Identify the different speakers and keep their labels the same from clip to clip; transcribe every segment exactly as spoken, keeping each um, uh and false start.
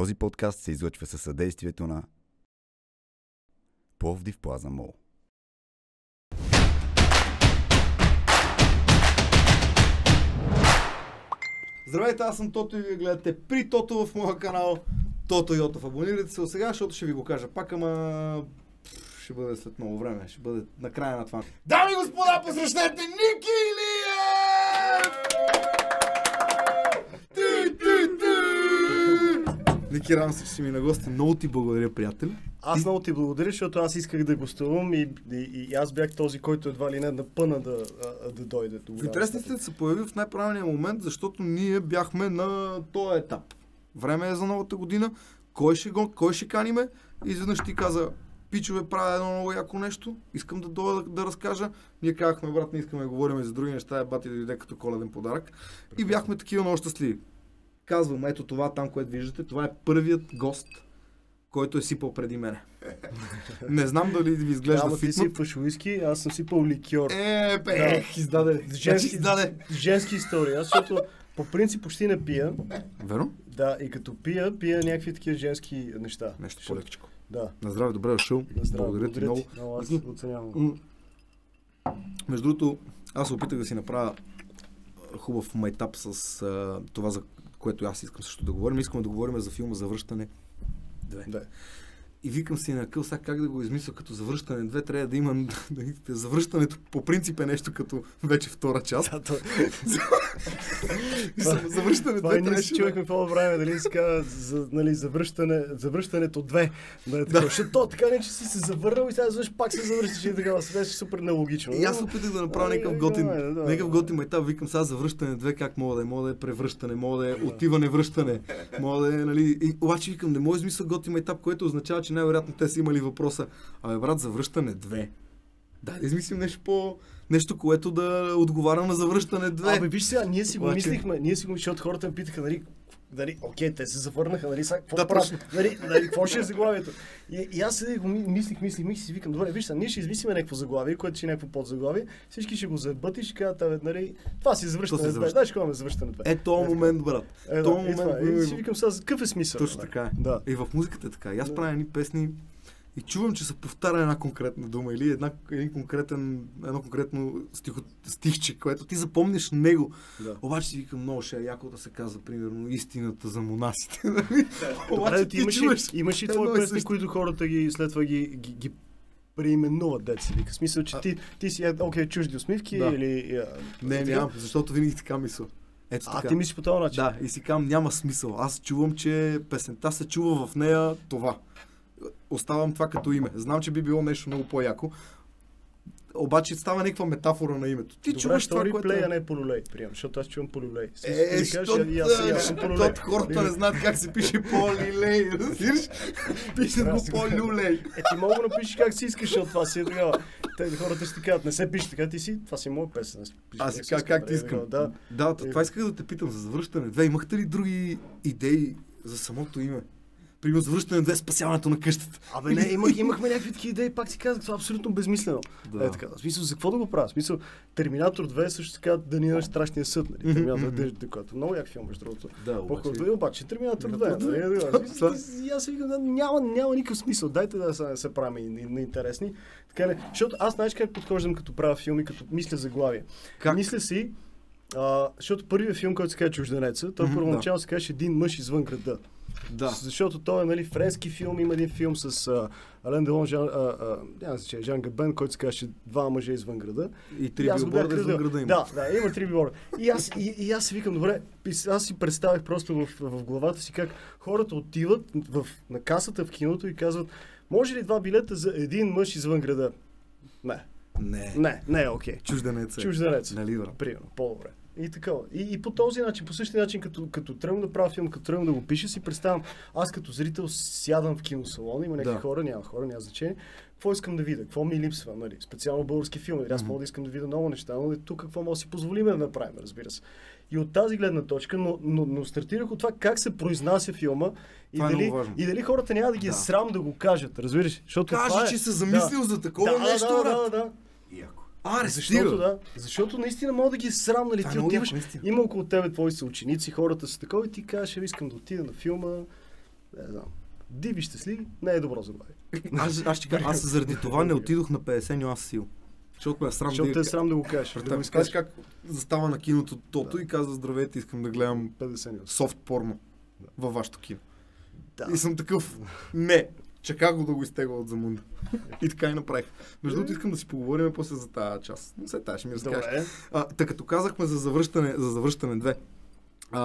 Speaker 1: Този подкаст се излъчва със съдействието на Пловдив Плаза Мол.
Speaker 2: Здравейте, аз съм Тото и вие гледате при Тото в моя канал Тото Йотов. Абонирайте се от сега, защото ще ви го кажа пак, ама ще бъде след много време, ще бъде на края на това. Дами и господа, посрещнете Ники Илиев! Ти, ти, ти! Ники, радвам се, че си ми на гости. Много ти благодаря, приятел.
Speaker 3: Аз много ти благодаря, защото аз исках да гостувам и, и, и аз бях този, който едва ли не напъна да, да дойде.
Speaker 2: Интересно сте се появи в най-правилния момент, защото ние бяхме на този етап. Време е за новата година. Кой ще, го, кой ще каниме? И изведнъж ти каза, пичове, правя едно много яко нещо, искам да дойда да, да разкажа. Ние казахме, брат, не искаме да говорим за други неща, бати да дойде като коледен подарък. И бяхме такива много щастливи. Казвам, ето това там, което виждате, това е първият гост, който е сипал преди мене. Не знам дали ви изглежда
Speaker 3: да,
Speaker 2: фитнат.
Speaker 3: Ти сипваш уиски, аз съм сипал ликьор.
Speaker 2: Е, бе,
Speaker 3: да.
Speaker 2: издаде.
Speaker 3: Женски,
Speaker 2: издаде.
Speaker 3: Женски истории. Аз защото по принцип почти не пия.
Speaker 2: Верно?
Speaker 3: Да, и като пия, пия някакви такива женски неща.
Speaker 2: Нещо по-лекичко.
Speaker 3: Да.
Speaker 2: На здраве, добре дошъл.
Speaker 3: На здраве,
Speaker 2: благодаря ти много.
Speaker 3: много. Аз оценявам.
Speaker 2: Между другото, аз се опитах да си направя хубав майтап с а, това, за което аз искам също да говорим. Искам да говорим за филма Завръщане две.
Speaker 3: Да.
Speaker 2: И викам си на къл, сега как да го измисля като Завръщане две, трябва да има завръщането по принцип е нещо като вече втора част.
Speaker 3: Да, то...
Speaker 2: Завръщане
Speaker 3: две. Това ние си човекме какво време, дали си казва за, нали, завръщане, завръщането две. Да, така, защото то така не, че си се завърнал и сега звъж пак се завръщаш и така, се беше супер нелогично.
Speaker 2: И аз опитах да направя някакъв готин, някакъв готин майтап, викам сега Завръщане две, как мога да е, мога да е превръщане, мога да е отиване, връщане, мога да е, нали, и, обаче викам, не мога да измисля готин майтап, което означава, че най-вероятно те са имали въпроса, абе брат, Завръщане две. Да, измислим нещо по... нещо, което да отговаря на Завръщане две.
Speaker 3: Абе, виж сега, ние си го
Speaker 2: Обаче...
Speaker 3: мислихме, ние си го, защото хората ме питаха, нали, нали, окей, те се завърнаха, нали, сега, какво
Speaker 2: да,
Speaker 3: правят, нали, нали, какво ще е заглавието? И, и аз седих, мислих, мислих, мислих, си викам, добре, виж сега, ние ще измислиме някакво заглавие, което ще е някакво подзаглавие, всички ще го заебат и ще кажат, нали, това си Завръщане две, знаеш какво ме Завръщане две?
Speaker 2: Е, този момент, брат.
Speaker 3: Е,
Speaker 2: този
Speaker 3: да,
Speaker 2: момент.
Speaker 3: това, и си викам сега, какъв е смисъл?
Speaker 2: Точно така е.
Speaker 3: Да.
Speaker 2: И в музиката е така. И аз правя едни песни и чувам, че се повтаря една конкретна дума или една, един конкретен, едно конкретно стихо, стихче, което ти запомниш него.
Speaker 3: Да.
Speaker 2: Обаче си викам, много ще е яко да се казва, примерно, истината за монасите.
Speaker 3: Обаче ти имаш, чуваш, имаш и твои песни, които хората ги след това ги, ги, ги преименуват, дет си вика. В смисъл, че а... ти, ти си, окей, чужди усмивки да. Или... А,
Speaker 2: не, нямам, защото винаги така мисля. Ето
Speaker 3: а,
Speaker 2: така.
Speaker 3: ти мислиш по този начин?
Speaker 2: Да, и си казвам, няма смисъл. Аз чувам, че песента се чува в нея това. Оставам това като име. Знам, че би било нещо много по-яко. Обаче става някаква метафора на името. Ти
Speaker 3: добре,
Speaker 2: чуваш това, което...
Speaker 3: Добре, а не полюлей, прием, защото аз чувам полюлей.
Speaker 2: Е, защото хората не знаят как се пише полилей. Разбираш? Пише го полюлей.
Speaker 3: Е, ти мога да напишеш как си искаш, защото това си е такава. Те хората ще кажат, не се пише така, ти си, това си моя песен.
Speaker 2: Аз си как, как ти искам. Да, да, това исках да те питам за Завръщане две. Имахте ли други идеи за самото име? Примерно Завръщане две, спасяването на къщата.
Speaker 3: Абе не, имах, имахме някакви такива идеи, пак си казах, това е абсолютно безмислено. Да. Е, така, в смисъл, за какво да го правя? В смисъл, Терминатор две също така да ни е страшния съд, нали? Терминатор две, който много як филм, между другото.
Speaker 2: Да, обаче.
Speaker 3: По-хубаво, обаче Терминатор две, нали? И аз си викам, няма, няма никакъв смисъл, дайте да се, се правим неинтересни. Така не, защото аз знаеш как подхождам като правя филми, като мисля заглавие. Как? Мисля си, а, защото първият филм, който се казва Чужденеца, той mm-hmm, първоначално да. се казваше Един мъж извън града.
Speaker 2: Да.
Speaker 3: Защото той е, нали, френски филм, има един филм с а, Ален Делон, Жан, а, а, няма да се Жан Габен, който се казваше Два мъже извън града.
Speaker 2: И три билборда извън града има.
Speaker 3: Да, да, има три билборда. И аз, и, и аз си викам, добре, аз си представях просто в, в главата си как хората отиват в, на касата в киното и казват, може ли два билета за един мъж извън града? Не.
Speaker 2: Не.
Speaker 3: Не, не е окей. Okay.
Speaker 2: Чужденец.
Speaker 3: Чужденец.
Speaker 2: Нали, брат?
Speaker 3: Примерно, по-добре. И така. И, и по този начин, по същия начин, като, като тръгвам да правя филм, като тръгвам да го пиша, си представям, аз като зрител сядам в киносалона, има някакви да. хора, няма хора, няма значение. Какво искам да видя? Какво ми липсва? Нали? Специално български филми. Аз мога да искам да видя много неща, но тук какво може да си позволим да направим, разбира се. И от тази гледна точка, но, но, но стартирах от това как се произнася филма и дали, и дали хората няма да ги е да. срам да го кажат, разбираш?
Speaker 2: Защото Кажи, е... че се замислил да. за такова
Speaker 3: да,
Speaker 2: нещо,
Speaker 3: да,
Speaker 2: брат.
Speaker 3: Да, да,
Speaker 2: Яко. А,
Speaker 3: защото, да, защото наистина мога да ги е срам, нали?
Speaker 2: Да,
Speaker 3: ти отиваш, има около тебе твои съученици, хората са такова и ти кажеш, искам да отида на филма Не знам. Диви щастливи не е добро за баби.
Speaker 2: Аз, аз, ще кажа, аз заради това не отидох на петдесет нюанса сила. Защото ме е срам
Speaker 3: Защото
Speaker 2: да...
Speaker 3: те е срам да го кажеш. Да го
Speaker 2: Кажеш как застава на киното тото да. И казва здравейте, искам да гледам
Speaker 3: петдесет нюанса.
Speaker 2: софт порно
Speaker 3: да.
Speaker 2: Във вашето кино.
Speaker 3: Да.
Speaker 2: И съм такъв, не, чаках го да го изтегва от Замунда. И така и направих. Между другото искам да си поговорим после за тази част. Но след тази ще ми разкажеш. Та като казахме за завръщане, за завръщане две. А,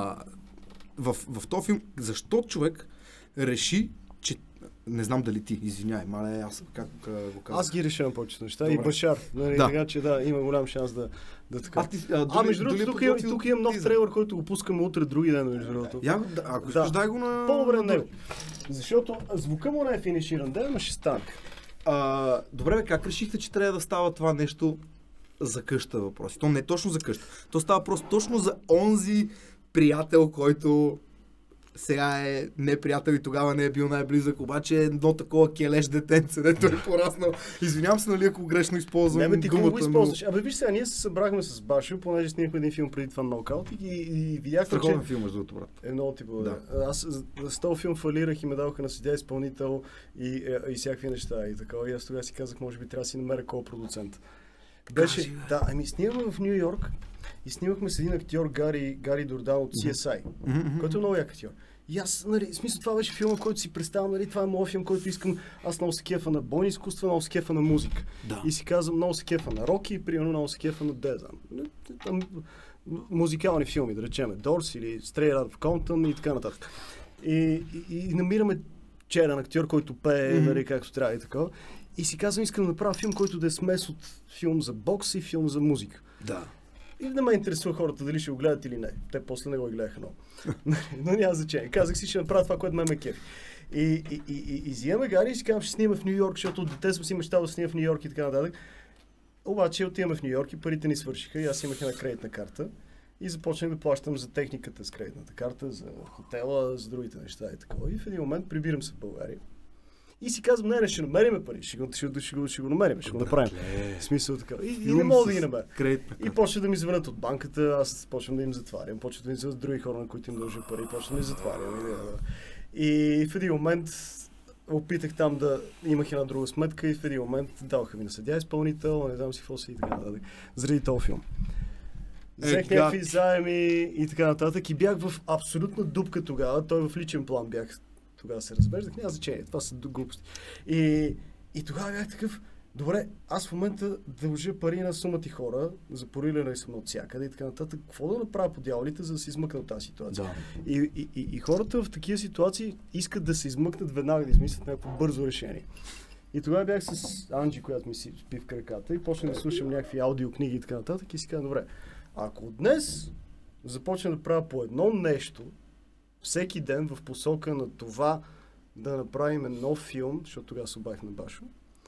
Speaker 2: в, в този филм, защо човек реши, че не знам дали ти, извиняй, мале, аз как го казвам.
Speaker 3: Аз ги решавам повечето неща. И Башар. Нали,
Speaker 2: да.
Speaker 3: Така че да, има голям шанс да, да така.
Speaker 2: А, ти, а,
Speaker 3: а между другото, тук, тук, тук имам нов трейлър, който го пускаме утре, други ден, между другото.
Speaker 2: Я, да, ако искаш, да. Дай го на...
Speaker 3: По-добре на него. Защото звука му не е финиширан ден, но ще стане.
Speaker 2: А, добре, бе, как решихте, че трябва да става това нещо за къща въпроси? То не е точно за къща. То става просто точно за онзи приятел, който сега е неприятел и тогава не е бил най-близък, обаче е едно такова келеш детенце, дето е пораснал. Извинявам се, нали, ако грешно използвам
Speaker 3: не, бе, ти
Speaker 2: думата,
Speaker 3: го използваш. Но... Абе, виж сега, ние се събрахме с Башо, понеже снимахме един филм преди това Нокаут и, и, и видяхме,
Speaker 2: страховен
Speaker 3: че...
Speaker 2: филм, между другото, брат.
Speaker 3: Е много ти благодаря.
Speaker 2: Да.
Speaker 3: Аз с този филм фалирах и ме даваха на съдия изпълнител и, и, и всякакви неща и така. И аз тогава си казах, може би трябва да си намеря кой продуцент. Беше, Кажи, да, ами снимахме в Ню Йорк и снимахме с един актьор Гари, Гари Дордан от Си Ес Ай, mm-hmm. който е много як актьор. И аз, нали, в смисъл, това беше филма, който си представям, нали, това е моят филм, който искам, аз много се кефа на бойни изкуства, много се кефа на музика. Да. И си казвам, много се кефа на роки и примерно много се кефа на Дезан. Музикални филми, да речеме, Дорс или Straight Outta Compton и така нататък. И, и, и намираме черен актьор, който пее, mm-hmm. нали, както трябва и така. И си казвам, искам да направя филм, който да е смес от филм за бокс и филм за музика.
Speaker 2: Да.
Speaker 3: И не ме интересува хората дали ще го гледат или не. Те после не го гледаха много. Но няма значение. Казах си, ще направя това, което ме ме кефи. И, и, и, и, и взимаме Гари и си казвам, ще снима в Ню Йорк, защото от дете съм си мечтал да снима в Ню Йорк и така нататък. Обаче отиваме в Ню Йорк и парите ни свършиха и аз имах една кредитна карта и започнах да плащам за техниката с кредитната карта, за хотела, за другите неща и така. И в един момент прибирам се в България. И си казвам, не, не, ще намериме пари, ще го, ще, ще, ще, ще го намерим, ще го направим. В смисъл така. И, и не мога да ги намеря. И почва да ми звънят от банката, аз почвам да им затварям, почва да ми звънят други хора, на които им дължа пари, почвам да им затварям. И, да, да. И в един момент опитах там да имах една друга сметка и в един момент даваха ми на съдия изпълнител, не знам си какво си и така нататък. Заради този филм. Взех е, някакви заеми и така нататък и бях в абсолютна дупка тогава, той в личен план бях. Тогава се разбеждах, няма значение, това са глупости. И, и тогава бях такъв, добре, аз в момента дължа пари на сумати хора, запорилена съм от всякъде и така нататък. Какво да направя по дяволите, за да се измъкна от тази ситуация? Да. И, и, и, и хората в такива ситуации искат да се измъкнат веднага, да измислят някакво бързо решение. И тогава бях с Анджи, която ми си спи в краката и почнах да слушам някакви аудиокниги и така нататък и си казвам, добре, ако днес започна да правя по едно нещо, всеки ден в посока на това да направим нов филм, защото тогава се обадих на Башо.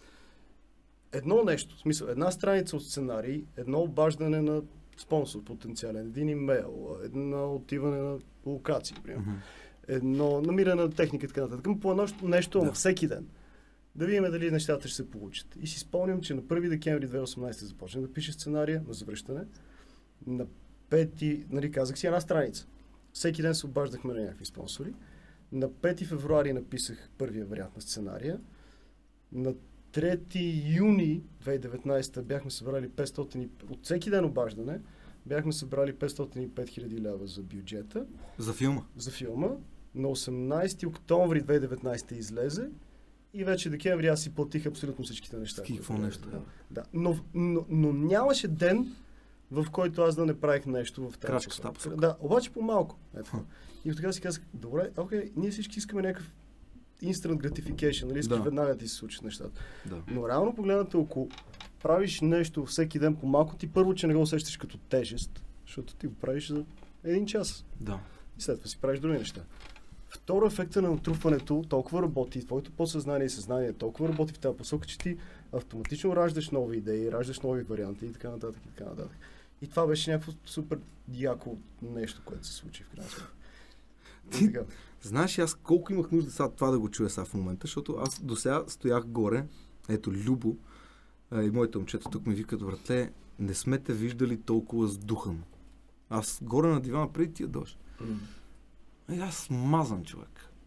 Speaker 3: Едно нещо, в смисъл, една страница от сценарий, едно обаждане на спонсор потенциален, един имейл, едно отиване на локации, примерно, mm-hmm. едно намиране на техника, така нататък. По едно нещо, да. Всеки ден. Да видим дали нещата ще се получат. И си спомням, че на първи декември две хиляди и осемнадесета започнах да пише сценария на завръщане. На пети, нали, казах си една страница. Всеки ден се обаждахме на някакви спонсори. На пети февруари написах първия вариант на сценария. На трети юни две хиляди и деветнадесета бяхме събрали петстотин от всеки ден обаждане. Бяхме събрали петстотин и пет хиляди лева за бюджета.
Speaker 2: За филма? За
Speaker 3: филма. На осемнадесети октомври две хиляди и деветнадесета излезе. И вече декември аз си платих абсолютно всичките неща.
Speaker 2: Какво нещо?
Speaker 3: Да. да. Но, но, но нямаше ден, в който аз да не правих нещо в тази
Speaker 2: крачка стъпка.
Speaker 3: Да, обаче по-малко. Ето. И тогава си казах, добре, окей, ние всички искаме някакъв instant gratification, нали, искаш да. Веднага да ти се случат нещата. Да. Но реално погледнато, ако правиш нещо всеки ден по-малко, ти първо, че не го усещаш като тежест, защото ти го правиш за един час.
Speaker 2: Да.
Speaker 3: И след това си правиш други неща. Второ, ефекта на натрупването толкова работи, твоето подсъзнание и съзнание толкова работи в тази посока, че ти автоматично раждаш нови идеи, раждаш нови варианти и така нататък и така нататък. И това беше някакво супер яко нещо, което се случи в крайна сметка.
Speaker 2: Ти, знаеш, аз колко имах нужда сега това да го чуя сега в момента, защото аз до сега стоях горе, ето Любо а, и моите момчета тук ми викат, братле, не сме те виждали толкова сдухан. Аз горе на дивана преди тия дойш. Mm. И аз мазан човек.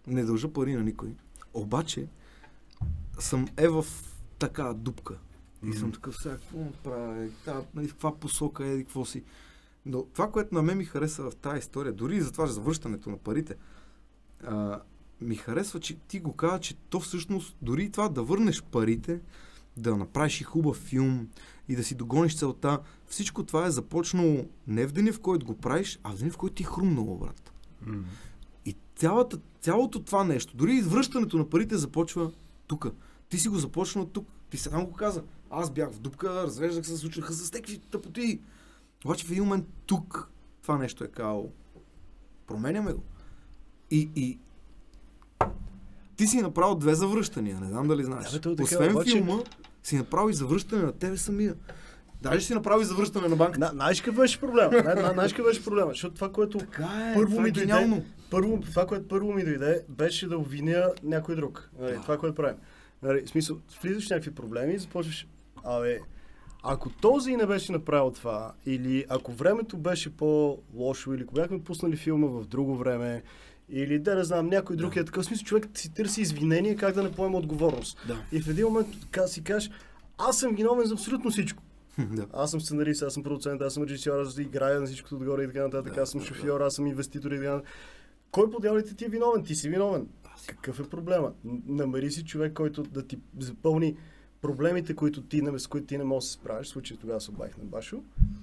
Speaker 2: не дължа пари на никой. Обаче съм е в така дупка. И съм такъв сега, какво направя, е, да, нали, в каква посока е, какво си. Но това, което на мен ми хареса в тази история, дори и за това, за връщането на парите, а, ми харесва, че ти го каза, че то всъщност, дори и това да върнеш парите, да направиш и хубав филм и да си догониш целта, всичко това е започнало не в деня, в който го правиш, а в деня, в който ти е хрумнало, брат. Mm-hmm. И цялата, цялото това нещо, дори и връщането на парите започва тук. Ти си го започнал тук. Ти сега го каза. Аз бях в дупка, развеждах се, случваха с такива тъпоти. Обаче в един момент тук това нещо е као. Променяме го. И, и ти си направил две завръщания, не знам дали знаеш.
Speaker 3: Да, бе,
Speaker 2: Освен
Speaker 3: обаче...
Speaker 2: филма, си направил и завръщане на тебе самия. Даже си направил и завръщане на банката.
Speaker 3: Знаеш какъв беше проблема? Знаеш какъв беше проблема? Защото това, което
Speaker 2: така е,
Speaker 3: първо
Speaker 2: това
Speaker 3: ми
Speaker 2: е
Speaker 3: дойде,
Speaker 2: гениално.
Speaker 3: първо, това, което първо ми дойде, беше да обвиня някой друг. Нали,
Speaker 2: да.
Speaker 3: Това, което правим. Нали, в смисъл, влизаш в някакви проблеми и започваш, абе, ако този не беше направил това, или ако времето беше по-лошо, или ако бяхме пуснали филма в друго време, или да не знам, някой друг да. Е такъв смисъл, човек си търси извинение как да не поема отговорност.
Speaker 2: Да.
Speaker 3: И в един момент си кажеш, аз съм виновен за абсолютно всичко.
Speaker 2: Да.
Speaker 3: Аз съм сценарист, аз съм продуцент, аз съм режисьор, аз играя на всичкото отгоре и така нататък, да, аз съм да, шофьор, аз съм инвеститор и така нататък. Кой по дяволите ти е виновен? Ти си виновен. Какъв е проблема? Намери си човек, който да ти запълни проблемите, които ти, с които ти не можеш да се справиш. В случай тогава се обадих на Башо.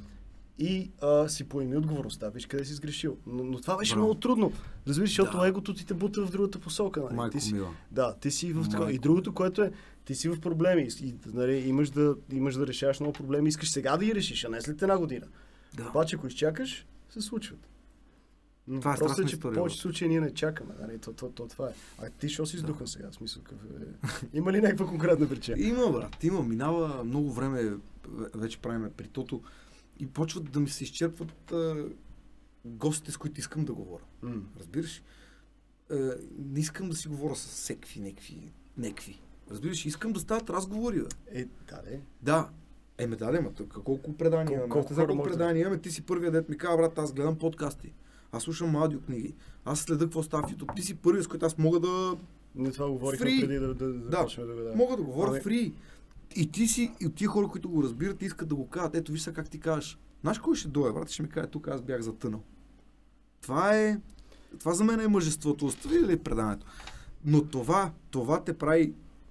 Speaker 3: И а, си поеми отговорността. Виж къде си сгрешил. Но, но това беше
Speaker 2: Браво.
Speaker 3: Много трудно. Разбираш, защото
Speaker 2: Да.
Speaker 3: егото ти те бута в другата посока. Нали?
Speaker 2: Майко
Speaker 3: ти си,
Speaker 2: мила.
Speaker 3: да, ти си в такова. И
Speaker 2: Майко.
Speaker 3: другото, което е, ти си в проблеми. И, нали, имаш, да, имаш да решаваш много проблеми. Искаш сега да ги решиш, а не след една година.
Speaker 2: Да.
Speaker 3: Обаче, ако изчакаш, се случват. Но
Speaker 2: Това е
Speaker 3: просто
Speaker 2: страшна
Speaker 3: че
Speaker 2: история,
Speaker 3: в повече случаи ние не чакаме. Нали? То, то, то, това е. А ти що си издухан да. Сега? В смисъл, къв е... Има ли някаква конкретна причина?
Speaker 2: Има, брат. Има. Минава много време, вече правиме при тото и почват да ми се изчерпват а, гостите, с които искам да говоря.
Speaker 3: Mm.
Speaker 2: Разбираш? А, не искам да си говоря с всекви, некви, некви. Разбираш? Искам да стават разговори. Бе.
Speaker 3: Е, да, де.
Speaker 2: Да. Еме, да, ма, колко предания имаме.
Speaker 3: Колко,
Speaker 2: колко,
Speaker 3: колко
Speaker 2: предания имаме. Ти си първият дет ми казва, брат, аз гледам подкасти. Аз слушам аудиокниги. Аз следя какво става в YouTube. Ти си първият, с който аз мога да...
Speaker 3: Не това говорихме
Speaker 2: Free.
Speaker 3: преди да, да, да,
Speaker 2: Да,
Speaker 3: да, да, да.
Speaker 2: мога да говоря
Speaker 3: Ами-
Speaker 2: фри. И ти си, и от тия хора, които го разбират, искат да го кажат. Ето, виж сега как ти кажеш. Знаеш кой ще дойде, брат? Ще ми каже, тук аз бях затънал. Това е... Това за мен е мъжеството. Остави ли преданието? Но това, това те прави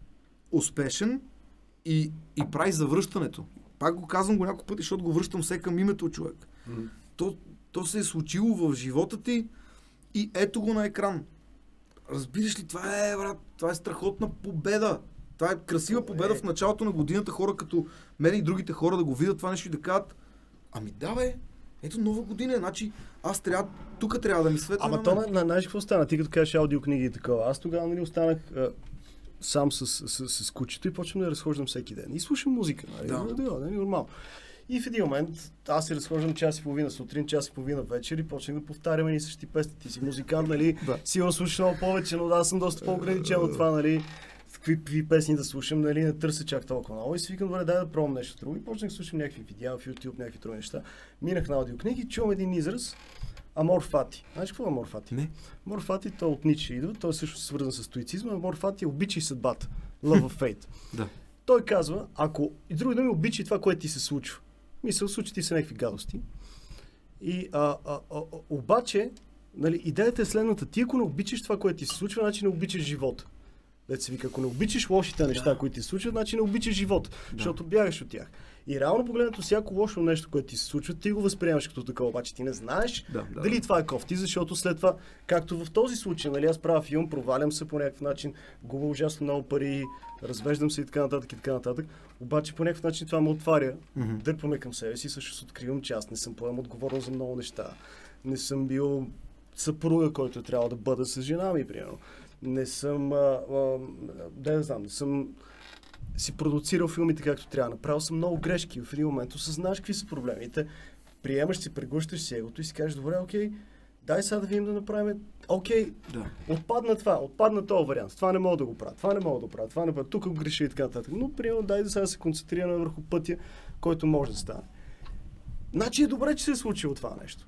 Speaker 2: успешен и, и прави завръщането. Пак го казвам го няколко пъти, защото го връщам все към името човек.
Speaker 3: М.
Speaker 2: То, то се е случило в живота ти и ето го на екран. Разбираш ли, това е, брат, това е страхотна победа. Това е красива победа в началото на годината, хора като мен и другите хора да го видят това нещо и да кажат, ами да бе, ето нова година, значи аз трябва, тук трябва да ми светне
Speaker 3: Ама
Speaker 2: на
Speaker 3: то,
Speaker 2: мен.
Speaker 3: на, знаеш какво стана? Ти като кажеш аудиокниги и такова. Аз тогава, нали, останах а, сам с, с, с, с кучето и почвам да разхождам всеки ден. И слушам музика, нали?
Speaker 2: Да.
Speaker 3: Да, нали, нормално. И в един момент аз се разхождам час и половина сутрин, час и половина вечер и почнах да повтарям и същи песни. Ти си музикант, нали?
Speaker 2: Да.
Speaker 3: Сигурно слушаш много повече, но да, аз съм доста по-ограничен от това, нали? Какви, какви песни да слушам, нали? Не търся чак толкова много. И си викам, добре, дай да пробвам нещо друго. И почнах да слушам някакви видеа в YouTube, някакви други неща. Минах на аудиокниги, чувам един израз. Амор фати. Знаеш какво е амор фати?
Speaker 2: Не.
Speaker 3: Амор фати, той от Ницше идва, той е също свързан с стоицизма. Амор фати е обичай съдбата. Love of fate.
Speaker 2: Да.
Speaker 3: Той казва, ако и други думи, обичай това, което ти се случва. Мисля, случи ти се някакви гадости. И а, а, а, обаче, нали, идеята е следната. Ти ако не обичаш това, което ти се случва, значи не обичаш живота. Дето се вика, ако не обичаш лошите неща, да. които ти се случват, значи не обичаш живота, да. защото бягаш от тях. И реално погледнато, всяко лошо нещо, което ти се случва, ти го възприемаш като такова, обаче ти не знаеш
Speaker 2: Да, да,
Speaker 3: дали
Speaker 2: да.
Speaker 3: това е кофти, защото след това, както в този случай, нали, аз правя филм, провалям се по някакъв начин, губя ужасно много пари, развеждам се и така нататък и така нататък, обаче по някакъв начин това ме отваря,
Speaker 2: Мгм.
Speaker 3: дърпаме към себе си, също се откривам, че аз не съм поем отговорност за много неща, не съм бил съпруга, който трябва да бъда с жена ми, примерно. Не съм, а, а, да не знам, не съм си продуцирал филмите както трябва. Направил съм много грешки. В един момент осъзнаваш какви са проблемите, приемаш си, преглъщаш си егото и си кажеш, добре, окей, дай сега да видим да направим, окей,
Speaker 2: Да.
Speaker 3: отпадна това, отпадна този вариант, това не мога да го правя, това не мога да го правя, това не мога, тук го греша и така нататък. Но приемам, дай да сега да се концентрираме върху пътя, който може да стане. Значи е добре, че се е случило това нещо.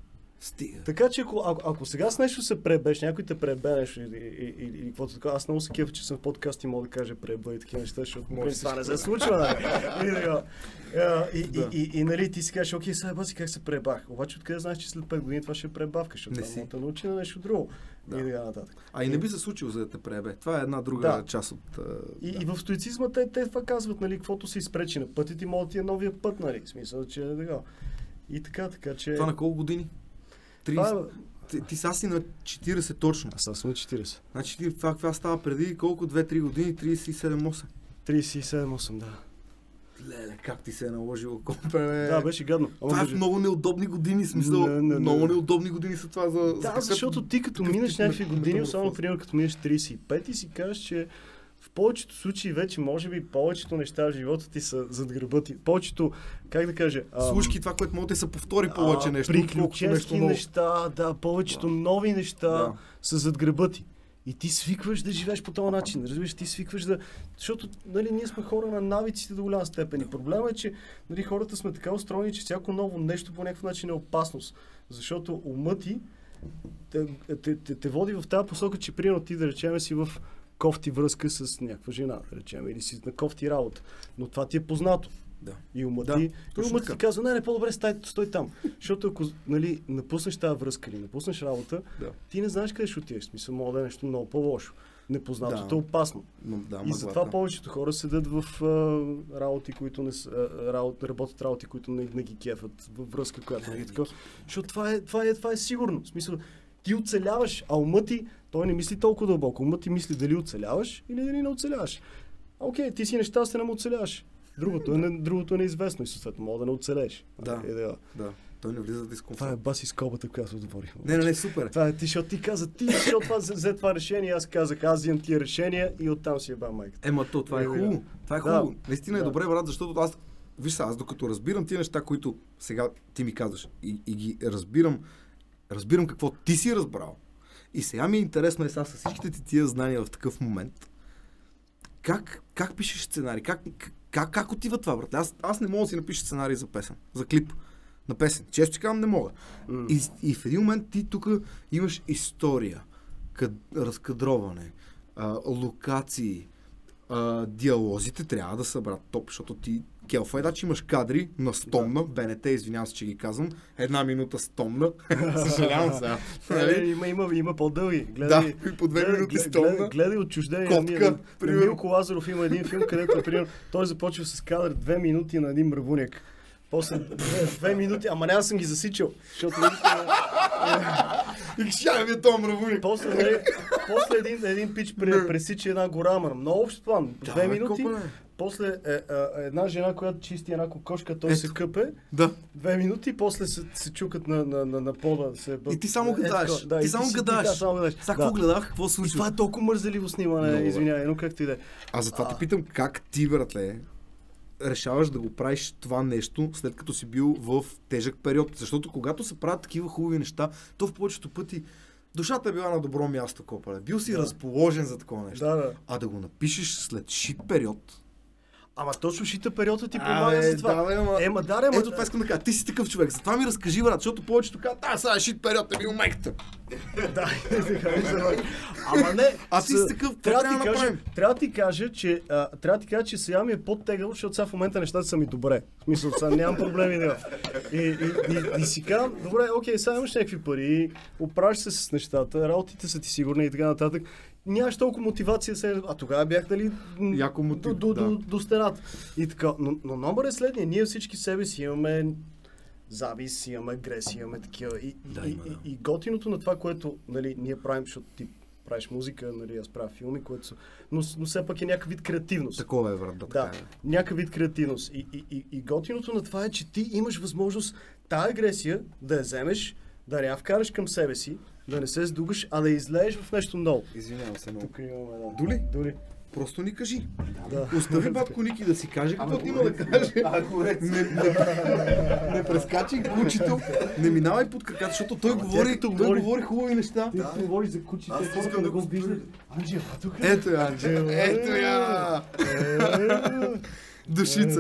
Speaker 2: Стига.
Speaker 3: Така че ако, ако, ако сега с нещо се пребеш, някой те пребе нещо или, или, или, или каквото така, аз много се кефа, че съм в подкаст и мога да кажа преба и такива неща, защото може това не се случва. Нали? И, и,
Speaker 2: Да.
Speaker 3: и, и, и, нали, ти си кажеш, окей, сега баси как се пребах. Обаче откъде знаеш, че след пет години това ще е пребавка, защото
Speaker 2: Не
Speaker 3: това
Speaker 2: си.
Speaker 3: може да научи на нещо друго.
Speaker 2: Да.
Speaker 3: И така нататък.
Speaker 2: А и не би се случило, за да те пребе. Това е една друга
Speaker 3: Да.
Speaker 2: част от... а,
Speaker 3: И,
Speaker 2: да.
Speaker 3: и в стоицизма те, те това казват, нали, каквото се изпречи на пътя ти, може да ти е новия път, нали, в смисъл, че е така. И така, така, че...
Speaker 2: Това на колко години?
Speaker 3: Това
Speaker 2: трийсет. Ти, ти сега си на четирийсет точно.
Speaker 3: Аз съм на четирийсет.
Speaker 2: Значи ти това, това става преди колко? две-три години? трийсет и седем осем.
Speaker 3: трийсет и седем осем, да.
Speaker 2: Леле, как ти се е наложило, компе?
Speaker 3: Да, беше гадно. Ама
Speaker 2: Това е
Speaker 3: даже-
Speaker 2: в много неудобни години, смисъл.
Speaker 3: Не, не, не.
Speaker 2: Много неудобни години са това за... за
Speaker 3: Да,
Speaker 2: какъв-
Speaker 3: защото ти като
Speaker 2: какъв
Speaker 3: минеш
Speaker 2: тип на-
Speaker 3: някакви години,
Speaker 2: метаморфоза.
Speaker 3: особено, например, като минеш трийсет и пет и си кажеш, че в повечето случаи вече, може би, повечето неща в живота ти са зад гърба ти. Повечето, как да кажа... ам,
Speaker 2: Слушки това, което може да се повтори повече
Speaker 3: а,
Speaker 2: нещо. колкото
Speaker 3: Приключенски
Speaker 2: нещо ново.
Speaker 3: неща, да, повечето нови неща
Speaker 2: Да.
Speaker 3: са зад гърба ти. И ти свикваш да живееш по този начин, разбираш, ти свикваш да... Защото, нали, ние сме хора на навиците до голяма степен. И проблема е, че, нали, хората сме така устроени, че всяко ново нещо по някакъв начин е опасност. Защото умът ти те, те, те, те води в тази посока, че примерно ти, да речем, си в кофти връзка с някаква жена, да речем, или си на кофти работа. Но това ти е познато.
Speaker 2: Да.
Speaker 3: И умът
Speaker 2: Да,
Speaker 3: ти, и
Speaker 2: точно
Speaker 3: умът ти
Speaker 2: така.
Speaker 3: казва, не, не, по-добре стай, стой там. Защото ако, нали, напуснеш тази връзка или напуснеш работа,
Speaker 2: Да.
Speaker 3: ти не знаеш къде ще отидеш. В смисъл, може да е нещо много по-лошо. Непознатото
Speaker 2: Да.
Speaker 3: е опасно.
Speaker 2: Но, да,
Speaker 3: И затова повечето хора седят в а, работи, които не са, а, работ, работят работи, които не, не ги кефат, във връзка, която не ги така. Защото това е, това, е, това е сигурно. В смисъл, ти оцеляваш, а умът ти, той не мисли толкова дълбоко. Умът ти мисли дали оцеляваш или дали не оцеляваш. А, окей, ти си нещастен, ама оцеляваш. Другото е, не, другото е неизвестно и съответно мога да не оцелееш.
Speaker 2: Да.
Speaker 3: Е, да.
Speaker 2: Да. Той не влиза в
Speaker 3: Това
Speaker 2: дискомфорт.
Speaker 3: е баси скобата, която отворих.
Speaker 2: Не, не, не, супер.
Speaker 3: Това е ти, защото ти каза, ти, защото това взе това решение, аз казах, аз имам тия решения и оттам си еба майката.
Speaker 2: Ема то, това е
Speaker 3: Е,
Speaker 2: хубаво. Това е
Speaker 3: да.
Speaker 2: хубаво. Наистина е
Speaker 3: Да.
Speaker 2: добре, брат, защото аз, виж сега, аз докато разбирам тия неща, които сега ти ми казваш и, и ги разбирам, разбирам какво ти си разбрал. И сега ми е интересно е сега с всичките ти тия знания в такъв момент. Как, как пишеш сценарий? Как, как, как отива това, брат? Аз, аз не мога да си напиша сценарий за песен, за клип на песен. Често ти казвам, не мога.
Speaker 3: М.
Speaker 2: И, и в един момент ти тук имаш история, къд, разкадроване, а, локации, а, диалозите трябва да са, брат, топ, защото ти келфа е да, че имаш кадри на стомна, БНТ, извинявам се, че ги казвам, една минута стомна, съжалявам сега.
Speaker 3: Нали?
Speaker 2: Нали?
Speaker 3: Има, има, има по-дълги. Гледай,
Speaker 2: Да, и по две
Speaker 3: гледай,
Speaker 2: минути
Speaker 3: гледай,
Speaker 2: стомна.
Speaker 3: гледай, гледай отчуждение.
Speaker 2: Котка,
Speaker 3: Ние- на-
Speaker 2: примерно.
Speaker 3: на Милко Лазаров има един филм, където, примерно, той започва с кадър две минути на един мравуняк. После две, две минути, ама няма да съм ги засичал, защото
Speaker 2: И ще ми е този мравуник.
Speaker 3: после, нали, после един, един пич пре, пресича една гора, ама на много общ план. Две
Speaker 2: бе,
Speaker 3: минути,
Speaker 2: копане.
Speaker 3: после е, е, е, една жена, която чисти една кокошка, той
Speaker 2: Ето.
Speaker 3: се къпе.
Speaker 2: Да.
Speaker 3: Две минути, после се, се чукат на, на, на, на пода. Се,
Speaker 2: И ти само
Speaker 3: е,
Speaker 2: гадаеш.
Speaker 3: така, да,
Speaker 2: Ти
Speaker 3: и
Speaker 2: само
Speaker 3: си-
Speaker 2: гадаеш.
Speaker 3: Да, само гадаеш.
Speaker 2: Сега какво
Speaker 3: Да.
Speaker 2: гледах, какво се
Speaker 3: И
Speaker 2: случва?
Speaker 3: това е толкова мързеливо снимане,
Speaker 2: Много, бе.
Speaker 3: извинявай, но как ти да е.
Speaker 2: А затова те
Speaker 3: А.
Speaker 2: питам как ти, братле, решаваш да го правиш това нещо, след като си бил в тежък период. Защото когато се правят такива хубави неща, то в повечето пъти душата е била на добро място, копале. Бил си
Speaker 3: Да.
Speaker 2: разположен за такова нещо.
Speaker 3: Да, да.
Speaker 2: А да го напишеш след шит период.
Speaker 3: Ама точно шита периода ти
Speaker 2: А,
Speaker 3: помага
Speaker 2: бе,
Speaker 3: за това.
Speaker 2: да, бе, ама-
Speaker 3: Ема, да, ама...
Speaker 2: Ето това искам да кажа. Ти си такъв човек. Затова ми разкажи, брат, защото повечето казват, а, сега е шит период, е бил майката.
Speaker 3: Да, така ми се върна. Ама не.
Speaker 2: А ти
Speaker 3: с-
Speaker 2: си такъв, какво
Speaker 3: трябва,
Speaker 2: трябва
Speaker 3: да
Speaker 2: да
Speaker 3: ти кажа,
Speaker 2: направим?
Speaker 3: трябва да ти кажа, че а, трябва да ти кажа, че сега ми е по-тегъл, защото сега в момента нещата са ми добре. В смисъл, сега нямам проблеми да. И, и, и, и си казвам, добре, окей, сега имаш някакви пари, оправиш се с нещата, работите са ти сигурни и така нататък. Нямаш толкова мотивация сега. А тогава бях, нали, м,
Speaker 2: Яко мотив,
Speaker 3: до, до,
Speaker 2: да.
Speaker 3: до, до стената. И така. Но, но номер е следния. Ние всички себе си имаме завис, имаме агресия, имаме такива. И,
Speaker 2: Да,
Speaker 3: и,
Speaker 2: има, да.
Speaker 3: и, и готиното на това, което, нали, ние правим, защото ти правиш музика, нали, аз правя филми, което са... Но, но все пак е някакъв вид креативност.
Speaker 2: Такова е, брат, да,
Speaker 3: Да,
Speaker 2: така е.
Speaker 3: някакъв вид креативност. И, и, и, и готиното на това е, че ти имаш възможност тая агресия да я вземеш, да не я вкараш към себе си, да не се сдугаш, а да я излееш в нещо ново.
Speaker 2: Извинявам се много.
Speaker 3: Тук имаме, да.
Speaker 2: Дули?
Speaker 3: Дули.
Speaker 2: Просто ни кажи.
Speaker 3: Да.
Speaker 2: Остави бабко Ники да си каже каквото има да каже. Не, не, не прескачай кучето, не минавай под краката, защото той говори,
Speaker 3: като
Speaker 2: той
Speaker 3: говори-
Speaker 2: говори хубави неща.
Speaker 3: Ти говориш за кучите,
Speaker 4: Аз
Speaker 3: хората
Speaker 4: искам
Speaker 3: не
Speaker 4: да
Speaker 3: го
Speaker 4: го
Speaker 3: виждат. Анджела, тук е.
Speaker 2: Ето я, Анджел, ето я!
Speaker 3: Е,
Speaker 2: Душица.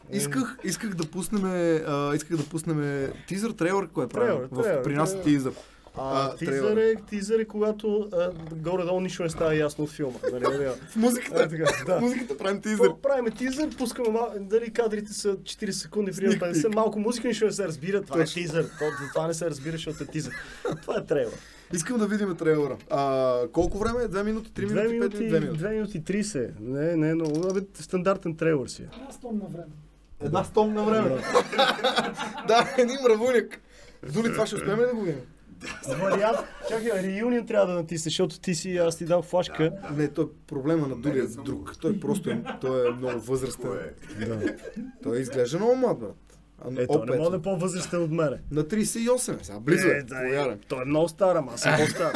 Speaker 2: Исках, исках да пуснем, а, исках да пуснем тизър, трейлър, кой е правил?
Speaker 3: Трейлър, трейлър,
Speaker 2: При нас
Speaker 3: трейлър.
Speaker 2: тизър.
Speaker 3: А,
Speaker 2: А,
Speaker 3: тизър, е, тизър е когато а, горе-долу нищо не става ясно от филма. Нали, нали,
Speaker 2: В музиката,
Speaker 3: а, така, да.
Speaker 2: в музиката правим тизър.
Speaker 3: По- Правим тизър, пускаме мал... дали кадрите са четирийсет секунди, примерно петдесет, малко музика, нищо не се разбира. Това е
Speaker 2: Точно.
Speaker 3: тизър. То, това не се разбира, защото е тизър. Това е трейлър.
Speaker 2: Искам да видим трейлъра. А, колко време е? Две минути, три
Speaker 3: Две
Speaker 2: минути, пет
Speaker 3: минути,
Speaker 2: минути, две минути.
Speaker 3: две минути трийсет. Не, не, но абе, стандартен трейлър си. е.
Speaker 4: Една стомна време.
Speaker 2: Една стом на време. Да, един мравуняк. Дули, това ще успеем ли да го видим?
Speaker 3: Вариант. Чакай, реюнион трябва да натиснеш, защото ти си, аз ти дал флашка.
Speaker 2: Не, той проблема на Дули е друг. Той просто е, той е много възрастен.
Speaker 3: Да.
Speaker 2: Той изглежда много млад, брат. А,
Speaker 3: Ето,
Speaker 2: опет.
Speaker 3: не мога да е по-възрастен от мене.
Speaker 2: На трийсет и осем, сега близо е,
Speaker 3: да,
Speaker 2: повярвам.
Speaker 3: той е много стар, ама аз съм по-стар.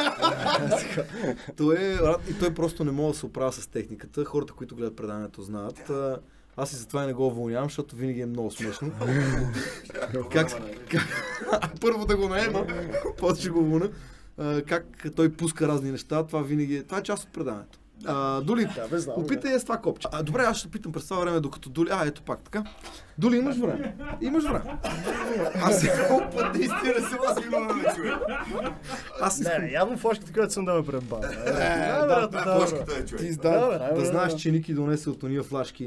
Speaker 2: Той е, брат, и той просто не може да се оправя с техниката. Хората, които гледат предаването, знаят. А, Аз и затова и не го уволнявам, защото винаги е много смешно. как, как, първо да го наема, после ще го уволня. А, как той пуска разни неща, това винаги е, това е част от предаването. А, Дули,
Speaker 3: Да, бе, знам,
Speaker 2: опитай е с това копче. А, добре, аз ще питам през това време, докато Дули... А, ето пак така. Дули, имаш време? Имаш време. Аз сега опът наистина се вас имаме, човек. Аз
Speaker 3: Не,
Speaker 2: искам...
Speaker 3: не, явно флашката, която съм дал пред баба.
Speaker 2: Е, да, да,
Speaker 5: флашката е, човек.
Speaker 2: Ти
Speaker 3: Да,
Speaker 2: да,
Speaker 3: бе,
Speaker 2: да,
Speaker 3: да,
Speaker 2: да
Speaker 3: да,
Speaker 2: знаеш,
Speaker 3: да.
Speaker 2: че Ники донесе от ония флашки,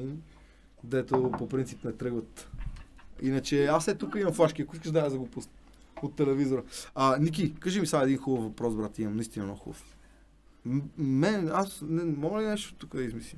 Speaker 2: дето по принцип не тръгват. Иначе аз е тук имам флашки, ако искаш да я за го пусна от телевизора. А, Ники, кажи ми сега един хубав въпрос, брат, имам наистина много хубав. М- Мен, аз не мога ли нещо тук да измислим?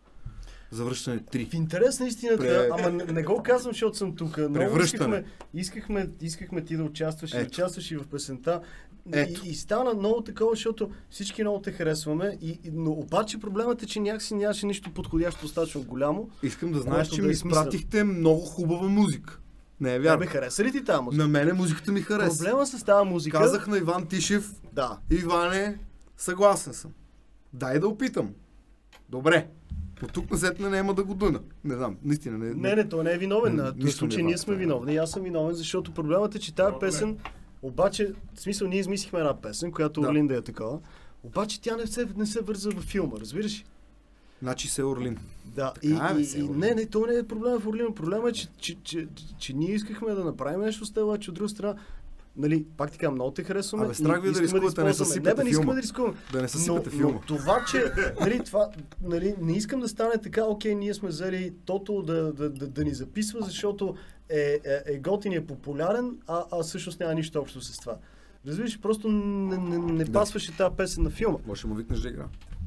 Speaker 2: Завръщане три.
Speaker 3: В интерес на истината,
Speaker 2: Пре-
Speaker 3: ама не, не го казвам, защото съм тук. Много
Speaker 2: Превръщане.
Speaker 3: искахме, искахме, искахме ти да участваш, и
Speaker 2: Ето.
Speaker 3: участваш и в песента.
Speaker 2: Ето.
Speaker 3: И, и стана много такова, защото всички много те харесваме. И, и, но обаче проблемът е, че някакси нямаше нищо подходящо достатъчно голямо.
Speaker 2: Искам да знаеш,
Speaker 3: Който
Speaker 2: че
Speaker 3: да
Speaker 2: ми
Speaker 3: измисля.
Speaker 2: изпратихте много хубава музика. Не е
Speaker 3: Тя
Speaker 2: вярно.
Speaker 3: бе, хареса ли ти тази музика?
Speaker 2: На мене музиката ми хареса.
Speaker 3: Проблема с тази музика...
Speaker 2: Казах на Иван Тишев,
Speaker 3: Да.
Speaker 2: Иване, съгласен съм. Дай да опитам. Добре. От тук насетне няма да го дъна. Не знам, наистина не.
Speaker 3: Не, не, той не е виновен.
Speaker 2: М,
Speaker 3: На този
Speaker 2: нищо
Speaker 3: случай
Speaker 2: не
Speaker 3: ние
Speaker 2: е
Speaker 3: сме
Speaker 2: важно.
Speaker 3: виновни. И аз съм виновен, защото проблемът е, че тази песен, обаче, в смисъл, ние измислихме една песен, която
Speaker 2: Да.
Speaker 3: Орлинда е такава, обаче тя не се, не се върза във филма, разбираш ли?
Speaker 2: Значи се Орлин.
Speaker 3: Да,
Speaker 2: Така
Speaker 3: и,
Speaker 2: е, бе,
Speaker 3: и,
Speaker 2: се
Speaker 3: и
Speaker 2: Орлин.
Speaker 3: не, не, то не е проблема в Орлин. Проблема е, че, че, че, че, че ние искахме да направим нещо с това, че от друга страна, нали, пак така, много те харесваме.
Speaker 2: Абе, страх ви
Speaker 3: и
Speaker 2: да
Speaker 3: искаме
Speaker 2: рискувате, не
Speaker 3: използваме.
Speaker 2: съсипете
Speaker 3: Не, бе, не искаме
Speaker 2: филма.
Speaker 3: да рискуваме.
Speaker 2: Да не съсипете
Speaker 3: но,
Speaker 2: филма.
Speaker 3: но това, че нали, това, нали, не искам да стане така, окей, ние сме взели тото да, да, да, да ни записва, защото е, е, е готин и е популярен, а, а всъщност няма нищо общо с това. Разбираш, просто не, не, не
Speaker 2: Да.
Speaker 3: пасваше тази песен на филма.
Speaker 2: Може да му викнеш да игра.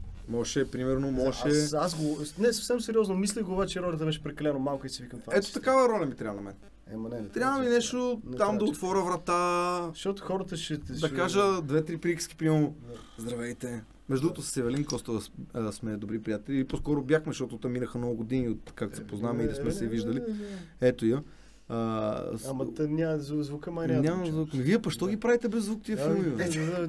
Speaker 2: Може, примерно, може...
Speaker 3: Аз, аз го... Не, съвсем сериозно мислех го, обаче ролята беше прекалено малко и си викам това.
Speaker 2: Ето
Speaker 3: ще-
Speaker 2: такава роля ми трябва на мен.
Speaker 3: Ема не, не.
Speaker 2: Трябва ми нещо
Speaker 3: Не
Speaker 2: там
Speaker 3: трябва,
Speaker 2: да
Speaker 3: че-
Speaker 2: отворя врата,
Speaker 3: Защото хората ще...
Speaker 2: да
Speaker 3: ще...
Speaker 2: кажа две-три приказки, примерно. Здравейте. Между другото с Евелин Костова а, сме добри приятели. И по-скоро бяхме, защото там минаха много години от как се познаваме и да сме се виждали. Ето я. А, с-
Speaker 3: Ама та няма зву- звука май няма.
Speaker 2: Няма звук. Ми, Вие па що ги правите без звук тия филми, бе?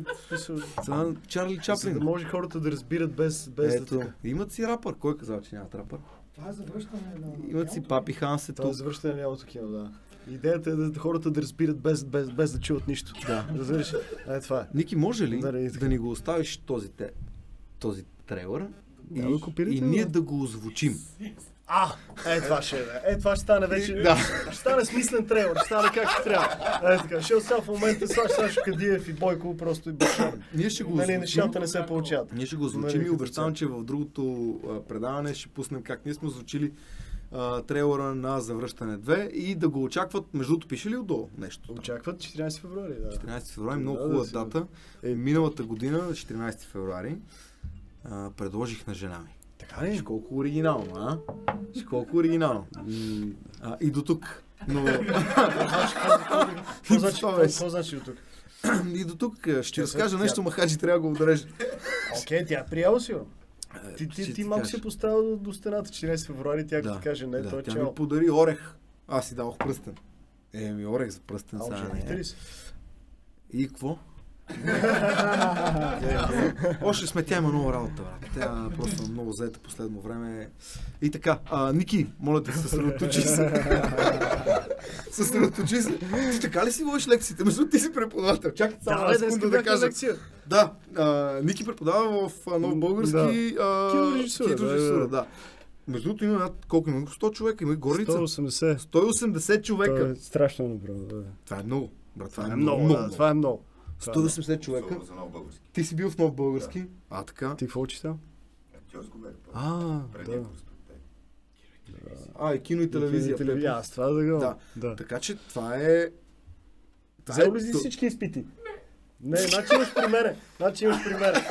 Speaker 2: Сега Чарли
Speaker 3: За да
Speaker 2: Чаплин.
Speaker 3: може хората да разбират без, без
Speaker 2: Ето,
Speaker 3: да така.
Speaker 2: имат си рапър. Кой е казал, че нямат рапър?
Speaker 4: Това е завръщане на...
Speaker 2: Имат си Папи Ханс е
Speaker 3: Това
Speaker 2: тук.
Speaker 3: завръщане няма такива, да. Идеята е да хората да разбират без, без, без да чуват нищо.
Speaker 2: Да.
Speaker 3: Разбираш? Е, това е.
Speaker 2: Ники, може ли
Speaker 3: Да,
Speaker 2: да,
Speaker 3: да, така.
Speaker 2: ни го оставиш този, те, този трейлър
Speaker 3: Да,
Speaker 2: и,
Speaker 3: го копирайте,
Speaker 2: и
Speaker 3: бе.
Speaker 2: ние да го озвучим?
Speaker 3: А! Е, това ще е. бе. Е, това ще стане вече.
Speaker 2: Да.
Speaker 3: Ще стане смислен трейлър, ще стане както трябва. Е, така. Защото сега в момента Саш Сашо Кадиев и Бойко просто и Башар.
Speaker 2: Ние ще го
Speaker 3: Нали,
Speaker 2: озвучим.
Speaker 3: нещата не се получават.
Speaker 2: Ние ще го озвучим
Speaker 3: Нали,
Speaker 2: и
Speaker 3: като
Speaker 2: обещавам,
Speaker 3: цяло.
Speaker 2: че в другото а, предаване ще пуснем как ние сме озвучили а, трейлера на Завръщане две и да го очакват. Между другото, пише ли отдолу нещо?
Speaker 3: Очакват четиринайсети февруари, да.
Speaker 2: четиринайсети февруари, много
Speaker 3: Да,
Speaker 2: хубава
Speaker 3: да си-
Speaker 2: дата.
Speaker 3: Е.
Speaker 2: Миналата година, четиринайсети февруари, а, предложих на жена ми.
Speaker 3: Така
Speaker 2: Виж колко оригинално, а? Виж колко оригинално. М, а, и до тук. Но...
Speaker 3: Какво значи,
Speaker 2: Това
Speaker 3: какво,
Speaker 2: беше.
Speaker 3: какво значи от тук?
Speaker 2: и до тук ще
Speaker 3: Тя-
Speaker 2: разкажа
Speaker 3: тя-
Speaker 2: нещо, Махаджи трябва да го удареш.
Speaker 3: Окей, тя е приела сигурно. Ти,
Speaker 2: Ще
Speaker 3: ти, ти
Speaker 2: ти
Speaker 3: малко
Speaker 2: кажа.
Speaker 3: си поставил до, до стената четиринайсети февруари, тя като
Speaker 2: Да,
Speaker 3: ти каже, не,
Speaker 2: да,
Speaker 3: той е
Speaker 2: тя
Speaker 3: чел.
Speaker 2: ми подари орех. Аз си дадох пръстен. Еми, орех за пръстен
Speaker 3: А,
Speaker 2: сега
Speaker 3: оженихте
Speaker 2: не е.
Speaker 3: ли се?
Speaker 2: И какво? Още сме, тя има много работа, брат. Тя е просто много заета последно време. И така, а, Ники, моля те, съсредоточи се. Съсредоточи се. Ти така ли си водиш лекциите? Между ти си преподавател. Чакай само
Speaker 3: Да,
Speaker 2: една
Speaker 3: бе, днес
Speaker 2: секунда да
Speaker 3: бях на
Speaker 2: кажа.
Speaker 3: лекция.
Speaker 2: Да, а, Ники преподава в а, Нов български а,
Speaker 3: Кинорежисура, да,
Speaker 2: кинорежисура,
Speaker 3: да.
Speaker 2: да. Между другото има над колко има? сто човека, има и горница.
Speaker 3: сто и осемдесет.
Speaker 2: сто и осемдесет човека.
Speaker 3: Това е страшно много. Да.
Speaker 2: Това е много. Брат, това,
Speaker 3: Това е много, да, това е много.
Speaker 2: сто и осемдесет човека.
Speaker 1: За нов български.
Speaker 2: Ти си бил в Нов български. Да. А, така.
Speaker 3: Ти какво учиш там?
Speaker 1: Актьорско бе.
Speaker 3: А, да.
Speaker 2: А, и кино и телевизия.
Speaker 3: телевизия. Аз това да го.
Speaker 2: Да.
Speaker 3: да.
Speaker 2: Така че това е... Това
Speaker 3: Взел
Speaker 2: е...
Speaker 3: ли си всички изпити? Не, значи имаш при мене. Значи имаш при мене.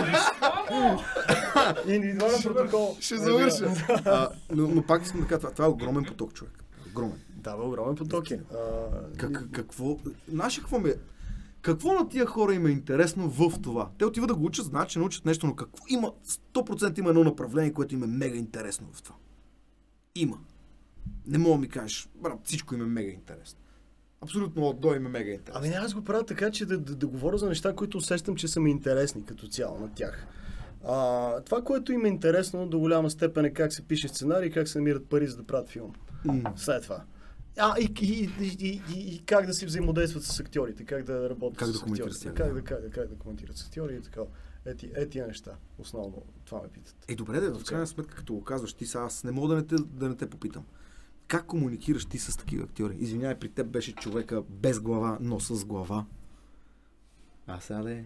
Speaker 3: Индивидуален протокол.
Speaker 2: Ще завърша. А, но, но пак искам да кажа, това, това е огромен поток, човек. Огромен.
Speaker 3: Да, бе, огромен поток е.
Speaker 2: Как, какво... Знаеш какво ми е? Какво на тия хора им е интересно в това? Те отиват да го учат, знаят, че научат нещо, но какво има? сто процента има едно направление, което им е мега интересно в това. Има. Не мога да ми кажеш, брат, всичко им е мега интересно. Абсолютно отдо им е мега интересно.
Speaker 3: Ами аз го правя така, че да, да, да говоря за неща, които усещам, че са ми интересни като цяло на тях. А, това, което им е интересно до голяма степен е как се пише сценарий, как се намират пари за да правят филм.
Speaker 2: Mm.
Speaker 3: След това. А, и, и, и, и, и, и как да си взаимодействат с актьорите, как да работят
Speaker 2: как
Speaker 3: с
Speaker 2: да коментират
Speaker 3: актьорите,
Speaker 2: с
Speaker 3: как,
Speaker 2: тях,
Speaker 3: да, как, да, как да коментират с актьори и така. Ети, е тия неща, основно това ме питат.
Speaker 2: Е, добре, да, в крайна сметка, като го казваш ти, са, аз не мога да не те, да не те попитам. Как комуникираш ти с такива актьори? Извинявай, при теб беше човека без глава, но с глава. А сега де...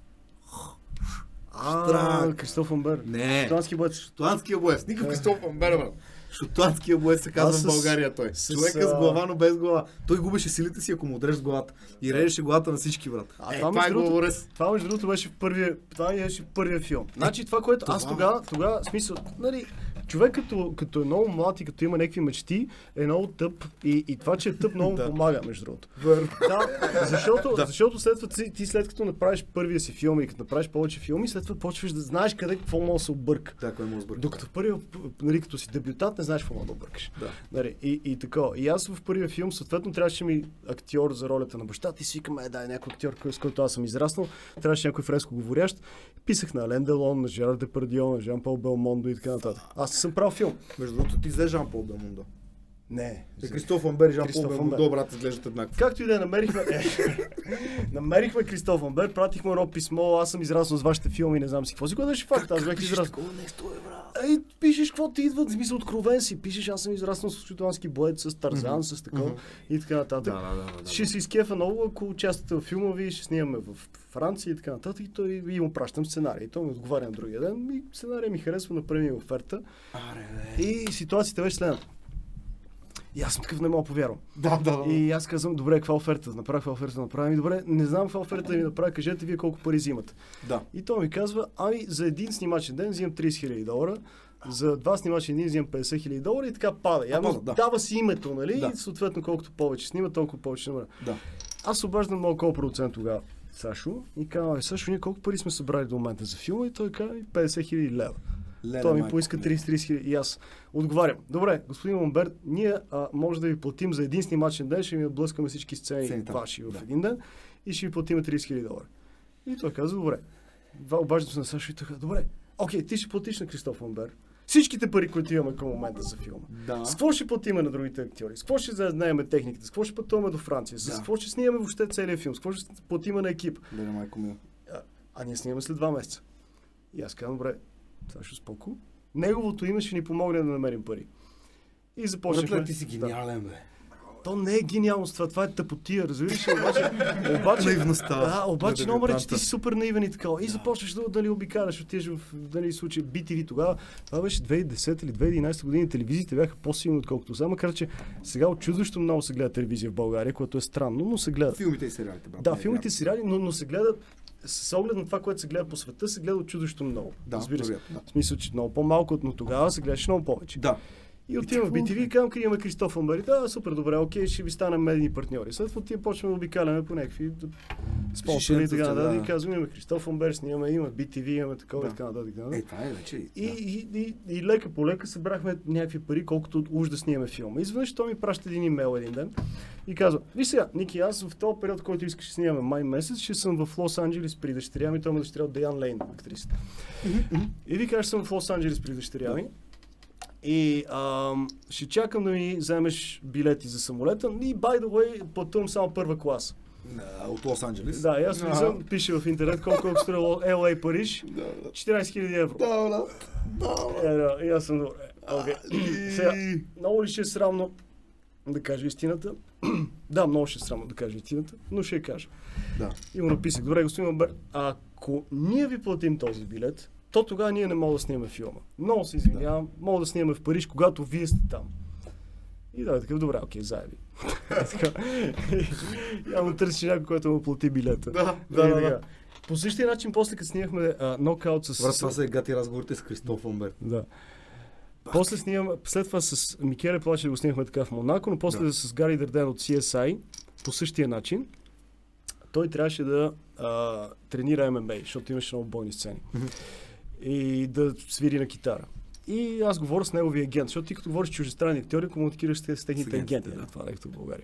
Speaker 3: А, Кристоф Амбер.
Speaker 2: Не.
Speaker 3: Шотландски боец.
Speaker 2: Шотландския боец. Никакъв Кристоф Амбер, брат. Шотландския боец се казва
Speaker 3: с...
Speaker 2: в България той.
Speaker 3: С...
Speaker 2: Човека с глава, но без глава. Той губеше силите си, ако му удреш с главата. И режеше главата на всички, брат.
Speaker 3: А,
Speaker 2: е,
Speaker 3: това,
Speaker 2: това, е
Speaker 3: другото,
Speaker 2: говорес.
Speaker 3: това между другото беше в първия, това беше в първия филм. Значи това, което
Speaker 2: това...
Speaker 3: аз тогава, тогава, смисъл, нали, човек като, като е много млад и като има някакви мечти, е много тъп и, и това, че е тъп, много му помага, между другото. Да, защото, да. защото след това ти, ти след като направиш първия си филм и като направиш повече филми, след това почваш да знаеш къде какво може да се обърка.
Speaker 2: Да, кой може да обърка.
Speaker 3: Докато в първия, нали, като си дебютант, не знаеш какво може да объркаш.
Speaker 2: Да.
Speaker 3: Нали, и, и така. И аз в първия филм, съответно, трябваше ми актьор за ролята на баща. Ти си викам, е, да, някой актьор, с който аз съм израснал. Трябваше някой френско говорящ. Писах на Ален Делон, на Жерар Депардио, на Жан Пол Белмондо и така нататък. Аз съм правил филм.
Speaker 2: Между другото, ти взе Жан Пол Белмондо.
Speaker 3: Не.
Speaker 2: Е, Кристоф Амбер и Жан
Speaker 3: Кристоф
Speaker 2: Пол Белмондо, брат, изглеждат еднакво.
Speaker 3: Както и да е, намерихме... Е, намерихме Кристоф Амбер, пратихме едно писмо, аз съм израснал с вашите филми, не знам си какво си, което беше факт, аз бях израснал. Ей, пишеш какво ти идват, в смисъл откровен си, пишеш, аз съм израснал с шотландски боец, с Тарзан, mm-hmm. с такова mm-hmm. и така нататък.
Speaker 2: Да, да, да, да,
Speaker 3: ще се изкефа много, ако участвате в филма ви, ще снимаме в Франция и така нататък и, той, и му пращам сценарий. И той ми отговаря на другия ден и сценария ми харесва, направи ми оферта.
Speaker 2: Аре,
Speaker 3: и ситуацията беше следната. И аз съм такъв, не мога повярвам.
Speaker 2: Да, да, да.
Speaker 3: И аз казвам, добре, каква оферта да направя, каква оферта да направя? И добре, не знам каква оферта да ми направя, кажете вие колко пари взимате.
Speaker 2: Да.
Speaker 3: И той ми казва, ами за един снимачен ден взимам трийсет хиляди долара, за два снимачни дни взимам петдесет хиляди долара и така пада. Явно да. Дава си името, нали? Да. И съответно колкото повече снима, толкова повече номера.
Speaker 2: Да.
Speaker 3: Аз обаждам много колко процент тогава Сашо и казвам, Сашо, ние колко пари сме събрали до момента за филма и той казва петдесет хиляди лева. Лена, той ми майко, поиска трийсет хиляди и аз отговарям. Добре, господин Ламберт, ние а, може да ви платим за един снимачен ден, ще ми отблъскаме всички сцени Цени, ваши да. в един ден и ще ви платим трийсет хиляди долара. И той каза, добре. Обаждам се на Сашо и той каза, добре, окей, ти ще платиш на Кристоф Ламберт всичките пари, които имаме към момента за филма.
Speaker 2: Да.
Speaker 3: С какво ще платиме на другите актьори? С какво ще знаеме техниката? С какво ще пътуваме до Франция? С да. какво ще снимаме въобще целият филм? С какво ще платиме на екип?
Speaker 2: Да, майко ми.
Speaker 3: А, а ние снимаме след два месеца. И аз казвам, добре, Сашо, споко. Неговото име ще ни помогне да намерим пари. И започнахме...
Speaker 2: Ти си гениален, бе.
Speaker 3: То не е гениалност, това, това е тъпотия, разбираш ли? Обаче, обаче,
Speaker 2: наивността.
Speaker 3: Да, обаче номер е, че ти си супер наивен и така. И да. започваш да, дали обикаляш, отидеш в дали случай би ти ви тогава. Това беше две хиляди и десета или две хиляди и единадесета година, телевизиите бяха по-силни отколкото сега, макар че сега очудващо много се гледа телевизия в България, което е странно, но се гледа.
Speaker 2: Филмите и сериалите, брат.
Speaker 3: Да, филмите и сериали, но, но се гледат с оглед на това, което се гледа по света, се гледа чудещо много.
Speaker 2: Да,
Speaker 3: разбира се.
Speaker 2: Да.
Speaker 3: В смисъл, че много по-малко, но тогава се гледаше много повече.
Speaker 2: Да.
Speaker 3: И отиваме в би ти ви и казвам, къде имаме Кристоф Ламбер. Да, супер, добре, окей, ще ви станем медийни партньори. След това отиваме, почваме да обикаляме по някакви спонсори и така нататък. И казваме, имаме Кристоф Ламбер, снимаме, имаме би ти ви, имаме такова и така нататък.
Speaker 2: Е, това е вече.
Speaker 3: И, и, и, и лека по лека събрахме някакви пари, колкото уж да снимаме филма. Изведнъж той ми праща един имейл един ден и казва, виж сега, Ники, аз в този период, който искаш да снимаме май месец, ще съм в Лос-Анджелес при дъщеря ми, той ме дъщеря от Даян Лейн, актрисата. И ви кажеш, съм в Лос-Анджелес при дъщеря ми. И ам, ще чакам да ми вземеш билети за самолета и, by the way, платувам само първа класа.
Speaker 2: От Лос-Анджелес?
Speaker 3: Да, и аз влизам, пише в интернет колко колко струва Ел Ей Париж, четиринадесет хиляди евро.
Speaker 2: Да, да.
Speaker 3: Е, да, и аз съм добре. Okay. Сега, много ли ще е срамно да кажа истината? Да, много ще е срамно да кажа истината, но ще я кажа.
Speaker 2: Да.
Speaker 3: И му написах, добре, господин Алберт, ако ние ви платим този билет, то тогава ние не можем да снимаме филма. Много се извинявам, да. Мога да снимаме в Париж, когато вие сте там. И да, такъв, добре, окей, заеби. Явно търсиш някой, който му плати билета.
Speaker 2: Да, да, да, да.
Speaker 3: По същия начин, после като снимахме нокаут с...
Speaker 2: Врат, това са гати разговорите с Кристоф Ламберт.
Speaker 3: Да. После снимам, след това с Микеле Плаче го снимахме така в Монако, но после да. с Гари Дърден от Си Ес Ай, по същия начин, той трябваше да а, тренира Ем Ем А, защото имаше много бойни сцени. Mm-hmm. И да свири на китара. И аз говоря с неговия агент, защото ти като говориш чуждестранни актьори, комуникираш с техните агенти. Да. Това е в България.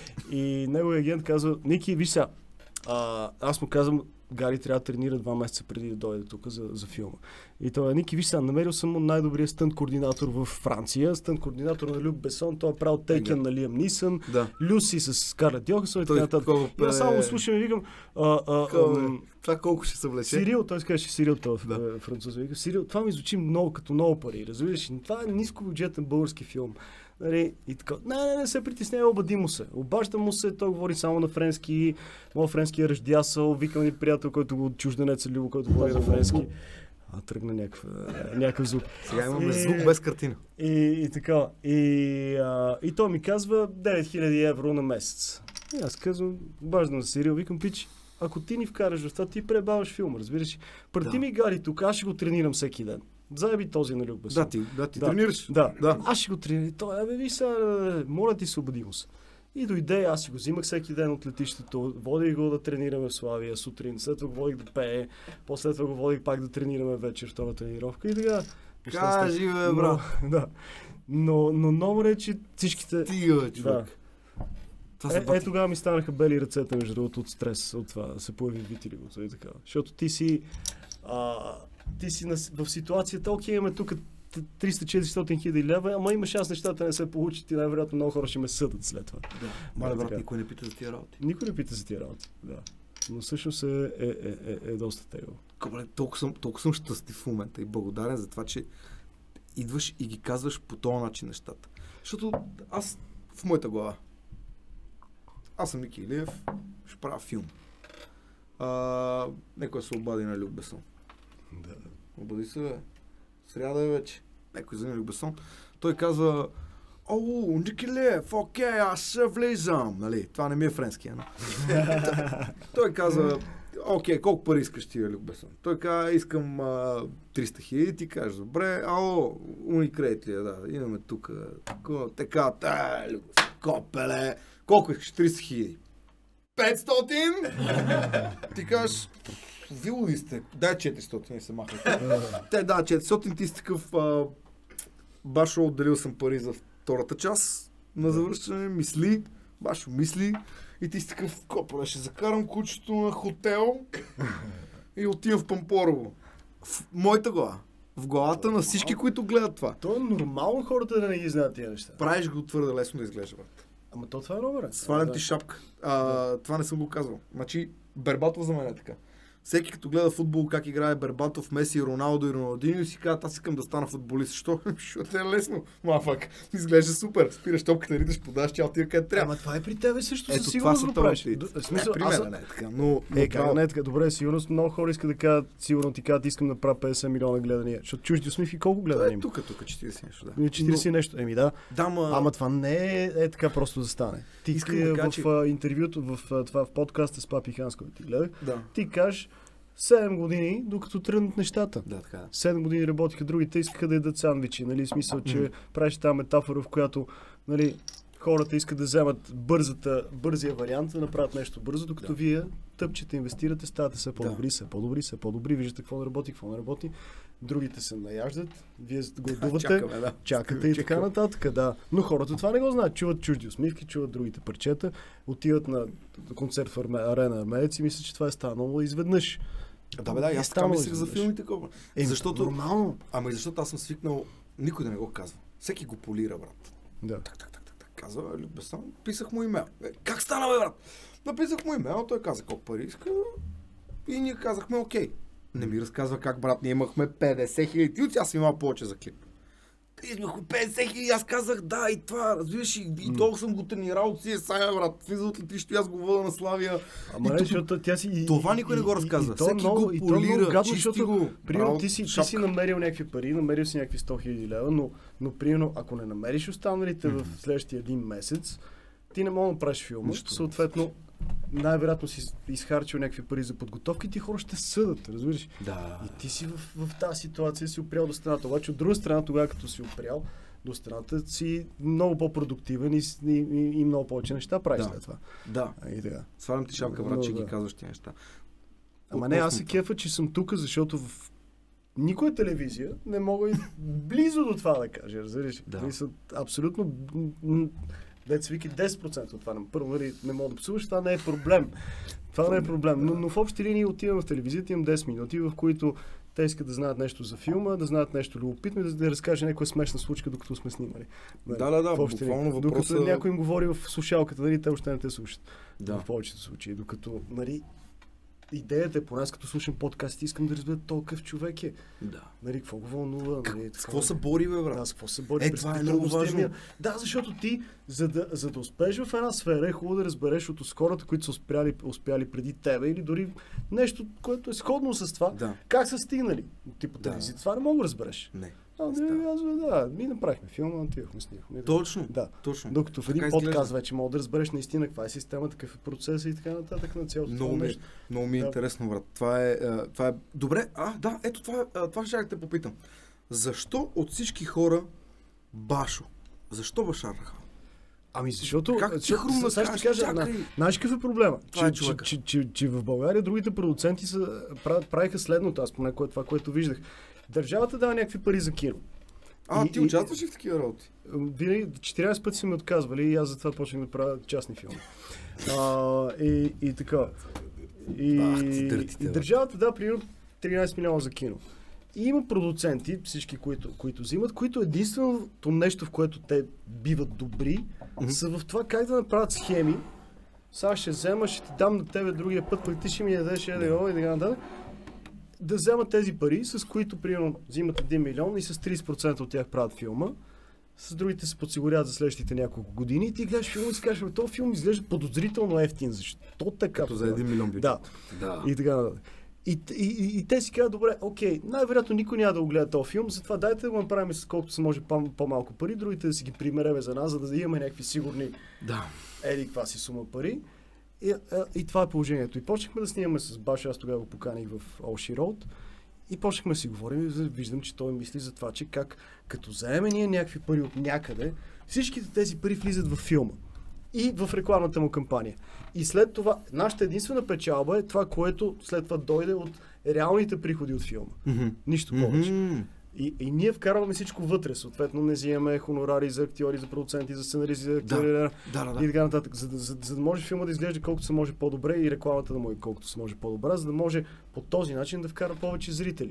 Speaker 3: И неговия агент казва, Ники, виж сега, а, аз му казвам, Гари трябва да тренира два месеца преди да дойде тук за, за филма. И той е, Ники, виж сега, намерил съм му най-добрия стънт координатор в Франция, стънт координатор на Люк Бесон, той е правил Тейкен на Лиам Нисън, да. Люси с Скарлет Йохансон и така нататък. И аз само го слушам и викам, а, а, а,
Speaker 2: това колко ще се влече?
Speaker 3: Сирил, той казваше Сирил, това да. Француз. Викам, Сирил, това ми звучи много като много пари, разбираш? Това е нискобюджетен български филм. Нали, и така, не, не, не се притеснява, обади му се. Обажда му се, той говори само на френски, моят френски е ръждясъл, викам ни приятел, който го чужденец е любо, който говори на френски. А тръгна някакъв, някакъв звук.
Speaker 2: Сега имаме звук без картина.
Speaker 3: И, и така, и, а, и той ми казва девет хиляди евро на месец. И аз казвам, обаждам се Сирил, викам, пич, ако ти ни вкараш в това, ти пребаваш филма, разбираш. Прати да. ми Гари тук, аз ще го тренирам всеки ден. Заеби този на Люк Бесон.
Speaker 2: Да, ти, да, ти да. тренираш.
Speaker 3: Да. да, аз ще го тренирам. Той, абе, ви са, моля ти се, обади му се. И дойде, аз си го взимах всеки ден от летището, водих го да тренираме в Славия сутрин, след това го водих да пее, после това го водих пак да тренираме вечер, втора тренировка и така.
Speaker 2: Кажи, бе, брат.
Speaker 3: Да. Но, но много речи всичките...
Speaker 2: Стига, човек.
Speaker 3: Да. Е, е, тогава ми станаха бели ръцете, между другото, от стрес, от това да се появи витилигото и така. Защото ти си... А, ти си на, в ситуацията, окей, имаме тук триста до четиристотин хиляди лева, ама има шанс нещата не се получат и най-вероятно много хора ще ме съдат след това.
Speaker 2: Да. Мале, брат, никой не пита за тия работи.
Speaker 3: Никой не пита за тия работи, да. Но всъщност е, е, е, е, е доста тегло.
Speaker 2: Толкова съм, толкова съм щастлив в момента и благодарен за това, че идваш и ги казваш по този начин нещата. Защото аз в моята глава, аз съм Ники Илиев, ще правя филм. А, некой се обади на Люк Бесон.
Speaker 3: Да.
Speaker 2: Обади се, бе. Сряда е вече. Некой за Люк Бесон. Той казва, о, Ники Илиев, окей, аз влизам. Нали, това не ми е френски, но. Той казва, окей, колко пари искаш ти, Люк Бесон? Той казва, искам а, триста хиляди, ти кажеш, добре, ало, Уникредит ли е, да, имаме тук. Така, та, Люк, копеле, колко искаш? триста хиляди. петстотин? Ти кажеш, вило ли сте? Дай четиристотин и се махате. Те да, четиристотин, ти си такъв, а, башо, отделил съм пари за втората част на завършване, мисли, башо мисли и ти си такъв, копеле, ще закарам кучето на хотел и отивам в Пампорово. В моята глава. В главата на всички, които гледат това.
Speaker 3: То е нормално хората да не ги знаят тия неща.
Speaker 2: Правиш го твърде лесно да изглежда, брат.
Speaker 3: Ама то това е добре.
Speaker 2: Свалям да. ти шапка. А, да. Това не съм го казвал. Значи, Бербатов за мен е така. Всеки като гледа футбол, как играе Бербатов, Меси, Роналдо и Роналдиньо, си казват, аз искам да стана футболист. Защо? Защото е лесно. Мафак. Изглежда супер. Спираш топката, риташ, подаш, тя отива къде трябва.
Speaker 3: Ама това е при тебе също.
Speaker 2: Ето, това са
Speaker 3: това
Speaker 2: смисъл, при мен не е така. Но,
Speaker 3: но е, как не е така. Добре, сигурно много хора искат да кажат, сигурно ти казват, искам да правя петдесет милиона гледания. Защото чужди усмивки колко гледания има?
Speaker 2: Тук, тук, четирийсет нещо, да.
Speaker 3: четирийсет но... нещо. Еми да.
Speaker 2: да ма...
Speaker 3: Ама това не е, е така просто да стане. Ти искам да кажа, в че... интервюто, в това в подкаста с Папи Ханс, който ти гледах,
Speaker 2: да.
Speaker 3: ти кажеш седем години, докато тръгнат нещата.
Speaker 2: Да, така.
Speaker 3: седем години работиха, другите искаха да ядат сандвичи, нали, смисъл, че mm. правиш тази метафора, в която, нали, хората искат да вземат бързата, бързия вариант, да направят нещо бързо, докато да. вие тъпчете, инвестирате, ставате все по-добри, да. все по-добри, все по-добри, виждате какво не работи, какво не работи. Другите се наяждат, вие гладувате,
Speaker 2: Чакаме, да.
Speaker 3: чакате и така нататък, да. Но хората това не го знаят. Чуват чужди усмивки, чуват другите парчета, отиват на концерт в Арена Армеец и мислят, че това е станало изведнъж.
Speaker 2: Да, бе, да, аз така мислех за филмите, копа.
Speaker 3: Е,
Speaker 2: защото,
Speaker 3: нормално.
Speaker 2: Ама и защото аз съм свикнал никой да не го казва. Всеки го полира, брат.
Speaker 3: Да.
Speaker 2: Так, так, так, так, так. Казва, Люк Бесон, писах му имейл. Е, как стана, бе, брат? Написах му имейл, той каза колко пари иска и ние казахме окей. Не ми разказва как, брат, ние имахме петдесет хиляди. Ти аз съм имал повече за клип. Измихме петдесет хиляди, аз казах да и това, разбираш, и, и толкова съм го тренирал от си Сая, брат. Влиза от летището, аз го вода на Славия.
Speaker 3: Ама не, защото тя си...
Speaker 2: Това никой не го разказва.
Speaker 3: И, и, и,
Speaker 2: Всеки
Speaker 3: много,
Speaker 2: го
Speaker 3: и
Speaker 2: полира,
Speaker 3: много гадно,
Speaker 2: чисти
Speaker 3: защото,
Speaker 2: го.
Speaker 3: примерно, ти си, ти си намерил някакви пари, намерил си някакви сто хиляди лева, но, но примерно, ако не намериш останалите mm-hmm. в следващия един месец, ти не мога да правиш филма. Нищо. Съответно, най-вероятно си изхарчил някакви пари за подготовка и ти хора ще съдат, разбираш?
Speaker 2: Да.
Speaker 3: И ти си в, в тази ситуация си опрял до страната. Обаче от друга страна, тогава като си опрял до страната, си много по-продуктивен и, и, и, и много повече неща правиш
Speaker 2: да.
Speaker 3: след това.
Speaker 2: Да.
Speaker 3: И така.
Speaker 2: Свалям ти шапка, брат,
Speaker 3: Но,
Speaker 2: че
Speaker 3: да.
Speaker 2: ги казваш тия неща.
Speaker 3: Ама не, аз се кефа, че съм тук, защото в никоя телевизия не мога и близо до това да кажа, разбираш?
Speaker 2: Да.
Speaker 3: Са абсолютно деца вики десет процента от това. Първо, нали, не мога да псуваш, това не е проблем. Това не е проблем. Но, но в общи линии отивам в телевизията, имам десет минути, в които те искат да знаят нещо за филма, да знаят нещо любопитно и да, да разкаже някоя смешна случка, докато сме снимали.
Speaker 2: Да, да, да,
Speaker 3: буквално въпроса... Докато някой им говори в слушалката, нали, те още не те слушат.
Speaker 2: Да.
Speaker 3: В повечето случаи. Докато, нали, идеята е, по нас като слушам подкасти, искам да разбера толкова човек е.
Speaker 2: Да.
Speaker 3: Нали, какво го вълнува? Нали,
Speaker 2: с какво се бори, бе, брат?
Speaker 3: Да, с какво се бори?
Speaker 2: Е, това е много важно.
Speaker 3: Да, защото ти, за да, за да успееш в една сфера, е хубаво да разбереш от хората, които са успяли, успяли преди тебе или дори нещо, което е сходно с това, да. Как са стигнали. Ти по телевизия, да. Това не мога да разбереш.
Speaker 2: Не.
Speaker 3: А, не, аз, да, ми направихме филма, отивахме, снимахме.
Speaker 2: Точно,
Speaker 3: да.
Speaker 2: точно.
Speaker 3: Докато в един така подкаст изглежда. Вече мога да разбереш наистина каква е система, такъв е процесът и така нататък на цялото
Speaker 2: много
Speaker 3: това
Speaker 2: ми,
Speaker 3: нещо.
Speaker 2: Много ми е да. Интересно, брат. Това е, това е... Добре, а, да, ето това, това ще те попитам. Защо от всички хора Башо? Защо Башар Рахам?
Speaker 3: Ами защото...
Speaker 2: Как ти хрумна,
Speaker 3: сега ще кажа, на, знаеш какъв е проблема? Че,
Speaker 2: е
Speaker 3: че, че, че, че в България другите продуценти са, правиха следното, аз поне това, което виждах. Държавата дава някакви пари за кино.
Speaker 2: А,
Speaker 3: и,
Speaker 2: ти участваш ли в такива работи?
Speaker 3: Винаги четиринадесет пъти са ми отказвали и аз затова почнах да правя частни филми. а, и, и така. И,
Speaker 2: Ах, дъртите,
Speaker 3: и държавата дава примерно тринадесет милиона за кино. И има продуценти, всички, които, които взимат, които единственото нещо, в което те биват добри, mm-hmm. са в това как да направят схеми. Сега ще взема, ще ти дам на тебе другия път, пък ти ще ми ядеш едно и така нататък. Да вземат тези пари, с които, примерно, взимат един милион и с тридесет процента от тях правят филма. С другите се подсигуряват за следващите няколко години и ти гледаш филма и си кажеш, този филм изглежда подозрително ефтин. Защо така?
Speaker 2: Като за един милион бюджет.
Speaker 3: Да.
Speaker 2: да.
Speaker 3: И така нататък. И, и, и, и те си казват, добре, окей, най-вероятно никой няма да го гледа този филм, затова дайте да го направим с колкото се може по- по-малко пари, другите да си ги примереме за нас, за да имаме някакви сигурни
Speaker 2: да.
Speaker 3: Еди каква си сума пари. И, а, и това е положението. И почнахме да снимаме с Башо, аз тогава го поканих в All She Wrote. И почнахме да си говорим и виждам, че той мисли за това, че как като заеме ние някакви пари от някъде, всичките тези пари влизат в филма и в рекламната му кампания. И след това, нашата единствена печалба е това, което след това дойде от реалните приходи от филма. Mm-hmm. Нищо повече. Mm-hmm. И, и ние вкарваме всичко вътре, съответно не взимаме хонорари за актьори, за продуценти, за сценаристи, за актьори
Speaker 2: да, да, да,
Speaker 3: и така нататък. За, за, за, за да може филма да изглежда колкото се може по-добре и рекламата да му е колкото се може по-добра, за да може по този начин да вкара повече зрители.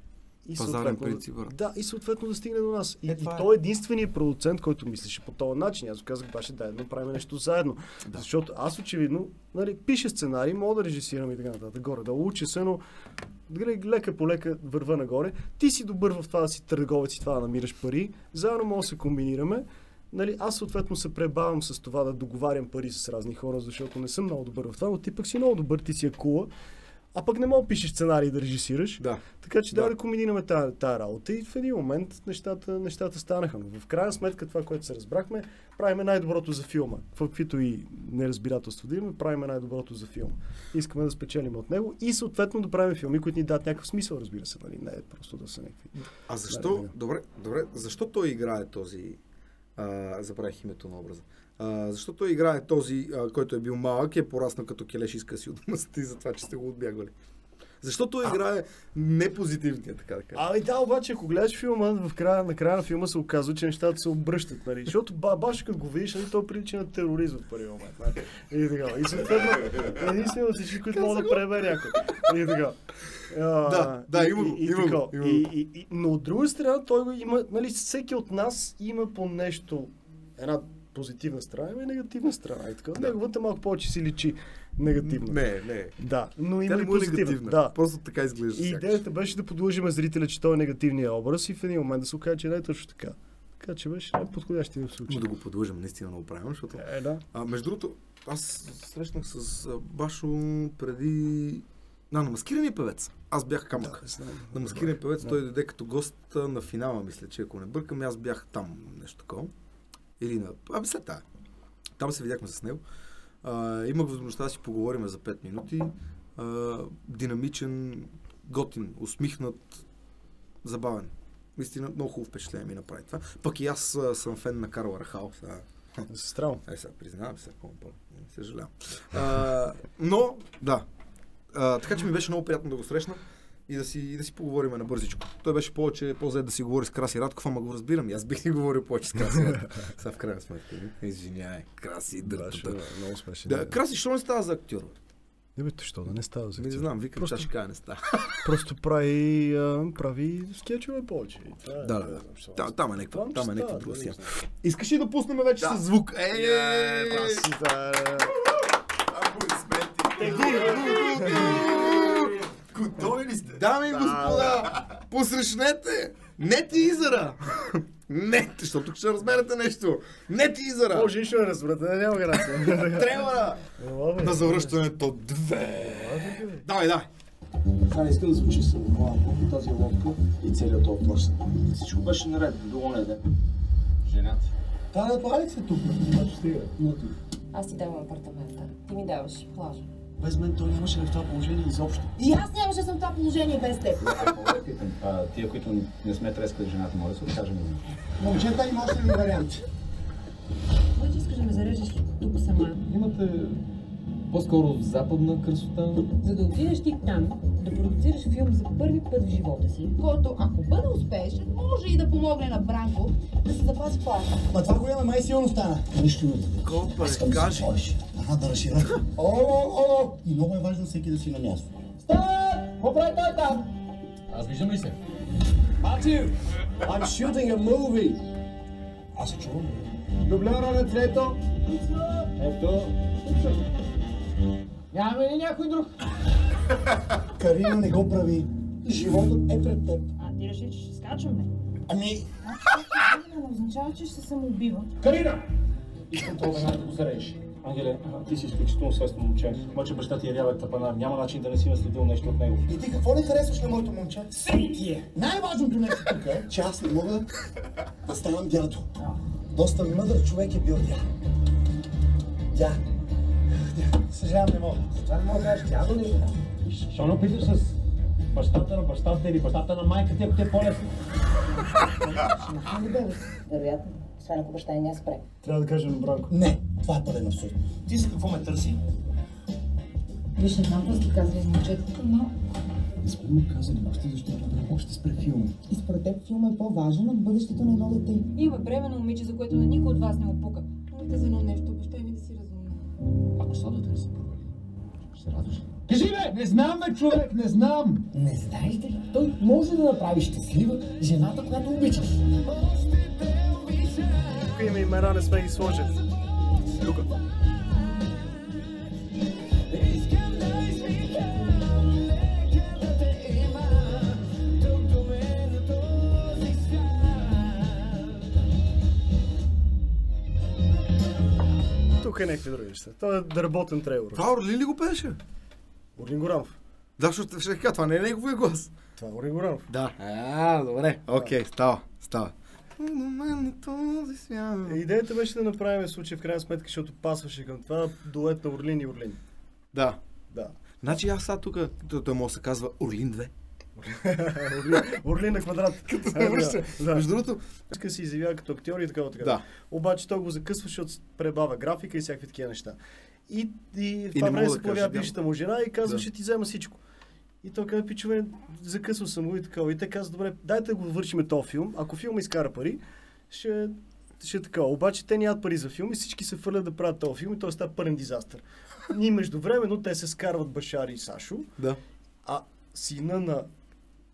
Speaker 3: И
Speaker 2: принцип,
Speaker 3: да, и съответно да стигне до нас. И, е, и той е единственият продуцент, който мислеше по този начин. Аз казах, баше, дай да направим нещо заедно. Да. Защото аз очевидно, нали, пише сценарий, мога да режисирам и така нататък. Горе да уча се, но лека по лека върва нагоре. Ти си добър в това да си търговец и това да намираш пари. Заедно може да се комбинираме. Нали, аз съответно се пребавам с това да договарям пари с разни хора, защото не съм много добър в това, но ти пък си много добър, ти си е кула. А пък не мога да пишеш сценарий да режисираш.
Speaker 2: Да.
Speaker 3: Така че
Speaker 2: да,
Speaker 3: да, да комбинираме тази, тази работа и в един момент нещата, нещата станаха. Но в крайна сметка това, което се разбрахме, правиме най-доброто за филма. Каквито и неразбирателство да имаме, правиме най-доброто за филма. Искаме да спечелим от него и съответно да правим филми, които ни дадат някакъв смисъл, разбира се. Нали? Не е просто да са някакви.
Speaker 2: А защо, да, добре, добре, защо той играе този, а, забравих името на образа, Uh, защото той играе този, uh, който е бил малък и е пораснал като келеш и скъси от мъста и за това, че сте го отбягвали. Защо той а... играе непозитивния, така да кажа?
Speaker 3: Ами да, обаче, ако гледаш филма, в края, на края на филма се оказва, че нещата се обръщат. Нали? Защото баш като го видиш, нали, той прилича на терорист в първи момент. Нали? И така. И съответно, единствено всички, които могат да пребе някой. И така. Uh,
Speaker 2: да, да, има го,
Speaker 3: и,
Speaker 2: има го.
Speaker 3: И, и, и, и, но от друга страна, той го има, нали, всеки от нас има по нещо, една позитивна страна, има и негативна страна. И така. Да. Неговата малко повече си личи негативно.
Speaker 2: Не, не.
Speaker 3: Да, но има
Speaker 2: и позитивна.
Speaker 3: Да.
Speaker 2: Просто така изглежда.
Speaker 3: И идеята беше да подложим зрителя, че той е негативният образ и в един момент да се окаже, че не е точно така. Така че беше подходящи в случая.
Speaker 2: Но да го подложим наистина много правилно, защото...
Speaker 3: Е, да.
Speaker 2: А, между другото, аз срещнах с а, Башо преди... Да, на маскирания певец. Аз бях камък.
Speaker 3: Да, знам.
Speaker 2: На маскирания певец
Speaker 3: Да.
Speaker 2: той дойде като гост на финала, мисля, че ако не бъркам, аз бях там нещо такова. Или на... Абе след тая. Там се видяхме с него. А, имах възможността да си поговорим за пет минути. А, динамичен, готин, усмихнат, забавен. Наистина много хубаво впечатление ми направи това. Пък и аз а, съм фен на Карл Рахал. Сега.
Speaker 3: Сестра.
Speaker 2: Ай сега, признавам се, ако не съжалявам. А, но, да. А, така че ми беше много приятно да го срещна и да си, и да си поговорим на бързичко. Той беше повече по-зает да си говори с Краси Радков, ама го разбирам. И аз бих ни говорил повече с Краси Радков. Сега в крайна сметка. Извинявай, Краси, дъртата.
Speaker 3: Много смешен.
Speaker 2: Да, Краси, що не става за актьор?
Speaker 3: Не бе, що да не става за
Speaker 2: Не
Speaker 3: актьор?
Speaker 2: знам, викам,
Speaker 3: Просто-
Speaker 2: че ще кажа не става.
Speaker 3: Просто прави, а, прави скетчове повече. И това е-
Speaker 2: Да, да, да. Та- Там е някаква,
Speaker 3: Там
Speaker 2: там е
Speaker 3: ще
Speaker 2: някаква
Speaker 3: става,
Speaker 2: друга
Speaker 3: да,
Speaker 2: сия.
Speaker 3: да.
Speaker 2: Искаш ли да пуснем вече с звук? Ей, ей, ей!
Speaker 1: Готови ли сте?
Speaker 2: Дами и господа, посрещнете! Не тизъра! Не, защото ще разберете нещо. Не тизъра!
Speaker 3: Може и ще разберете, няма гаранция.
Speaker 2: Трябва на завръщането две. Давай, давай.
Speaker 5: Това не иска да звучи самохвално, тази лодка и целият този плащ. Всичко беше наред, до оня ден. Жената.
Speaker 4: Та да това се тук? Значи стига.
Speaker 6: Аз ти давам апартамента. Ти ми даваш плажа.
Speaker 5: Без мен той нямаше в това положение изобщо.
Speaker 6: И аз нямаше да съм в това положение без теб.
Speaker 5: А, тия, които не сме трескали жената, може да се откажем.
Speaker 4: Момчета, има още един вариант.
Speaker 6: Кой ти искаш да ме зарежеш тук сама?
Speaker 7: Имате по-скоро западна красота.
Speaker 6: За да отидеш ти там, да продуцираш филм за първи път в живота си, който, ако бъде успешен, може и да помогне на Бранко да се запази плаща.
Speaker 4: Ма това го има май силно стана.
Speaker 5: Нищо не да
Speaker 2: Колко
Speaker 5: Искам да се сложиш. Ага, да разширя. О, о, о! И много е важно всеки да си на място.
Speaker 7: Аз виждам ли се?
Speaker 5: Матю! I'm shooting a movie! Аз се чувам. Дублера на трето. Ето.
Speaker 7: Нямаме ли някой друг?
Speaker 4: Карина не го прави. Животът е пред теб.
Speaker 6: А ти реши, че ще скачаме.
Speaker 4: Ами,
Speaker 6: Не означава, че ще се самоубива.
Speaker 5: Карина! Искам това веднага да го зарежеш. Ангеле, ти си изключително свестно момче. Обаче баща ти е рявък тапанар. Няма начин да не си наследил нещо от него.
Speaker 4: и ти какво не харесваш на моето момче? Сей ти е! Най-важното нещо тук е, че аз не мога да ставам дядо. Доста мъдър човек е бил дядо. Дя. Дя. Съжалявам, не мога. Това не мога да кажеш дядо ли?
Speaker 5: Защо не питаш с бащата на бащата или бащата на майка ти, ако ти е по-лесно?
Speaker 6: Вероятно. Освен ако баща не спре.
Speaker 3: Трябва да кажем на Бранко.
Speaker 4: Не, това е пълен абсурд. Ти за какво ме търси?
Speaker 6: Виж, не знам какво ти казва с момчетата, но
Speaker 5: Не сме му казали още, защото Бранко ще спре филма.
Speaker 6: и според теб филма е по-важен от бъдещето на едно дете. Има бременно момиче, за което на никой от вас не му пука. Помните за едно нещо, обещай ми да си разумна.
Speaker 7: Ако сватбата не се провали, ще се радваш ли?
Speaker 5: Кажи бе! Не знам бе, човек, не знам!
Speaker 4: Не знаете ли? Той може да направи щастлива жената, която обичаш.
Speaker 3: Тук има имена, не сме ги сложили. Тук. Тук е някакви други неща. Това е да работен трейлер.
Speaker 2: Това Орлин ли го пеше?
Speaker 3: Орлин Горанов.
Speaker 2: Да, защото ще кажа, това не е неговия глас.
Speaker 3: Това е Орлин Горанов.
Speaker 2: Да. А, добре. Окей, става, става.
Speaker 3: Идеята беше да направим случай в крайна сметка, защото пасваше към това дует на Орлин и Орлин.
Speaker 2: Да.
Speaker 3: Да.
Speaker 2: Значи аз сега тук, той, той може да се казва Орлин две.
Speaker 3: Орлин, Орлин на квадрат.
Speaker 2: Като
Speaker 3: Е,
Speaker 2: завърша.
Speaker 3: да.
Speaker 2: Между другото,
Speaker 3: Иска се изявява като актьор и така така.
Speaker 2: Да.
Speaker 3: Обаче той го закъсва, защото пребава графика и всякакви такива неща. И, и в
Speaker 2: И
Speaker 3: това
Speaker 2: не
Speaker 3: време
Speaker 2: мога
Speaker 3: се
Speaker 2: да
Speaker 3: появява
Speaker 2: кажа,
Speaker 3: бившата му жена и казва,
Speaker 2: Да.
Speaker 3: ще ти взема всичко. И той казва, пичове, закъсва съм го и така. И те казват, добре, дайте да го вършим този филм. Ако филма изкара пари, ще, ще така. Обаче те нямат пари за филм и всички се фърлят да правят този филм и той става пълен дизастър. И междувременно те се скарват Башари и Сашо,
Speaker 2: да.
Speaker 3: а сина на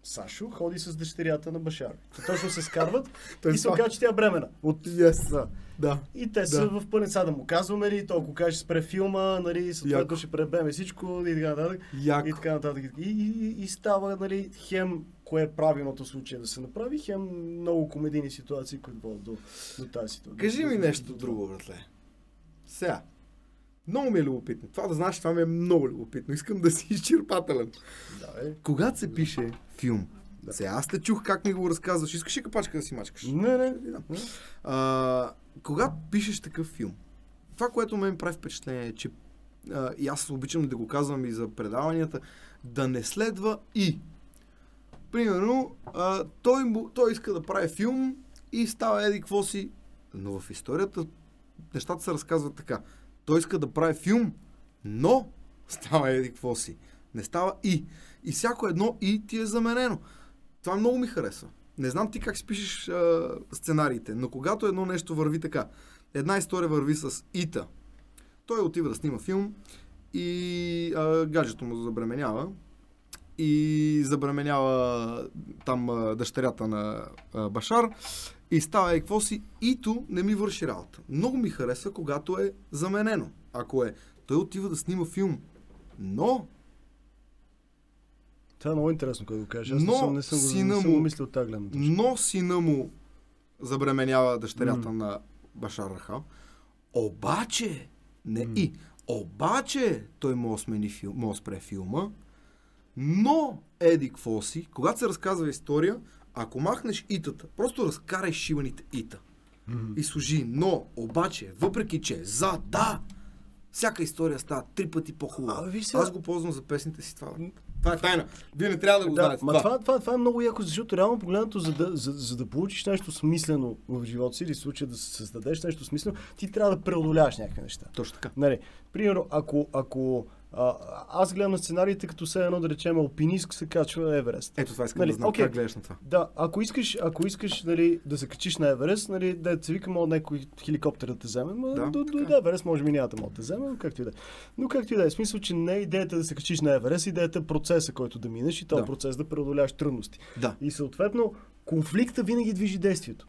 Speaker 3: Сашо ходи с дъщерята на Башар. Те точно се скарват
Speaker 2: Той
Speaker 3: и се
Speaker 2: това-
Speaker 3: оказа, че тя е бремена. От...
Speaker 2: Yes.
Speaker 3: Да.
Speaker 2: Да.
Speaker 3: И те са
Speaker 2: Да.
Speaker 3: в пълен са да му казвам, нали, то ако каже спре филма, нали, съответно
Speaker 2: Яко.
Speaker 3: ще пребеме всичко и така нататък.
Speaker 2: Яко.
Speaker 3: И така нататък. И, и, и става, нали, хем кое е правилното случай да се направи, хем много комедийни ситуации, които водят до, до тази ситуация.
Speaker 2: Кажи ми нещо друго, братле. Сега. Много ми е любопитно. Това да знаеш, това ми е много любопитно. Искам да си изчерпателен.
Speaker 3: Да, бе.
Speaker 2: Когато се пише филм, сега аз те чух как ми го разказваш. Искаш ли капачка да си мачкаш?
Speaker 3: Не, не.
Speaker 2: А, когато пишеш такъв филм, това, което ме прави впечатление е, че а, и аз обичам да го казвам и за предаванията, да не следва и. Примерно, а, той, му- той иска да прави филм и става еди какво си, но в историята нещата се разказват така. Той иска да прави филм, но става еди какво си. Не става и. И всяко едно и ти е заменено. Това много ми харесва. Не знам ти как си пишеш а, сценариите, но когато едно нещо върви така, една история върви с ита, той отива да снима филм и а, гаджето му забременява и забременява там а, дъщерята на а, Башар и става и какво си, ито не ми върши работа. Много ми харесва, когато е заменено. Ако е, той отива да снима филм, но
Speaker 3: Това е много интересно, като го кажеш. Аз
Speaker 2: Но
Speaker 3: не съм, не съм, го-
Speaker 2: сина
Speaker 3: не съм
Speaker 2: му-
Speaker 3: го мислил от тази гледна точка.
Speaker 2: но сина му забременява дъщерята на Башар Рахал. Обаче, не и, обаче той може да смени филм, може да спре филма, но еди какво си, когато се разказва история, ако махнеш итата, просто разкарай шиваните ита и служи, но, обаче, въпреки че за да, всяка история става три пъти по-хубава.
Speaker 3: А, виж сега-
Speaker 2: Аз го ползвам за песните си това. Това е тайна. Вие не трябва да го
Speaker 3: Да,
Speaker 2: знаете.
Speaker 3: ма това, това, това е много яко, защото реално погледнато, за да, за, за да получиш нещо смислено в живота си, или в случая да създадеш нещо смислено, ти трябва да преодоляваш някакви неща.
Speaker 2: Точно така.
Speaker 3: Нали, примерно, ако, ако а, аз гледам на сценариите, като все едно да речем алпинист се качва Еверест.
Speaker 2: Ето това искам
Speaker 3: Нали,
Speaker 2: да знам.
Speaker 3: окей.
Speaker 2: Как гледаш на това?
Speaker 3: Да, ако искаш, ако искаш нали, да се качиш на Еверест, нали, да се вика, мога някой хеликоптер да те вземе, ма,
Speaker 2: Да,
Speaker 3: до, до,
Speaker 2: така.
Speaker 3: до Еверест може би няма да мога да те вземе, но както и да е. Но както и да е, в смисъл, че не е идеята да се качиш на Еверест, идеята е процеса, който да минеш и този
Speaker 2: Да.
Speaker 3: процес да преодоляваш трудности.
Speaker 2: Да.
Speaker 3: И съответно, конфликта винаги движи действието.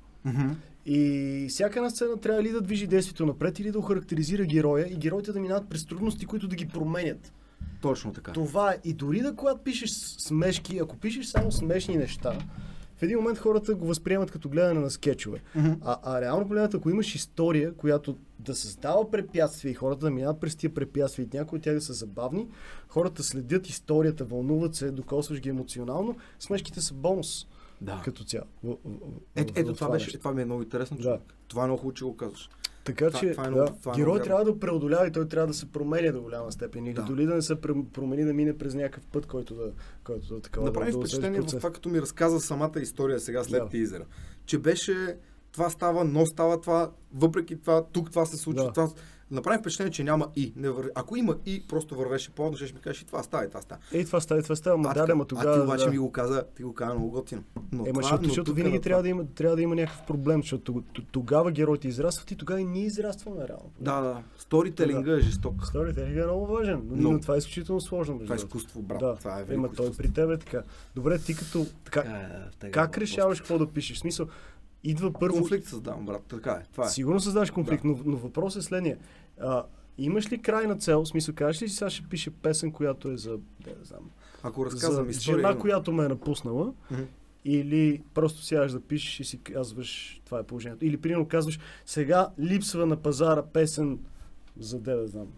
Speaker 3: И всяка една сцена трябва ли да движи действието напред или да охарактеризира героя и героите да минават през трудности, които да ги променят.
Speaker 2: Точно така.
Speaker 3: Това е. И дори да когато пишеш смешки, ако пишеш само смешни неща, в един момент хората го възприемат като гледане на скетчове.
Speaker 2: Мгм.
Speaker 3: А, а реално погледнато, ако имаш история, която да създава препятствия и хората да минават през тия препятствия и някои от тях да са забавни, хората следят историята, вълнуват се, докосваш ги емоционално, смешките са бонус
Speaker 2: Да.
Speaker 3: като цяло. В- в- в-
Speaker 2: Ето,
Speaker 3: в
Speaker 2: ето това, беше,
Speaker 3: нещо.
Speaker 2: това ми е много интересно.
Speaker 3: Да.
Speaker 2: човек. Това е много хубаво, че го казваш.
Speaker 3: Така
Speaker 2: Това-
Speaker 3: че
Speaker 2: това е
Speaker 3: да,
Speaker 2: много- това е
Speaker 3: герой
Speaker 2: много
Speaker 3: трябва да преодолява и той трябва да се променя до голяма степен. Или
Speaker 2: Да.
Speaker 3: дори да не се пре- промени, да мине през някакъв път, който да, който да такова.
Speaker 2: Направи
Speaker 3: да, да
Speaker 2: впечатление
Speaker 3: усетиш
Speaker 2: в
Speaker 3: процес.
Speaker 2: това, като ми разказа самата история сега след
Speaker 3: Да.
Speaker 2: тизера. Че беше това става, но става това, въпреки това, тук това се случва.
Speaker 3: Да.
Speaker 2: Това... Направи впечатление, че няма и. Не вър... Ако има и, просто вървеше по-одно, ще ми кажеш и това става, и това става.
Speaker 3: Ей, това става, това става, ма
Speaker 2: А,
Speaker 3: да,
Speaker 2: така,
Speaker 3: ма
Speaker 2: а
Speaker 3: тогава.
Speaker 2: ти обаче
Speaker 3: да.
Speaker 2: ми го каза, ти го каза много готино. Но
Speaker 3: Ема,
Speaker 2: това-
Speaker 3: защото,
Speaker 2: но
Speaker 3: защото
Speaker 2: тук
Speaker 3: винаги
Speaker 2: на
Speaker 3: трябва
Speaker 2: това-
Speaker 3: да, има, трябва да има някакъв проблем, защото т- тогава героите израстват и тогава и ние израстваме реално.
Speaker 2: Да, да. Сторителинга е жесток.
Speaker 3: Сторителинг е много важен, но,
Speaker 2: Но-
Speaker 3: но това е изключително сложно. между
Speaker 2: Това е
Speaker 3: другото.
Speaker 2: изкуство, брат.
Speaker 3: Да,
Speaker 2: Това е
Speaker 3: Ема
Speaker 2: велико
Speaker 3: той
Speaker 2: изкуство.
Speaker 3: при тебе е така. Добре, ти като. Така,
Speaker 2: Е,
Speaker 3: как решаваш какво да пишеш? В смисъл, идва първо.
Speaker 2: Конфликт създавам, брат. Така е. Това е.
Speaker 3: Сигурно създаваш конфликт, но, но въпросът е следния. А, имаш ли крайна цел? В смисъл, кажеш ли си, сега ще пише песен, която е за, не знам,
Speaker 2: Ако
Speaker 3: за
Speaker 2: разказвам история...
Speaker 3: жена,
Speaker 2: имам.
Speaker 3: която ме е напуснала,
Speaker 2: Мгм.
Speaker 3: или просто сядаш да пишеш и си казваш, това е положението. Или примерно казваш, сега липсва на пазара песен за, де да знам,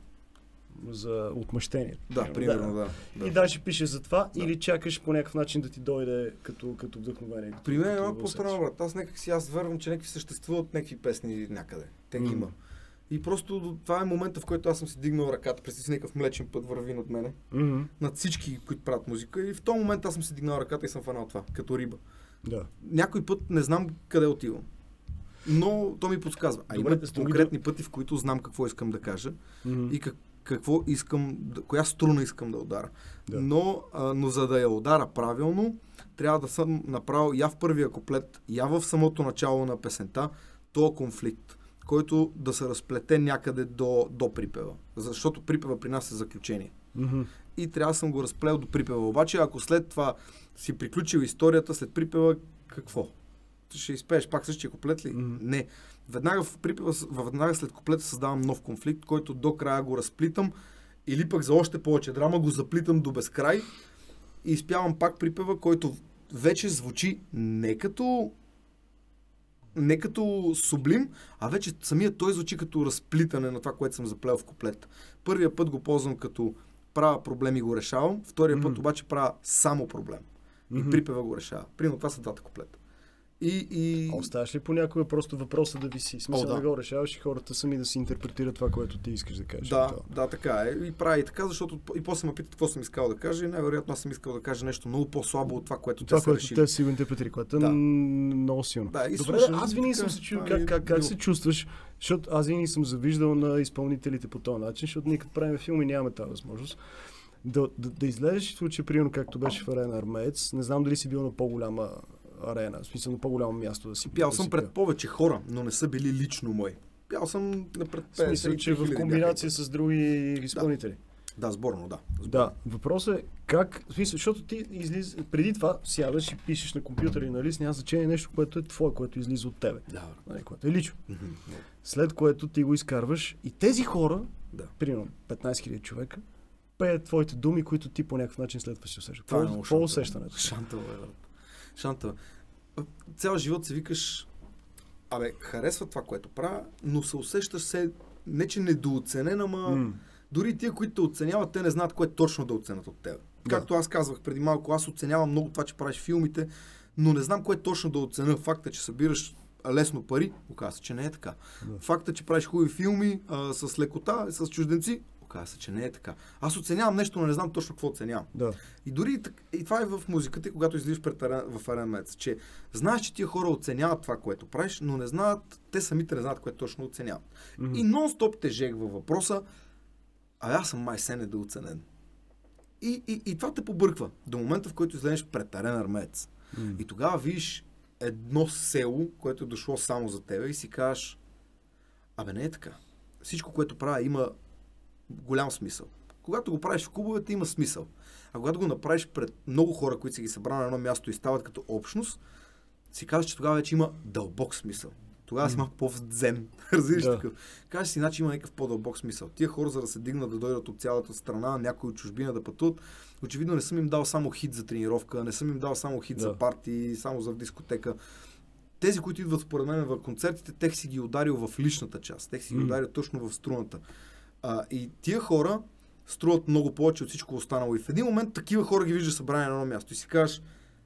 Speaker 3: за отмъщение.
Speaker 2: Да, примерно, да. да.
Speaker 3: И да, ще пише за това, или чакаш по някакъв начин да ти дойде като, като вдъхновение. Като,
Speaker 2: При мен е
Speaker 3: като
Speaker 2: малко
Speaker 3: усетиш.
Speaker 2: по-странно, брат. Аз някак си, аз вярвам, че някакви съществуват някакви песни някъде. Те ги
Speaker 3: Мгм.
Speaker 2: има. И просто това е момента, в който аз съм си дигнал ръката, представи си някакъв млечен път върви над мене,
Speaker 3: Мгм.
Speaker 2: над всички, които правят музика. И в този момент аз съм си дигнал ръката и съм фанал това, като риба.
Speaker 3: Да.
Speaker 2: Някой път не знам къде отивам. Но то ми подсказва. А
Speaker 3: Добре,
Speaker 2: има
Speaker 3: с други
Speaker 2: конкретни пъти, в които знам какво искам да кажа
Speaker 3: Мгм.
Speaker 2: и как, какво искам, да- коя струна искам да удара.
Speaker 3: Да.
Speaker 2: Но, а, но за да я удара правилно, трябва да съм направил я в първия куплет, я в самото начало на песента, този конфликт. който да се разплете някъде до, до припева. Защото припева при нас е заключение.
Speaker 3: Mm-hmm.
Speaker 2: И трябва да съм го разплел до припева. Обаче, ако след това си приключил историята, след припева, какво? Ще изпееш пак същия куплет ли?
Speaker 3: Mm-hmm.
Speaker 2: Не. Веднага, в припева, веднага след куплета създавам нов конфликт, който до края го разплитам, или пък за още повече драма го заплитам до безкрай и изпявам пак припева, който вече звучи не като не като сублим, а вече самият той звучи като разплитане на това, което съм заплел в куплета. Първия път го ползвам като правя проблем и го решавам, втория mm-hmm. път обаче правя само проблем. Mm-hmm. И припева го решава. Примерно това са двата куплета. И, и...
Speaker 3: А оставаш ли понякога просто въпроса да виси? Смисъл
Speaker 2: О, да.
Speaker 3: да го решаваш и хората сами да си интерпретират това, което ти искаш да кажеш.
Speaker 2: Да, да, така е. И прави така, защото и после ме питат какво съм искал да кажа и най-вероятно аз съм искал да кажа нещо много по-слабо от това, което
Speaker 3: това,
Speaker 2: те са
Speaker 3: което
Speaker 2: решили.
Speaker 3: те си го интерпретират, което е
Speaker 2: Да.
Speaker 3: много силно.
Speaker 2: Да, и
Speaker 3: Добре,
Speaker 2: слушам,
Speaker 3: аз винаги
Speaker 2: така,
Speaker 3: съм се чул
Speaker 2: това
Speaker 3: как,
Speaker 2: е
Speaker 3: как, как
Speaker 2: било.
Speaker 3: се чувстваш, защото аз винаги съм завиждал на изпълнителите по този начин, защото ние като правим филми нямаме тази възможност. Да, да, да излезеш в случай, примерно както беше в Арена Армеец, не знам дали си бил на по-голяма арена, в смисъл на по-голямо място да си
Speaker 2: Пял
Speaker 3: да
Speaker 2: съм
Speaker 3: си
Speaker 2: пред
Speaker 3: пял.
Speaker 2: повече хора, но не са били лично мои. Пял съм на пред
Speaker 3: В смисъл, че в комбинация с други изпълнители.
Speaker 2: Да, сборно, да. Сборно.
Speaker 3: Да, въпросът е как, в смисъл, защото ти излиза, преди това сядаш и пишеш на компютър и на лист, няма значение нещо, което е твое, което излиза от тебе.
Speaker 2: Да.
Speaker 3: Нали, което е лично.
Speaker 2: Mm-hmm.
Speaker 3: След което ти го изкарваш и тези хора,
Speaker 2: Да.
Speaker 3: примерно петнайсет хиляди човека, пеят твоите думи, които ти по някакъв начин след това си усещаш.
Speaker 2: Това е
Speaker 3: Какво
Speaker 2: много
Speaker 3: какво е
Speaker 2: шантава.
Speaker 3: усещането?
Speaker 2: Шантава, е, брат. Шантава. Цял живот се викаш, абе, харесва това, което правя, но се усещаш се, не че недооценен, ама
Speaker 3: М.
Speaker 2: дори тия, които те оценяват, те не знаят кое точно да оценят от теб.
Speaker 3: Да.
Speaker 2: Както аз казвах преди малко, аз оценявам много това, че правиш филмите, но не знам кое точно да оценя. Факта, че събираш лесно пари, оказва се, че не е така.
Speaker 3: Да.
Speaker 2: Факта, че правиш хубави филми а, с лекота, с чужденци, оказва се, че не е така. Аз оценявам нещо, но не знам точно какво оценявам.
Speaker 3: Да.
Speaker 2: И дори и так- и това е в музиката, когато излизаш пред арен, в Арена Мец, че знаеш, че тия хора оценяват това, което правиш, но не знаят, те самите не знаят, което точно оценяват.
Speaker 3: Мгм.
Speaker 2: И нон-стоп те жегва въпроса, а аз съм май се недооценен. И, и, и това те побърква до момента, в който излезеш пред Арена Армеец.
Speaker 3: М.
Speaker 2: И тогава видиш едно село, което е дошло само за тебе и си кажеш, абе не е така. Всичко, което правя, има голям смисъл. Когато го правиш в клубовете, има смисъл. А когато го направиш пред много хора, които са ги събрали на едно място и стават като общност, си казваш, че тогава вече има дълбок смисъл. Тогава си малко по-дзен. Разбираш
Speaker 3: Да.
Speaker 2: такъв. Кажеш си, иначе има някакъв по-дълбок смисъл. Тия хора, за да се дигнат да дойдат от цялата страна, някои от чужбина да пътуват, очевидно не съм им дал само хит за тренировка, не съм им дал само хит
Speaker 3: Да.
Speaker 2: за парти, само за дискотека. Тези, които идват според мен в концертите, тех си ги ударил в личната част. Тех си ги
Speaker 3: М.
Speaker 2: ударил точно в струната. А, и тия хора струват много повече от всичко останало. И в един момент такива хора ги виждаш събрани на едно място. И си кажеш,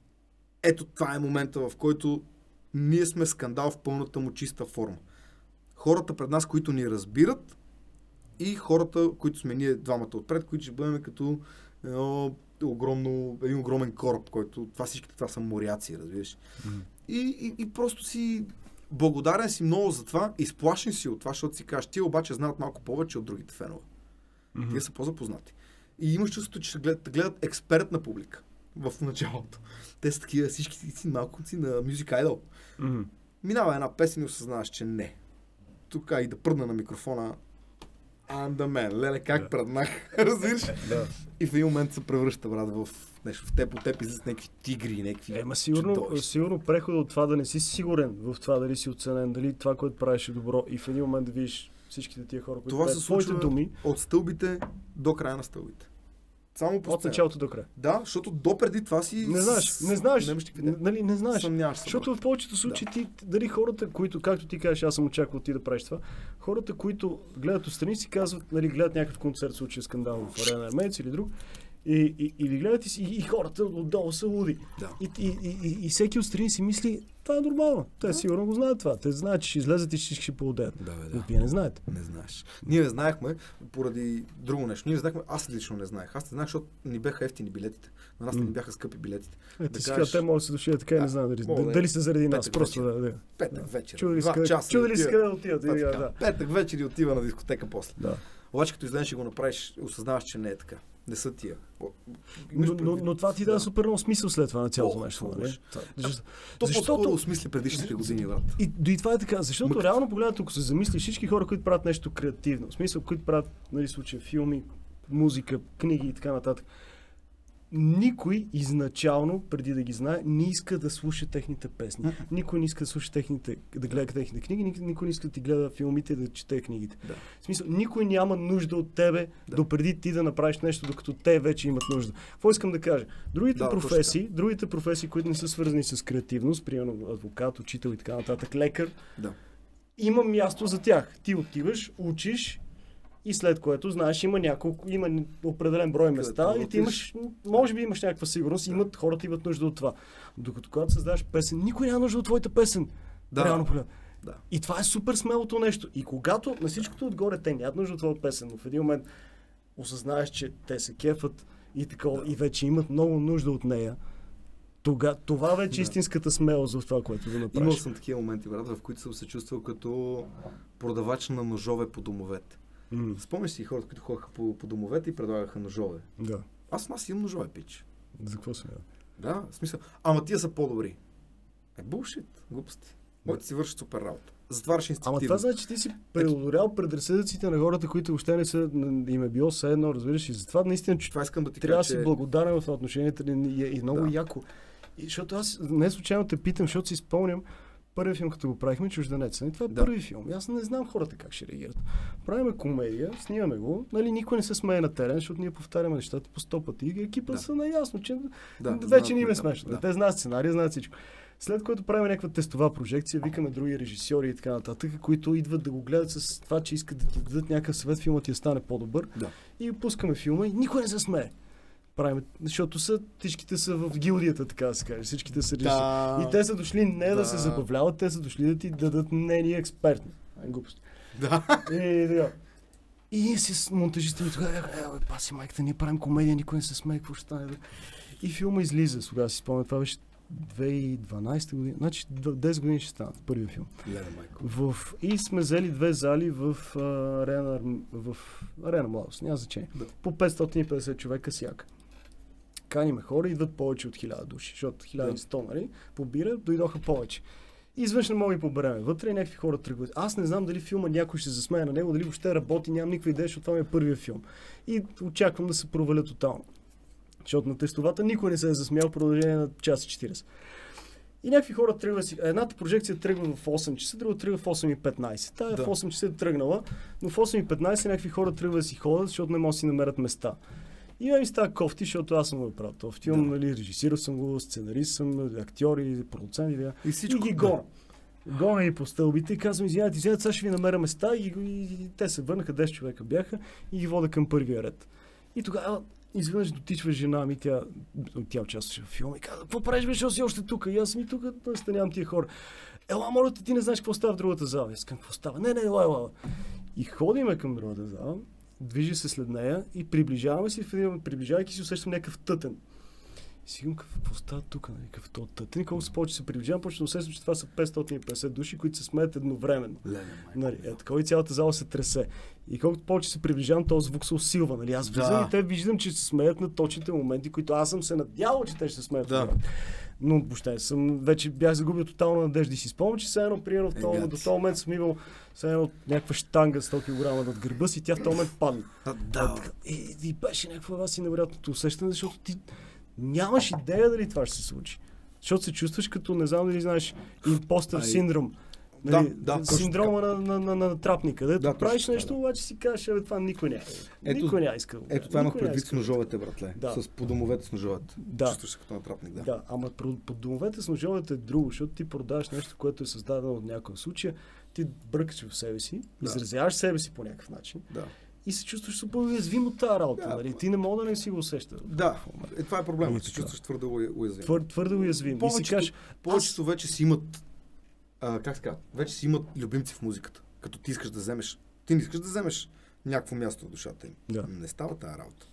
Speaker 2: ето това е момента, в който ние сме скандал в пълната му чиста форма. Хората пред нас, които ни разбират, и хората, които сме ние двамата отпред, които ще бъдем като едно огромно, един огромен кораб, който това всичките това са моряци, разбираш.
Speaker 3: М.
Speaker 2: И, и, и просто си благодарен си много за това, изплашен си от това, защото си кажеш, тия обаче знаят малко повече от другите фенове.
Speaker 3: Мгм.
Speaker 2: Тия са по-запознати. И имаш чувството, че ще гледат, гледат експертна публика в началото. Те са такива, всички си малко си на Music Idol.
Speaker 3: Мгм.
Speaker 2: Минава една песен и осъзнаваш, че не. Тук и да пръдна на микрофона I'm the man. Леле, как
Speaker 3: Да.
Speaker 2: пръднах. Разбираш?
Speaker 3: Да.
Speaker 2: И в един момент се превръща, брат, в нещо. В теб, от теб излизат някакви тигри, някакви
Speaker 3: Ема сигурно,
Speaker 2: чудовища.
Speaker 3: сигурно прехода от това да не си сигурен в това дали си оценен, дали това, което правиш е добро и в един момент да видиш всичките тия хора, които
Speaker 2: Това се
Speaker 3: правят твоите
Speaker 2: случва
Speaker 3: думи
Speaker 2: от стълбите до края на стълбите. Само по
Speaker 3: от
Speaker 2: сцена.
Speaker 3: началото до края.
Speaker 2: Да, защото до преди това си...
Speaker 3: Не знаеш,
Speaker 2: с-
Speaker 3: не знаеш,
Speaker 2: Нямаш никакви идеи.
Speaker 3: нали, не знаеш.
Speaker 2: Съмняваш се,
Speaker 3: Защото
Speaker 2: брат.
Speaker 3: в повечето случаи ти, дали хората, които, както ти кажеш, аз съм очаквал ти да правиш това, хората, които гледат отстрани си казват, нали, гледат някакъв концерт, случая скандал в Арена Армеец или друг, и, и, и ви гледат и, си- и, и хората отдолу са луди.
Speaker 2: Да.
Speaker 3: И, и, и, и, и всеки отстрани си мисли, това е нормално. Те сигурно го знаят това. Те знаят, че ще излезат и ще ще поудеят.
Speaker 2: Да, бе,
Speaker 3: Но
Speaker 2: да.
Speaker 3: вие не знаете.
Speaker 2: Не знаеш. Ние не знаехме поради друго нещо. Ние не знаехме, аз лично не знаех. Аз не знаех, защото ни бяха ефтини билетите. На нас не ни
Speaker 3: М.
Speaker 2: бяха скъпи билетите.
Speaker 3: Е,
Speaker 2: Да
Speaker 3: ти си
Speaker 2: кажеш-
Speaker 3: казват, те могат да се дошли така и
Speaker 2: Да,
Speaker 3: не знам дали,
Speaker 2: мога да е.
Speaker 3: дали са заради нас.
Speaker 2: Петък
Speaker 3: Просто
Speaker 2: вечер.
Speaker 3: да, да.
Speaker 2: Петък вечер.
Speaker 3: Чудили
Speaker 2: Два
Speaker 3: си къде,
Speaker 2: часа
Speaker 3: чудили си
Speaker 2: отива.
Speaker 3: къде отиват.
Speaker 2: Да,
Speaker 3: и
Speaker 2: така.
Speaker 3: да.
Speaker 2: Петък вечер и отива на дискотека после.
Speaker 3: Да.
Speaker 2: Обаче като излезеш и го направиш, осъзнаваш, че не е така. Не са тия.
Speaker 3: Но, но, но това ти дава
Speaker 2: да.
Speaker 3: супер много смисъл след това на цялото
Speaker 2: О,
Speaker 3: нещо.
Speaker 2: какво
Speaker 3: Нали?
Speaker 2: беше?
Speaker 3: Защо-
Speaker 2: То
Speaker 3: Защото-
Speaker 2: по-скоро осмисли предишните години, брат.
Speaker 3: И, и това е така, защото
Speaker 2: Мък-
Speaker 3: реално погледнато, ако се замислиш, всички хора, които правят нещо креативно, в смисъл, които правят, нали, случай, филми, музика, книги и така нататък, никой изначално, преди да ги знае, не иска да слуша техните песни.
Speaker 2: Мгм.
Speaker 3: Никой не иска да слуша техните, да гледа техните книги, никой, никой не иска да ти гледа филмите и да чете книгите.
Speaker 2: Да.
Speaker 3: В смисъл, никой няма нужда от тебе,
Speaker 2: Да.
Speaker 3: допреди ти да направиш нещо, докато те вече имат нужда. Какво искам да кажа? Другите
Speaker 2: Да, точно
Speaker 3: професии, другите професии, които не са свързани с креативност, примерно адвокат, учител и така нататък, лекар,
Speaker 2: Да.
Speaker 3: има място за тях. Ти отиваш, учиш и след което, знаеш, има няколко, има определен брой места и ти
Speaker 2: работиш.
Speaker 3: имаш, може би имаш някаква сигурност, имат, хората имат нужда от това. Докато когато създаваш песен, никой няма нужда от твоята песен.
Speaker 2: Да.
Speaker 3: Реално погледнато.
Speaker 2: Да.
Speaker 3: И това е супер смелото нещо. И когато на всичкото отгоре те нямат нужда от твоя песен, но в един момент осъзнаеш, че те се кефат и такова,
Speaker 2: Да.
Speaker 3: и вече имат много нужда от нея, тога, това вече е
Speaker 2: Да.
Speaker 3: истинската смелост в това, което да
Speaker 2: Имал
Speaker 3: направиш.
Speaker 2: съм такива моменти, брат, в които съм се чувствал като продавач на ножове по домовете.
Speaker 3: М,
Speaker 2: Спомняш си хората, които ходеха по, по домовете и предлагаха ножове.
Speaker 3: да.
Speaker 2: Аз в нас имам ножове, пич.
Speaker 3: За какво се
Speaker 2: Да, в смисъл. Ама тия са по-добри. Е, булшит, глупости. Моите си вършат супер работа. Затваряш
Speaker 3: Ама
Speaker 2: инстинктивно.
Speaker 3: това значи, че ти си преодолял предразсъдъците на хората, които въобще не са, н- им е било все едно, разбираш, и затова наистина че
Speaker 2: Това искам да ти
Speaker 3: трябва да
Speaker 2: кажа,
Speaker 3: си
Speaker 2: че...
Speaker 3: благодарен в това отношение и, и, и много
Speaker 2: Да.
Speaker 3: яко. И, защото аз не случайно те питам, защото си спомням първи филм, като го правихме, Чужденеца. И това е
Speaker 2: Да.
Speaker 3: първи филм. И аз не знам хората как ще реагират. Правиме комедия, снимаме го, нали, никой не се смее на терен, защото ние повтаряме нещата по сто пъти. И екипа
Speaker 2: Да.
Speaker 3: са наясно, че
Speaker 2: Да,
Speaker 3: вече
Speaker 2: знаят
Speaker 3: не им е
Speaker 2: да,
Speaker 3: смешно.
Speaker 2: да.
Speaker 3: Те знаят сценария, знаят всичко. След което правим някаква тестова прожекция, викаме други режисьори и така нататък, които идват да го гледат с това, че искат да ти дадат някакъв съвет, филмът ти да стане по-добър.
Speaker 2: Да.
Speaker 3: И пускаме филма и никой не се смее. Правим, защото са, всичките са в гилдията, така да се каже. Всичките са режисьори.
Speaker 2: Да.
Speaker 3: И те са дошли не да.
Speaker 2: Да.
Speaker 3: се забавляват, те са дошли да ти дадат мнение експертни. Ай, глупост.
Speaker 2: Да.
Speaker 3: И така. И ние си с монтажиста и тогава, е, бе, паси майката, ние правим комедия, никой не се смее, какво ще стане? Бе? И филма излиза, тогава си спомням, това беше две хиляди и дванадесета година, значи десет години ще станат, първия филм.
Speaker 2: Леле, майко.
Speaker 3: В... И сме взели две зали в а, арена, в арена Младост, няма значение.
Speaker 2: Да.
Speaker 3: По петстотин и петдесет човека всяка. Каниме хора, идват повече от хиляда души, защото хиляда и сто, нали, побира, дойдоха повече. И изведнъж не мога и побереме. Вътре някакви хора тръгват. Аз не знам дали филма някой ще се засмее на него, дали въобще работи, нямам никаква идея, защото това ми е първия филм. И очаквам да се проваля тотално. Защото на тестовата никой не се е засмял в продължение на час и четиридесет. И някакви хора тръгват си. Едната прожекция тръгва в осем часа, другата тръгва в осем и петнадесет. Тая
Speaker 2: Да.
Speaker 3: в осем часа е тръгнала, но в осем и петнадесет някакви хора тръгват да си ходят, защото не могат да си намерят места. И ми става кофти, защото аз съм го правил. Това филм,
Speaker 2: Да.
Speaker 3: нали, режисирал съм го, сценарист съм, актьори, продуцент и така.
Speaker 2: И всичко.
Speaker 3: И ги
Speaker 2: да.
Speaker 3: гоня. Гоня и по стълбите и казвам, извинявайте, извинявайте, сега ще ви намеря места и, и, и те се върнаха, десет човека бяха и ги вода към първия ред. И тогава изведнъж дотичва жена ми, тя, тя участваше в филма и казва, какво правиш, бе, защото си още тук? И аз съм и тук, настанявам тия хора. Ела, моля те, ти не знаеш какво става в другата зала. Аз казвам, какво става? Не, не, ела, ела. И ходиме към другата зала, движи се след нея и приближаваме се, в един момент, приближавайки си, усещам някакъв тътен. И си казвам, какво става тук, нали, какъв то тътен? И колко се повече се приближавам, почвам да усещам, че това са петстотин и петдесет души, които се смеят едновременно.
Speaker 2: Леле, майко.
Speaker 3: Нали, е, такова и цялата зала се тресе. И колкото повече се приближавам, този звук се усилва. Нали? Аз влизам
Speaker 2: Да.
Speaker 3: и те виждам, че се смеят на точните моменти, които аз съм се надявал, че те ще се смеят.
Speaker 2: Да.
Speaker 3: Но въобще съм, вече бях загубил тотално надежда и си спомням, че все едно, примерно, в този,
Speaker 2: Егат.
Speaker 3: до този момент съм имал все едно някаква штанга сто килограма над гърба си и тя в този момент падна.
Speaker 2: А, да.
Speaker 3: И, и беше някакво вас и невероятното усещане, защото ти нямаш идея дали това ще се случи. Защото се чувстваш като, не знам дали знаеш, импостър
Speaker 2: Ай.
Speaker 3: синдром.
Speaker 2: Да,
Speaker 3: Нали,
Speaker 2: да, точно
Speaker 3: синдрома на, на, на, на трапника. Дето
Speaker 2: Да,
Speaker 3: правиш
Speaker 2: точно
Speaker 3: нещо,
Speaker 2: така, да.
Speaker 3: обаче си кажеш, абе, това никой не е.
Speaker 2: Ето-
Speaker 3: Никой не иска.
Speaker 2: Ето това имах
Speaker 3: Никой не
Speaker 2: предвид
Speaker 3: иска.
Speaker 2: с ножовете, братле.
Speaker 3: Да.
Speaker 2: С по домовете с ножовете.
Speaker 3: Да.
Speaker 2: Чувстваш се като натрапник, да.
Speaker 3: Да, ама про- под домовете с ножовете е друго, защото ти продаваш нещо, което е създадено от някой случай, ти бъркаш в себе си,
Speaker 2: Да.
Speaker 3: изразяваш себе си по някакъв начин
Speaker 2: Да.
Speaker 3: и се чувстваш супер уязвим от тази работа.
Speaker 2: Да.
Speaker 3: Нали? Ти не мога да не си го усещаш.
Speaker 2: Да, е, това е проблема,
Speaker 3: И
Speaker 2: че се
Speaker 3: така.
Speaker 2: чувстваш твърде уя- уязвим.
Speaker 3: Твър, твърде уязвим. И си
Speaker 2: Повечето,
Speaker 3: кажеш,
Speaker 2: повечето вече си имат, а, как се казва, вече си имат любимци в музиката. Като ти искаш да вземеш, ти не искаш да вземеш някакво място в душата им.
Speaker 3: Да.
Speaker 2: Не става тази работа.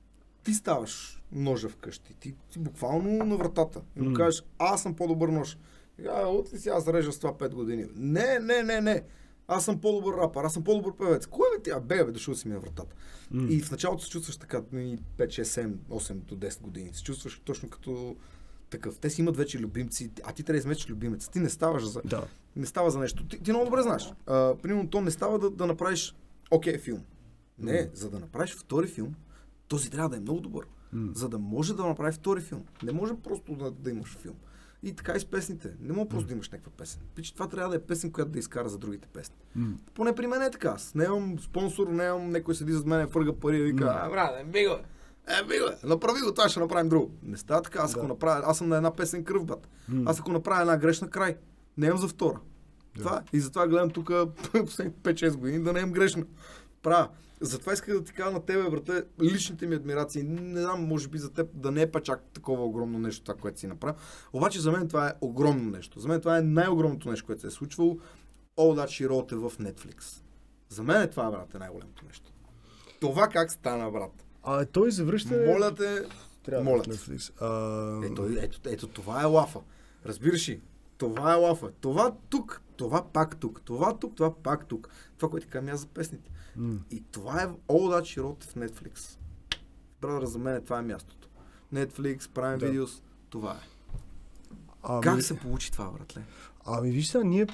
Speaker 2: Ти ставаш ножа вкъщи, ти, ти буквално на вратата. И му
Speaker 3: М.
Speaker 2: кажеш, аз съм по-добър нож. И, а, от ли си аз режа с това пет години? Не, не, не, не. аз съм по-добър рапър, аз съм по-добър певец. Кой бе ти? А бе, бе, дошъл си ми на вратата. Mm. И в началото се чувстваш така, пет, шест, седем, осем до десет години. Се чувстваш точно като такъв. Те си имат вече любимци, а ти трябва да измечеш любимец. Ти не ставаш за,
Speaker 3: да.
Speaker 2: не става за нещо. Ти, ти много добре знаеш. А, примерно, то не става да, да направиш окей okay, филм. Не, mm. за да направиш втори филм, този трябва да е много добър. Mm. За да може да направи втори филм. Не може просто да, да имаш филм. И така и с песните. Не мога просто mm. да имаш някаква песен. Пичи, това трябва да е песен, която да изкара за другите песни. Mm. Поне при мен е така. Аз нямам спонсор, нямам някой седи зад мен, фърга пари и вика, mm. а, брат, би го, е, би го, направи го, това ще направим друго. Не става така. Аз, да. ако направя, аз съм на една песен кръв, бат. Mm. Аз ако направя една грешна край, не имам за втора. Yeah. Това. И затова гледам тук пет-шест години да не имам грешна. Правя. Затова исках да ти кажа на тебе, брате, личните ми адмирации. Не знам, може би за теб да не е па чак такова огромно нещо, това, което си направил. Обаче за мен това е огромно нещо. За мен това е най-огромното нещо, което се е случвало. All That She Wrote е в Netflix. За мен е това, брат, е най-голямото нещо. Това как стана, брат?
Speaker 3: А той завръща...
Speaker 2: Моля те,
Speaker 3: трябва
Speaker 2: моля
Speaker 3: да
Speaker 2: Netflix.
Speaker 3: А...
Speaker 2: Ето, ето, ето, това е лафа. Разбираш ли? Това е лафа. Това тук, това пак тук, това тук, това пак тук. Това, което ти казвам аз за песните. Mm. И това е All That She Wrote в Netflix. Брадър, за мен това е мястото. Netflix, Prime да. Videos, това е. Ами... Как се получи това, братле? Ами
Speaker 3: виж сега, ние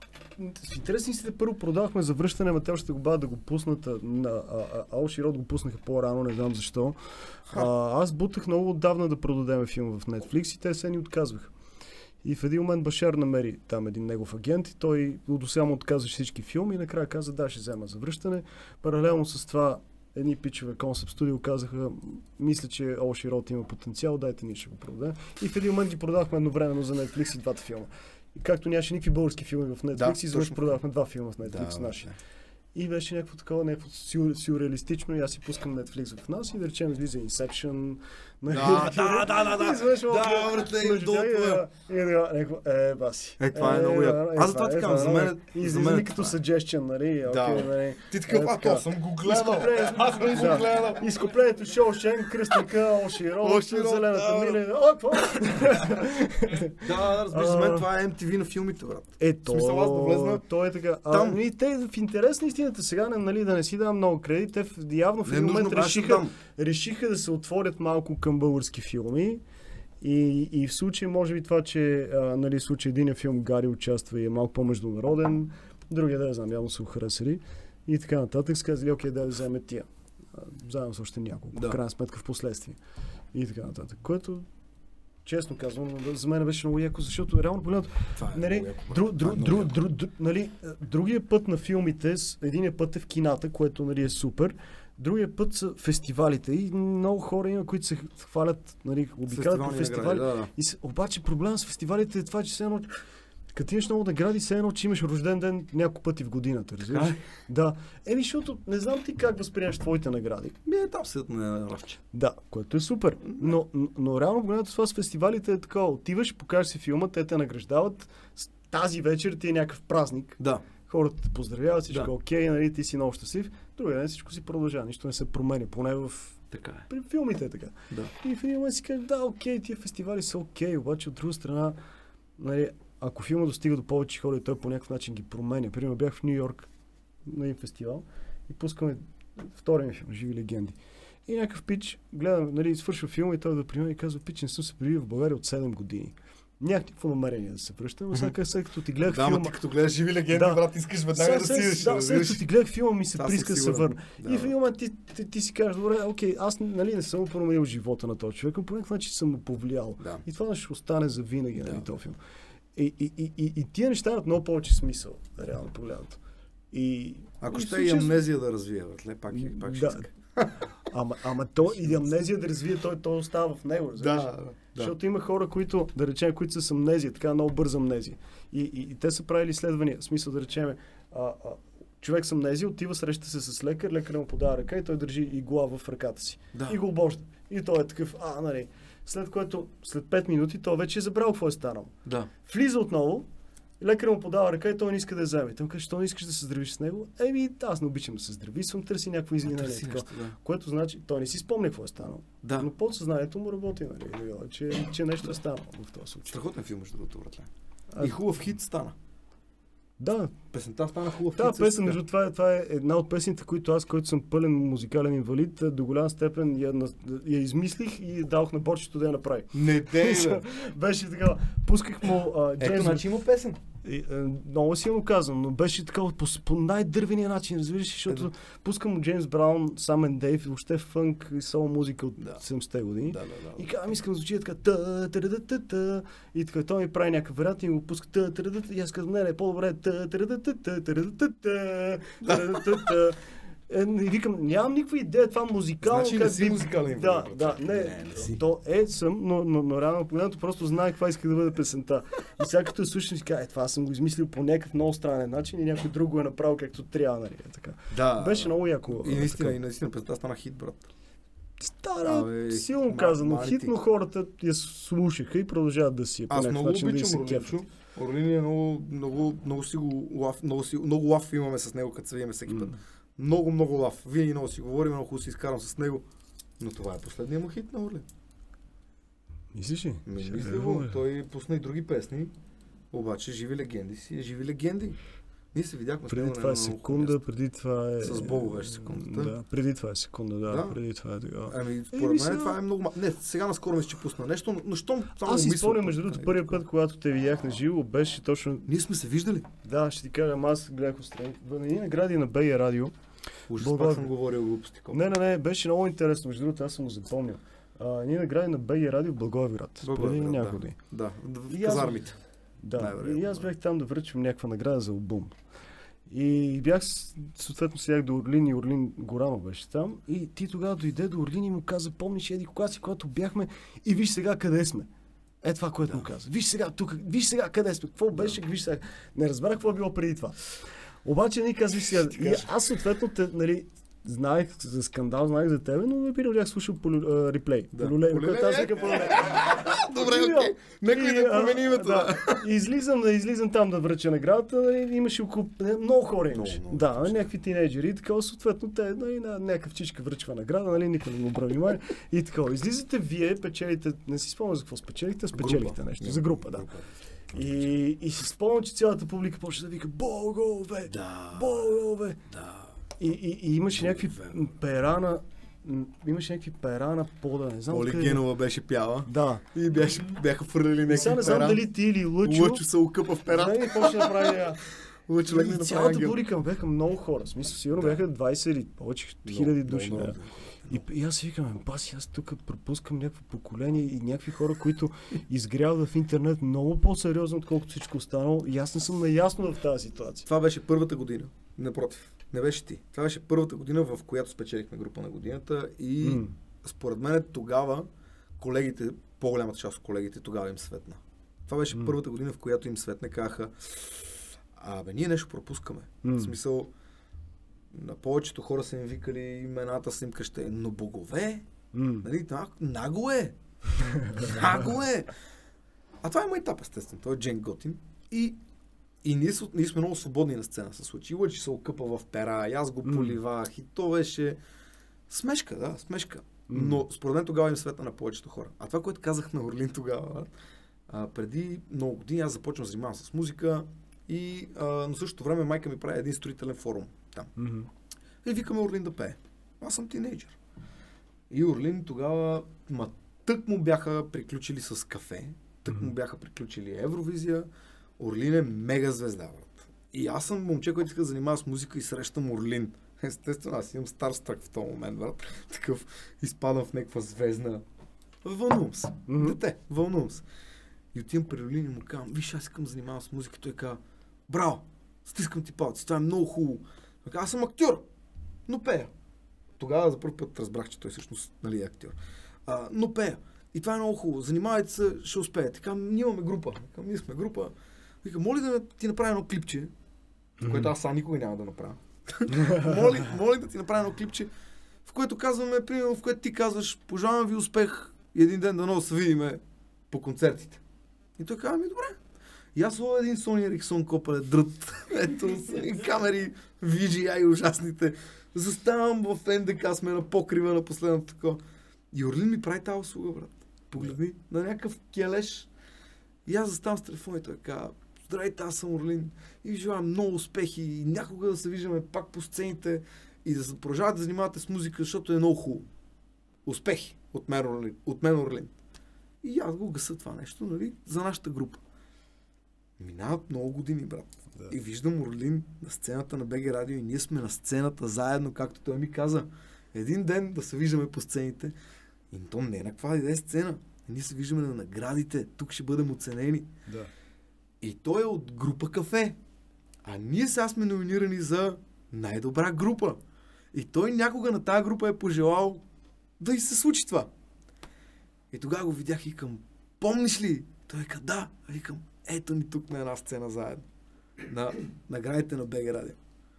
Speaker 3: в интересни си първо продавахме за връщане, ма те ще го бъдат да го пуснат. На, а, а, All She Wrote го пуснаха по-рано, не знам защо. А, аз бутах много отдавна да продадем филм в Netflix и те се ни отказваха. И в един момент Башар намери там един негов агент и той до сега му отказваше всички филми и накрая каза, да, ще взема за връщане. Паралелно с това едни пичове Concept Studio казаха, мисля, че All She Wrote има потенциал, дайте ние ще го продадем. И в един момент ги продавахме едновременно за Netflix и двата филма. И както нямаше никакви български филми в Netflix, да, изведнъж продавахме два филма в Netflix да, наши. Да. И беше някакво такова, някакво сюр, сюрреалистично и аз си пускам Netflix в нас и да речем излиза Inception.
Speaker 2: Да, да, да, да, да. Да, братле, и долу.
Speaker 3: И някакво, е, баси.
Speaker 2: Е, това е много яко. Аз за това така, за мен
Speaker 3: и излиза като suggestion, нали?
Speaker 2: Да. Ти такъв, а то съм го гледал.
Speaker 3: Аз съм го гледал. Изкуплението Шоушенк, Кръстника, All She Wrote, зелената миля. О, това!
Speaker 2: Да, разбира, за мен това е Ем Ти Ви на филмите, брат.
Speaker 3: Ето, то е така. И те в интерес на истината сега, нали, да не си давам много кредит, те явно в един момент решиха, решиха да се отворят малко към български филми и, и в случай, може би това, че а, нали, в случай един филм Гари участва и е малко по-международен, другия да я знам, явно са го харесали и така нататък, сказали, окей, да вземе тия. Заедно с още няколко, да. В крайна сметка в последствие. И така нататък. Което, честно казвам, за мен беше много яко, защото реално погледнато, е нали, дру, дру, дру, дру, дру, нали, другия път на филмите, единия път е в кината, което нали, е супер, другия път са фестивалите и много хора има, които се хвалят, нали, обикалят по фестивали. Да, да. И с, обаче проблема с фестивалите е това, че все едно, като имаш много награди, все едно, че имаш рожден ден няколко пъти в годината, разбираш? Да. Еми, защото не знам ти как възприемаш твоите награди.
Speaker 2: Ми е там седят на равче.
Speaker 3: Да, което е супер. Но, но, но реално погледнато това с фестивалите е така, отиваш, покажеш си филма, те те награждават, тази вечер ти е някакъв празник.
Speaker 2: Да.
Speaker 3: Хората те поздравяват, всичко да. Окей, нали, ти си много щастлив. Другия ден всичко си продължава, нищо не се променя, поне в
Speaker 2: така е.
Speaker 3: При филмите е така.
Speaker 2: Да.
Speaker 3: И в един момент си кажеш, да, окей, тия фестивали са окей, обаче от друга страна, нали, ако филма достига до повече хора и той по някакъв начин ги променя. Примерно бях в Ню Йорк на един фестивал и пускаме втория ми филм, Живи легенди. И някакъв пич, гледам, нали, свършва филма и той да при мен и казва, пич, не съм се прибил в България от седем години. Нямах никакво намерение да се връщам, но сега след като ти гледах
Speaker 2: да,
Speaker 3: филма...
Speaker 2: Да, ти като гледаш Живи легенди, да. Брат, искаш веднага да си идеш.
Speaker 3: Да, след като ти гледах филма ми се приска да се върна. Да, и в един момент ти, ти, ти си кажеш, добре, окей, аз нали, не съм променил живота на този човек, но по някакъв начин съм му повлиял. Да. И това ще остане за винаги на да. Този филм. И, и, и, и, и тия неща имат много повече смисъл, реално погледнато. И,
Speaker 2: ако ще и амнезия да развие, братле, пак, пак ще
Speaker 3: да.
Speaker 2: Иска.
Speaker 3: Ама, ама то и амнезия да развие, той, той остава в него.
Speaker 2: Да, да.
Speaker 3: Защото има хора, които, да речем, които са с амнезия, така много бърза амнезия. И, и, и те са правили изследвания. В смисъл да речем, а, а, човек с амнезия отива, среща се с лекар, лекар му подава ръка и той държи игла в ръката си. Да. И го обожда. И той е такъв, а, нали. След което, след пет минути, той вече е забрал какво е станало.
Speaker 2: Да.
Speaker 3: Влиза отново, лекарът му подава ръка и той не иска да я вземе. Той каже, що не искаш да се здравиш с него? Еми, аз не обичам да се здрависвам, търси някакво извинение. Да. Което значи, той не си спомня какво е станало.
Speaker 2: Да.
Speaker 3: Но подсъзнанието му работи, нали, че, че нещо е станало в този случай.
Speaker 2: Страхотен филм, между другото, братле. И хубав хит стана.
Speaker 3: Да,
Speaker 2: Песента стана хубав.
Speaker 3: тази
Speaker 2: хит също
Speaker 3: песен,
Speaker 2: така.
Speaker 3: между това, е- това е една от песните, които аз, който съм пълен музикален инвалид, до голяма степен я, на- я измислих и дадох на Борчето да я направи.
Speaker 2: Не дей, бе.
Speaker 3: Беше така, пусках му а,
Speaker 2: Ето,
Speaker 3: Джеймс.
Speaker 2: значи има песен.
Speaker 3: И, е, много си му казвам, но беше такова по, по най-дървения начин, разбираш, защото пускам му Джеймс Браун, Сам енд Дейв, въобще фънк и соло музика от
Speaker 2: Да.
Speaker 3: седемдесетте години.
Speaker 2: Да, да, да.
Speaker 3: И казвам, искам да звучи така та та та та та и така той ми прави някакъв вариант и го пуска та та та и аз казвам, не, не, по-добре та та та та та та та та та та. Е, и викам, нямам никаква идея това музикално.
Speaker 2: Значи не
Speaker 3: как
Speaker 2: си
Speaker 3: би-
Speaker 2: музикален
Speaker 3: Да,
Speaker 2: инвалид,
Speaker 3: да,
Speaker 2: брат.
Speaker 3: не,
Speaker 2: Не, не си.
Speaker 3: то е съм, но, но, но реално погледнато просто знаех каква иска да бъде песента. И сега като я слушам си кажа, е, това съм го измислил по някакъв много странен начин и някой друг го е направил както трябва, нали, е така.
Speaker 2: Да.
Speaker 3: Беше много яко.
Speaker 2: И наистина,
Speaker 3: така.
Speaker 2: и наистина песента стана хит, брат.
Speaker 3: Стара,
Speaker 2: Абе,
Speaker 3: силно
Speaker 2: ма-
Speaker 3: казано,
Speaker 2: мали
Speaker 3: хит,
Speaker 2: ти.
Speaker 3: но хората я слушаха и продължават да си я по
Speaker 2: Аз
Speaker 3: някакъв
Speaker 2: много
Speaker 3: начин да й
Speaker 2: обичам
Speaker 3: се
Speaker 2: Орлинчо.
Speaker 3: кефят.
Speaker 2: Орлин е много, много, много си го лав, много, си, много лав имаме с него, като се видим всеки път. Много, много лав. Винаги много си говорим, много хубаво си изкарам с него. Но това е последния му хит на Орлин.
Speaker 3: Мислиш ли?
Speaker 2: Ми
Speaker 3: Ще
Speaker 2: мисля
Speaker 3: е,
Speaker 2: го,
Speaker 3: бе.
Speaker 2: той пусна и други песни, обаче живи легенди си, е живи легенди. Ние се видяхме с
Speaker 3: Преди
Speaker 2: него
Speaker 3: това
Speaker 2: на
Speaker 3: е
Speaker 2: едно много
Speaker 3: секунда,
Speaker 2: хубаво
Speaker 3: преди това е...
Speaker 2: С Бобо беше секундата.
Speaker 3: Да, преди това е секунда, да,
Speaker 2: Да.
Speaker 3: преди това е така.
Speaker 2: място. Ами,
Speaker 3: Еми,
Speaker 2: според мен
Speaker 3: сега-
Speaker 2: това е много... ма- Не, сега наскоро мисля, че пусна нещо, но, но щом само
Speaker 3: Аз си
Speaker 2: мисля,
Speaker 3: спомням, между
Speaker 2: нали,
Speaker 3: другото, първият път, когато те видях на живо, беше точно...
Speaker 2: Ние сме се виждали.
Speaker 3: Да, ще ти кажа, ама аз гледах отстрани. В едни награди на БЕ радио.
Speaker 2: Ужас,
Speaker 3: Българ-
Speaker 2: пак съм говорил глупости. колко.
Speaker 3: Не, не, не, беше много интересно, между другото, аз съм го запомнил. А, ние награди на БЕ радио в Благоевград.
Speaker 2: Благоевград,
Speaker 3: Преди
Speaker 2: да.
Speaker 3: няколко дни.
Speaker 2: Да, в
Speaker 3: И аз-
Speaker 2: казармите.
Speaker 3: Да,
Speaker 2: Най-вероятно,
Speaker 3: и аз
Speaker 2: да.
Speaker 3: бях там да връчвам някаква награда за албум. И бях, с- съответно седях до Орлин и Орлин Горанов беше там. И ти тогава дойде до Орлин и му каза, помниш еди кога си, когато бяхме и виж сега къде сме. Е това, което да. му каза. Виж сега тук, виж сега къде сме. Какво беше, виж сега. Не разбрах какво е било преди това. Обаче ни казваш сега. И аз съответно те, нали, знаех за скандал, знаех за тебе, но не би бях слушал по а, реплей.
Speaker 2: Да.
Speaker 3: По люлей.
Speaker 2: По люлей,
Speaker 3: Аз
Speaker 2: е?
Speaker 3: вика по люлей.
Speaker 2: Добре,
Speaker 3: И,
Speaker 2: окей. Нека и да
Speaker 3: а,
Speaker 2: промени името.
Speaker 3: Да. И излизам, да излизам там да връча наградата, и имаше около не, много хора имаше.
Speaker 2: Много, много,
Speaker 3: Да, някакви тинейджери и така, съответно те, нали, на някакъв чичка връчва награда, нали, никой не му обръща внимание. И така, излизате вие, печелите, не си спомням за какво спечелихте, спечелихте
Speaker 2: Група.
Speaker 3: нещо, за група, да. И, и си спомням, че цялата публика почна да вика Богове!
Speaker 2: Да.
Speaker 3: Богове!
Speaker 2: Да.
Speaker 3: И, и, и имаше някакви
Speaker 2: Богове.
Speaker 3: пера на... м, Имаше някакви пера на пода, не знам
Speaker 2: Оли
Speaker 3: откъде.
Speaker 2: Генова беше пяла.
Speaker 3: Да.
Speaker 2: И беше, бяха фърляли
Speaker 3: И
Speaker 2: някакви
Speaker 3: сега не знам
Speaker 2: пера.
Speaker 3: дали ти или Лъчо.
Speaker 2: Лъчо се окъпа в пера.
Speaker 3: Не, почна да прави. а,
Speaker 2: Лъчо легне
Speaker 3: И
Speaker 2: да прави
Speaker 3: цялата
Speaker 2: ангел.
Speaker 3: публика бяха много хора. В смисъл, сигурно бяха двайсет или повече хиляди души.
Speaker 2: много,
Speaker 3: Да.
Speaker 2: много.
Speaker 3: И, и аз си викам, баси, аз тук пропускам някакво поколение и някакви хора, които изгряват в интернет много по-сериозно, отколкото всичко останало. И аз не съм наясно в тази ситуация.
Speaker 2: Това беше първата година. Напротив, не беше ти. Това беше първата година, в която спечелихме група на годината и
Speaker 3: М.
Speaker 2: според мен тогава колегите, по-голямата част от колегите тогава им светна. Това беше
Speaker 3: М.
Speaker 2: първата година, в която им светна, казаха, абе, ние нещо пропускаме.
Speaker 3: М.
Speaker 2: В смисъл, на повечето хора са им викали имената, са им къще, но богове,
Speaker 3: М.
Speaker 2: нали, на- наго е. Наго е. А това е майтап, естествено. Той е Джен Готин. И, и ние, с- ние сме много свободни на сцена се случи. Лъчи се окъпа в пера, и аз го
Speaker 3: М.
Speaker 2: поливах и то беше смешка, да, смешка.
Speaker 3: М.
Speaker 2: Но според мен тогава им светна на повечето хора. А това, което казах на Орлин тогава, а, преди много години аз започвам да занимавам с музика и а, на същото време майка ми прави един строителен форум там.
Speaker 3: Мгм.
Speaker 2: И викаме Орлин да пее. Аз съм тинейджър. И Орлин тогава, ма тък му бяха приключили с кафе, тък му бяха приключили Евровизия. Орлин е мега звезда, брат. И аз съм момче, който иска да занимава с музика и срещам Орлин. Естествено, аз имам старстрък в този момент, брат. Такъв, изпадам в някаква звездна. Вълнувам се.
Speaker 3: Мгм.
Speaker 2: Дете, вълнувам се. И отивам при Орлин и му казвам, виж, аз искам да занимавам с музика. Той казва, браво, стискам ти палци, това е много хубаво. Той казва, аз съм актьор, но пея. Тогава за първ път разбрах, че той всъщност, нали, е актьор. А, но пея. И това е много хубаво. Занимавайте се, ще успеете. Казвам, ние имаме група. Казвам, ние сме група. Вика, моли да ти направя едно клипче, което аз сам никога няма да направя. моли, моли да ти направя едно клипче, в което казваме, примерно, в което ти казваш, пожелавам ви успех и един ден да се видиме по концертите. И той казва, ми добре. И аз ловя един Sony Ericsson Копале дрът, ето, с камери, ви джи ай ужасните. Заставам в Ен Де Ка, сме на покрива на последното такова. И Орлин ми прави тази услуга, брат. Погледни, на някакъв келеш. И аз заставам с телефона и той казва, здравейте, аз съм Орлин и ви желавам много успехи и някога да се виждаме пак по сцените и да продължавате да занимавате с музика, защото е много хубаво. Успехи от мен Орлин. От мен Орлин. И аз го гаса това нещо, нали, за нашата група. Минават много години, брат. Да. И виждам Орлин на сцената на БГ Радио и ние сме на сцената заедно, както той ми каза. Един ден да се виждаме по сцените. И то не е на каква иде сцена. Ние се виждаме на наградите. Тук ще бъдем оценени.
Speaker 3: Да.
Speaker 2: И той е от група Кафе. А ние сега сме номинирани за най-добра група. И той някога на тази група е пожелал да и се случи това. И тогава го видях и към, помниш ли? Той каза, да. А викам, ето ни тук на една сцена заедно. На наградите на БГ Радио.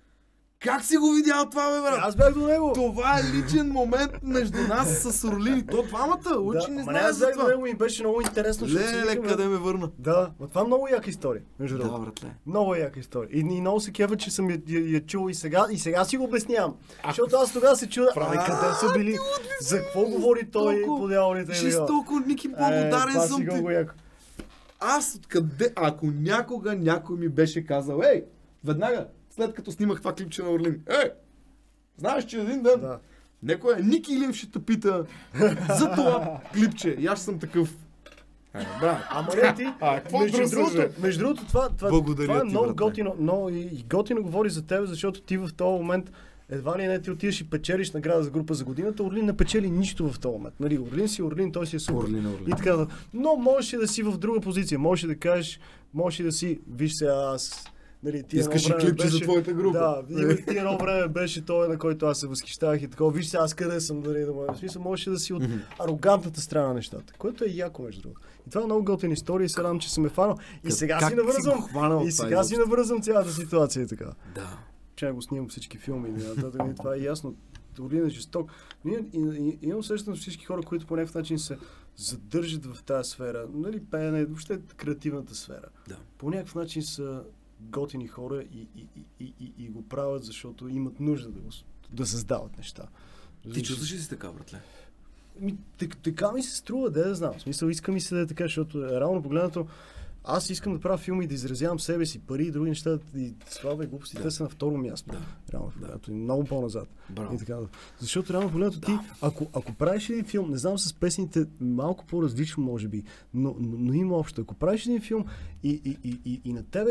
Speaker 2: Как си го видял това, бе, брат?
Speaker 3: Аз бях до него.
Speaker 2: Това е личен момент между нас с Орлин. То двамата. Учи
Speaker 3: да,
Speaker 2: не
Speaker 3: знае
Speaker 2: знае
Speaker 3: за
Speaker 2: за
Speaker 3: това. Него ми беше много интересно.
Speaker 2: Ле, ле, къде ме върна?
Speaker 3: Да, но това е много яка история. Между
Speaker 2: да, братле.
Speaker 3: Много е яка история. И, и много се кева, че съм я, я, я чул и сега, и сега си го обяснявам. А, защото аз тогава се чуда, абе, къде са били, за какво говори той по дяволите?
Speaker 2: Жестоко, Ники, благодарен
Speaker 3: е,
Speaker 2: съм ти.
Speaker 3: Го яко.
Speaker 2: Аз откъде, ако някога някой ми беше казал, ей, веднага, след като снимах това клипче на Орлин, ей, знаеш, че един ден,
Speaker 3: да.
Speaker 2: Некой Ники Илиев ще те пита за това клипче. И аз съм такъв. Е, брат.
Speaker 3: Ама не ти,
Speaker 2: а,
Speaker 3: между, другото, между другото, това, това, това е
Speaker 2: ти,
Speaker 3: много
Speaker 2: брат,
Speaker 3: готино, но и, и готино говори за теб, защото ти в този момент едва ли не ти отидеш и печелиш награда за група за годината. Орлин не печели нищо в този момент. Нали, Орлин си Орлин, той си е супер.
Speaker 2: Орлин, Орлин.
Speaker 3: И така да. Но можеш да си в друга позиция. Можеш да кажеш, можеш да си, виж сега аз. Нали, ти
Speaker 2: искаш и клипче
Speaker 3: беше,
Speaker 2: за твоята група.
Speaker 3: Да, и ти едно време беше той, на който аз се възхищавах и такова. Виж сега аз къде съм, нали, да в смисъл, можеш да си от mm-hmm. арогантната страна на нещата, което е яко между другото. И това е много готина история и се радвам, че съм е фанал. И сега
Speaker 2: как
Speaker 3: си навързвам.
Speaker 2: Си
Speaker 3: и сега си навързвам цялата ситуация и така.
Speaker 2: Да.
Speaker 3: Че го снимам всички филми и нататък, и това е ясно. Орлин е жесток. Но имам усещане за всички хора, които по някакъв начин се задържат в тази сфера, нали, пеене, въобще креативната сфера.
Speaker 2: Да.
Speaker 3: По някакъв начин са готини хора и, и, и, и, и го правят, защото имат нужда да, го, да създават неща.
Speaker 2: Ти чувстваш ли си така, братле?
Speaker 3: Ми, така ми се струва, да, да знам. В смисъл, иска ми се да е така, защото е реално погледнато, аз искам да правя филми и да изразявам себе си, пари и други неща, и слава и глупости, да. Те са на второ място. Да. Реално погледнато, да. Много по-назад. И така, защото реално погледнато ти, ако, ако правиш един филм, не знам с песните, малко по-различно може би, но, но, но има общо. Ако правиш един филм и, и, и, и, и на тебе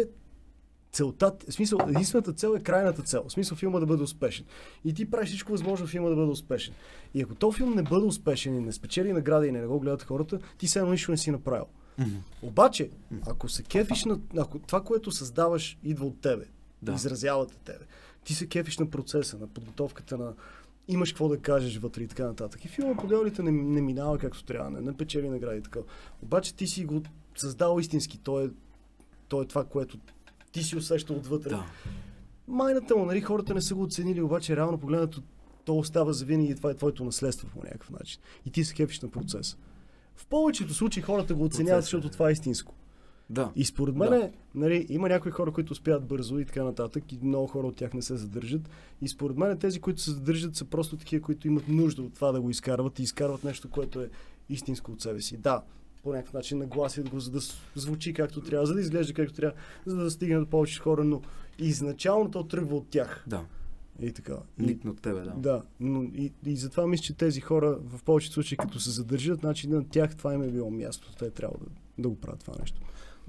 Speaker 3: целта, в смисъл, единствената цел е крайната цел. В смисъл филма да бъде успешен. И ти правиш всичко възможно филма да бъде успешен. И ако този филм не бъде успешен и не спечели награда и не го гледат хората, ти все едно нищо не си направил. Mm-hmm. Обаче, ако се кефиш на... Ако това, което създаваш, идва от тебе, да. Изразявате тебе, ти се кефиш на процеса, на подготовката, на... Имаш какво да кажеш вътре и така нататък. И филма по дяволите не, не минава както трябва, не, не печели награди и така. Обаче ти си го създал истински. То е, то е това, което ти си усещал отвътре. Да. Майната му, нали, хората не са го оценили, обаче реално погледнато то остава за винаги и това е твоето наследство по някакъв начин. И ти се кефиш на процеса. В повечето случаи хората го оценяват, защото това е истинско.
Speaker 2: Да.
Speaker 3: И според мен, да. Нали, има някои хора, които успяват бързо и така нататък, и много хора от тях не се задържат. И според мен тези, които се задържат, са просто такива, които имат нужда от това да го изкарват и изкарват нещо, което е истинско от себе си. Да, по някакъв начин нагласят го, за да звучи както трябва, за да изглежда както трябва, за да стигне до повече хора, но изначално то тръгва от тях.
Speaker 2: Да.
Speaker 3: И така.
Speaker 2: Ликно от тебе, да.
Speaker 3: Да, но и, и затова мисля, че тези хора в повечето случаи, като се задържат, значи на тях това им е било място. Те трябва да, да го правят това нещо.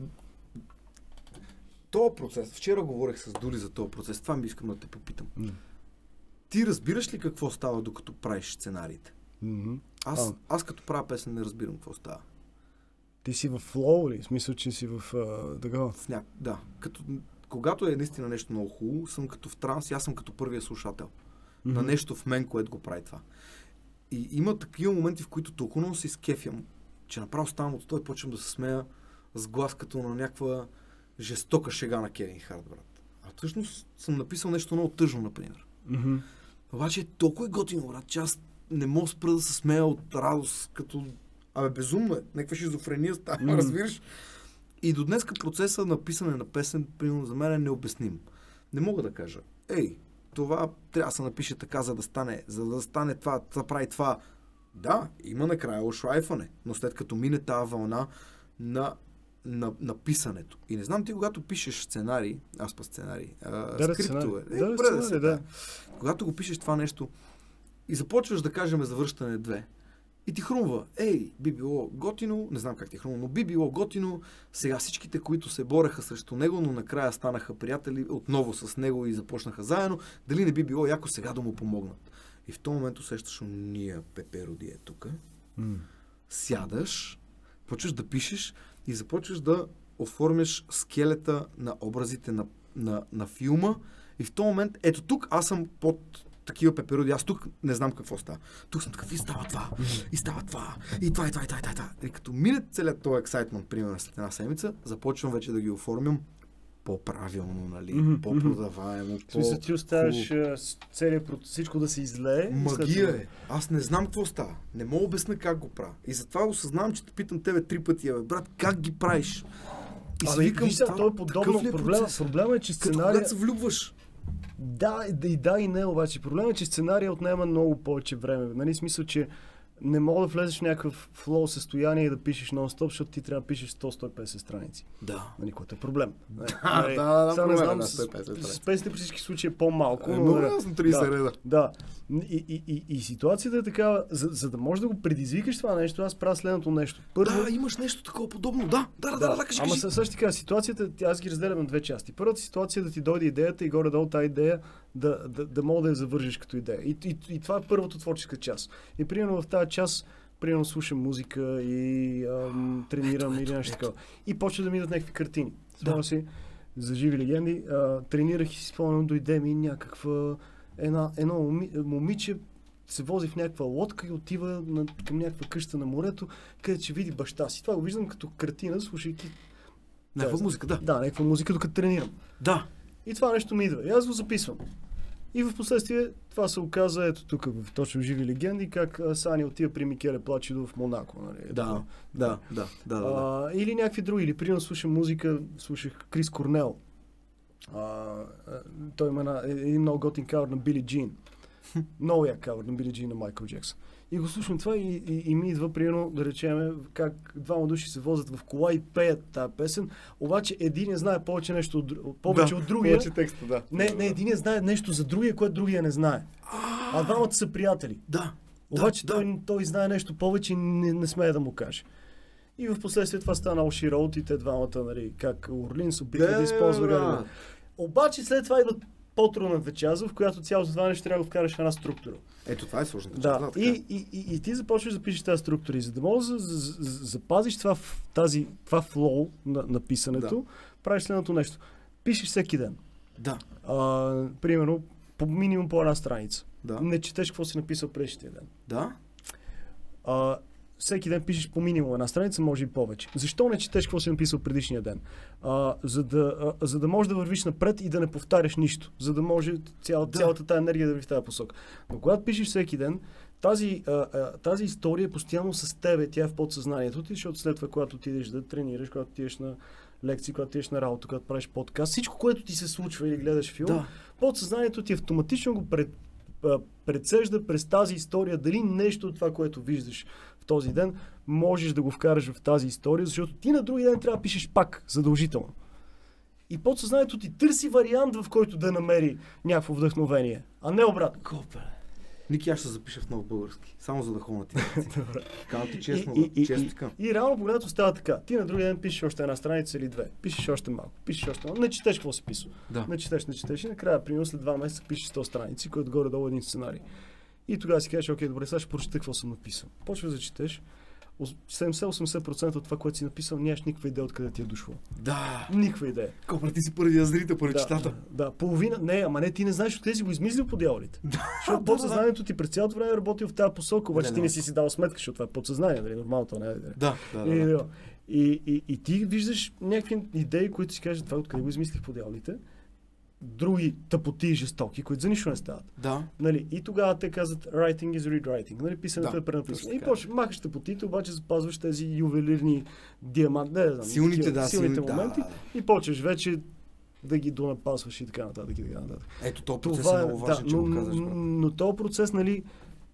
Speaker 2: този процес, вчера говорих с Дули за този процес, това ми искам да те попитам. Mm. Ти разбираш ли какво става, докато правиш сценариите?
Speaker 3: Mm-hmm.
Speaker 2: Аз, аз като правя песен не разбирам какво става.
Speaker 3: Ти си в флоу ли? В смисъл, че си в... Uh, такова?
Speaker 2: В ня... Да. Като, когато е наистина нещо много хубаво, съм като в транс и аз съм като първия слушател mm-hmm. на нещо в мен, което го прави това. И има такива моменти, в които толкова много се изкефям, че направо ставам от това и почвам да се смея с глас като на някаква жестока шега на Кевин Харт, брат. А всъщност съм написал нещо много тъжно, например.
Speaker 3: Mm-hmm.
Speaker 2: Обаче е толкова готино, брат, че аз не мога спра да се смея от радост, като... Абе, безумно е. Някаква шизофрения става, mm-hmm. разбираш? И до днеска процеса на писане на песен, примерно, за мен е необясним. Не мога да кажа, ей, това трябва да се напише така, за да стане, за да стане това, да прави това. Да, има накрая ошлайфане, но след като мине тази вълна на на, на писането. И не знам ти, когато пишеш сценарий, аз па сценарий, а,
Speaker 3: Да,
Speaker 2: скриптове,
Speaker 3: сценарий.
Speaker 2: е,
Speaker 3: Да,
Speaker 2: добре да
Speaker 3: сценарий,
Speaker 2: се,
Speaker 3: да.
Speaker 2: да. Когато го пишеш това нещо и започваш да кажем завръщане две, и ти хрумва, ей, би било готино, не знам как ти хрумва, но би било готино, сега всичките, които се бореха срещу него, но накрая станаха приятели отново с него и започнаха заедно, дали не би било яко сега да му помогнат. И в този момент усещаш уния пепероди е тук,
Speaker 3: М.
Speaker 2: сядаш, почваш да пишеш и започваш да оформяш скелета на образите на, на, на филма и в този момент, ето тук аз съм под такива пепероди, аз тук не знам какво става. Тук съм такъв и става това, и става това, и това, и това, и това, и това. И това. И като мине целият този ексайтмент, примерно след една седмица, започвам вече да ги оформям по-правилно, нали,
Speaker 3: Мгм,
Speaker 2: по-продаваемо,
Speaker 3: В смисъл, ти оставяш
Speaker 2: по-хубаво.
Speaker 3: а, с- целият про- всичко да се излее. и след
Speaker 2: Магия
Speaker 3: това-
Speaker 2: е. Аз не знам какво става. Не мога обясня как го правя. И затова осъзнавам, че те питам тебе три пъти, бе, брат, как ги правиш? И си
Speaker 3: Ами,
Speaker 2: викам,
Speaker 3: виж сега,
Speaker 2: това
Speaker 3: то е
Speaker 2: такъв
Speaker 3: подобно.
Speaker 2: ли е
Speaker 3: Проблема,
Speaker 2: процес?
Speaker 3: проблема е, че
Speaker 2: Като
Speaker 3: сценария...
Speaker 2: когато се влюбваш.
Speaker 3: Да, и да, и да и не, обаче. Проблемът е, че сценария отнема много повече време. Нали, смисъл, че не мога да влезеш в някакъв флоу състояние и да пишеш нон-стоп, защото ти трябва да пишеш сто до сто и петдесет страници.
Speaker 2: Да.
Speaker 3: Нали, което е проблем. Нали,
Speaker 2: да,
Speaker 3: нали,
Speaker 2: да,
Speaker 3: сега не
Speaker 2: проблем е
Speaker 3: знам,
Speaker 2: на
Speaker 3: с,
Speaker 2: сто и петдесет страници.
Speaker 3: с песните при всички случаи е по-малко.
Speaker 2: Е,
Speaker 3: но,
Speaker 2: много
Speaker 3: нали,
Speaker 2: ясно, тридесет
Speaker 3: да,
Speaker 2: реда.
Speaker 3: Да. И, и, и, и ситуацията е такава, за, за да можеш да го предизвикаш това нещо, аз правя следното нещо. Първо,
Speaker 2: Да, имаш нещо такова подобно. Да, да, да, да, да, кажи,
Speaker 3: Ама
Speaker 2: кажи.
Speaker 3: съ- също така, ситуацията, тя- аз ги разделям на две части. Първата ситуация е да ти дойде идеята и горе-долу тази идея да, да, да мога да я завържиш като идея. И, и, и това е първата творческа част. И примерно в тази част, примерно слушам музика и ам, тренирам
Speaker 2: Ето,
Speaker 3: или
Speaker 2: ето,
Speaker 3: нещо
Speaker 2: ето.
Speaker 3: такова. И почва да ми идват някакви картини.
Speaker 2: Да.
Speaker 3: Спомням си, за живи легенди, а, тренирах и си спомням, дойде ми някаква една, едно моми, момиче се вози в някаква лодка и отива на, към някаква къща на морето, където ще види баща си. Това го виждам като картина, слушайки
Speaker 2: Някаква музика, да.
Speaker 3: да, някаква музика, докато тренирам.
Speaker 2: Да.
Speaker 3: И това нещо ми идва. И аз го записвам. И в последствие това се оказа, ето тук в точно живи легенди, как а, Сани отива при Микеле Плачидо в Монако. Нали?
Speaker 2: Да, да, да, да, да, да.
Speaker 3: А, или някакви други. Или примерно слушам музика, слушах Крис Корнел. А, а, той има една, един много готин кавър на Били Джин. Много як кавър на Били Джин на Майкъл Джексън. И го слушам това и, и, и ми идва, примерно, да речем, как двама души се возят в кола и пеят тази песен, обаче един знае повече нещо от, дру- повече
Speaker 2: Да,
Speaker 3: от другия.
Speaker 2: повече текста, да.
Speaker 3: Не, не, един знае нещо за другия, което другия не знае. А двамата са приятели.
Speaker 2: Да.
Speaker 3: Обаче
Speaker 2: да,
Speaker 3: той,
Speaker 2: да.
Speaker 3: той знае нещо повече и не, не смее да му каже. И в последствие това стана Оши Роуд и те двамата, нали, как Орлин се опитва да
Speaker 2: Де,
Speaker 3: използва
Speaker 2: брат.
Speaker 3: Гарри. Обаче след това идва по-трудната част, в която цялото това нещо трябва да го вкараш в една структура.
Speaker 2: Ето това е сложната
Speaker 3: Да,
Speaker 2: част.
Speaker 3: и, и, и, и ти започваш да пишеш тази структура. И за да можеш да за, за, за, запазиш това, в- тази, това флоу на, на писането,
Speaker 2: Да.
Speaker 3: правиш следното нещо. Пишеш всеки ден.
Speaker 2: Да,
Speaker 3: А, примерно, по минимум по една страница.
Speaker 2: да,
Speaker 3: Не четеш какво си написал предишния ден.
Speaker 2: да.
Speaker 3: А, всеки ден пишеш по минимум една страница, може и повече. Защо не четеш какво си написал предишния ден? А, за, да, а, за да можеш да вървиш напред и да не повтаряш нищо. За да може цял,
Speaker 2: Да.
Speaker 3: цялата тази енергия да върви в тази посока. Но когато пишеш всеки ден, тази, а, а, тази история е постоянно с тебе, тя е в подсъзнанието ти, защото след това, когато отидеш да тренираш, когато отидеш на лекции, когато отидеш на работа, когато правиш подкаст, всичко, което ти се случва или гледаш филм,
Speaker 2: Да.
Speaker 3: подсъзнанието ти автоматично го пред, а, предсежда през тази история, дали нещо от това, което виждаш в този ден, можеш да го вкараш в тази история, защото ти на други ден трябва да пишеш пак, задължително. И подсъзнанието ти търси вариант, в който да намери някакво вдъхновение, а не обратно.
Speaker 2: Копе. Ники, аз ще запиша в нов български. Само за да ходя на ти. Казвам ти честно,
Speaker 3: И- и-
Speaker 2: бе.
Speaker 3: и-
Speaker 2: Честно
Speaker 3: и-
Speaker 2: така.
Speaker 3: И реално погледнато става така. Ти на другия ден пишеш още една страница или две. Пишеш още малко. Пишеш още малко. Не четеш какво си писал.
Speaker 2: Да.
Speaker 3: Не четеш, не четеш. И накрая, примерно след два месеца пишеш сто страници, който горе-долу е един сценарий. И тогава си кажеш, окей, добре, сега ще прочета какво съм написал. Почваш да четеш. седемдесет-осемдесет процента от това, което си написал, нямаш никаква идея откъде ти е дошло.
Speaker 2: Да.
Speaker 3: Никаква идея.
Speaker 2: Копе, ти си първия зрител, първи
Speaker 3: Да,
Speaker 2: читател.
Speaker 3: да, половина. Не, ама не, ти не знаеш откъде си го измислил по дяволите. Защото подсъзнанието ти през цялото време е работил в тази посока, обаче
Speaker 2: Не,
Speaker 3: ти
Speaker 2: не.
Speaker 3: не си си дал сметка, защото това е подсъзнание, нали? Нормалното не е.
Speaker 2: Да, да,
Speaker 3: И,
Speaker 2: да. да.
Speaker 3: да. И, и, и ти виждаш някакви идеи, които си кажеш това откъде го измислих по дяволите. Други тъпоти и жестоки, които за нищо не стават.
Speaker 2: Да.
Speaker 3: Нали? И тогава те казват writing is rewriting. Нали? Писането
Speaker 2: Да,
Speaker 3: е пренаписване.
Speaker 2: точно
Speaker 3: И
Speaker 2: така.
Speaker 3: почваш, махаш тъпотите, обаче запазваш тези ювелирни диаманти. Не, не знам,
Speaker 2: Силните,
Speaker 3: такива,
Speaker 2: да,
Speaker 3: силните
Speaker 2: силни- да,
Speaker 3: моменти.
Speaker 2: да, да.
Speaker 3: И почваш вече да ги донапасваш и така нататък. И така нататък.
Speaker 2: Ето, този процес
Speaker 3: Това
Speaker 2: е много важен, че
Speaker 3: но,
Speaker 2: го казваш.
Speaker 3: но,
Speaker 2: брат.
Speaker 3: но този процес, нали,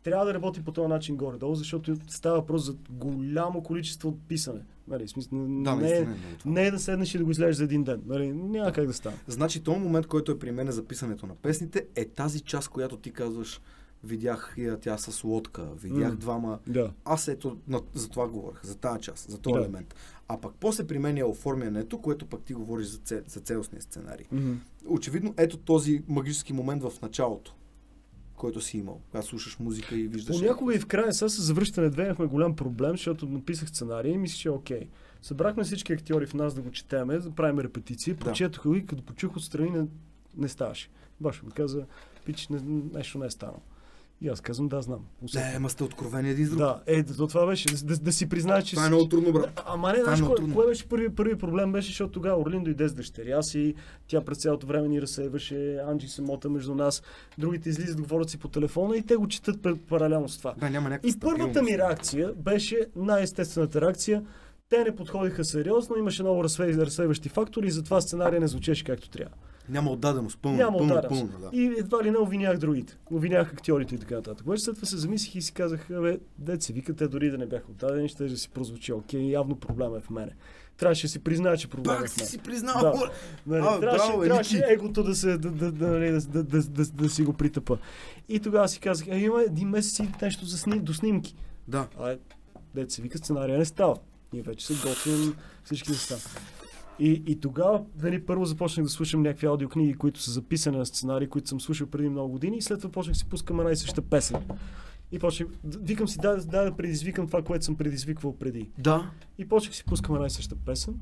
Speaker 3: трябва да работи по този начин горе-долу, защото става въпрос за голямо количество от писане. Нали, смисъл,
Speaker 2: Да,
Speaker 3: не, е,
Speaker 2: наистина е
Speaker 3: не е да седнеш и да го излезеш за един ден. Нали, няма как да стане.
Speaker 2: Значи този момент, който е при мен за писането на песните, е тази част, която ти казваш, видях я тя с лодка, видях
Speaker 3: М.
Speaker 2: двама.
Speaker 3: Да.
Speaker 2: Аз ето на, за това говорех, за тази част, за този
Speaker 3: Да.
Speaker 2: елемент. А пък после при мен е оформянето, което пък ти говориш за, цел, за цялостния сценарий.
Speaker 3: Мгм.
Speaker 2: Очевидно, ето този магически момент в началото, който си имал. Когато слушаш музика и виждаш...
Speaker 3: Понякога и в края, сега с завръщане две имахме голям проблем, защото написах сценария и мисля, че е окей. Събрахме всички актьори в нас да го четеме, да правим репетиции, прочетох го и като почух отстрани не, не ставаше. Баш ми каза, пич, не, нещо не е станало. И аз казвам, да, знам.
Speaker 2: Не, ма сте откровени един с друг.
Speaker 3: Да, е, то това беше, да, да, да си признаеш, че...
Speaker 2: Това е много трудно, брат.
Speaker 3: Да, ама не,
Speaker 2: Това е
Speaker 3: знаеш,
Speaker 2: много
Speaker 3: кое,
Speaker 2: трудно.
Speaker 3: кое беше първи, първи проблем беше, защото тогава Орлин дойде с дъщеря си, тя през цялото време ни разсейваше, Анджи се мота между нас, другите излизат, говорят си по телефона и те го четат пар- паралелно с това.
Speaker 2: Да, няма някаква
Speaker 3: И първата
Speaker 2: стабилност.
Speaker 3: ми реакция беше най-естествената реакция. Те не подходиха сериозно, имаше много разсей- разсейващи фактори и затова сценария не звучеше както трябва.
Speaker 2: Няма отдаденост, пълно,
Speaker 3: Няма
Speaker 2: пълно,
Speaker 3: отдаденост.
Speaker 2: пълно, да.
Speaker 3: И едва ли не обвинях другите. Обвинях актьорите и така нататък. Обаче след това се замислих и си казах, бе, дет се вика, те дори да не бяха отдадени, ще да си прозвучи окей, явно проблема е в мене. Трябваше да си призная, че проблема е
Speaker 2: Пак
Speaker 3: в
Speaker 2: си
Speaker 3: мен.
Speaker 2: си признал.
Speaker 3: Да.
Speaker 2: хора.
Speaker 3: Нали,
Speaker 2: А,
Speaker 3: трябваше,
Speaker 2: браво,
Speaker 3: трябваше
Speaker 2: Ники.
Speaker 3: егото да, се, да, да, да, нали, да, да, да, да, да си го притъпа. И тогава си казах, а има един месец и нещо за сни, до снимки.
Speaker 2: Да.
Speaker 3: А дет се вика, сценария не става. Ние вече се готвим всички да става. И, и тогава, нали, първо започнах да слушам някакви аудиокниги, които са записани на сценарии, които съм слушал преди много години и след това почнах да си пускам една и съща песен. И почнах, викам си, дай, дай да предизвикам това, което съм предизвиквал преди.
Speaker 2: Да.
Speaker 3: И почнах да си пускам една и съща песен.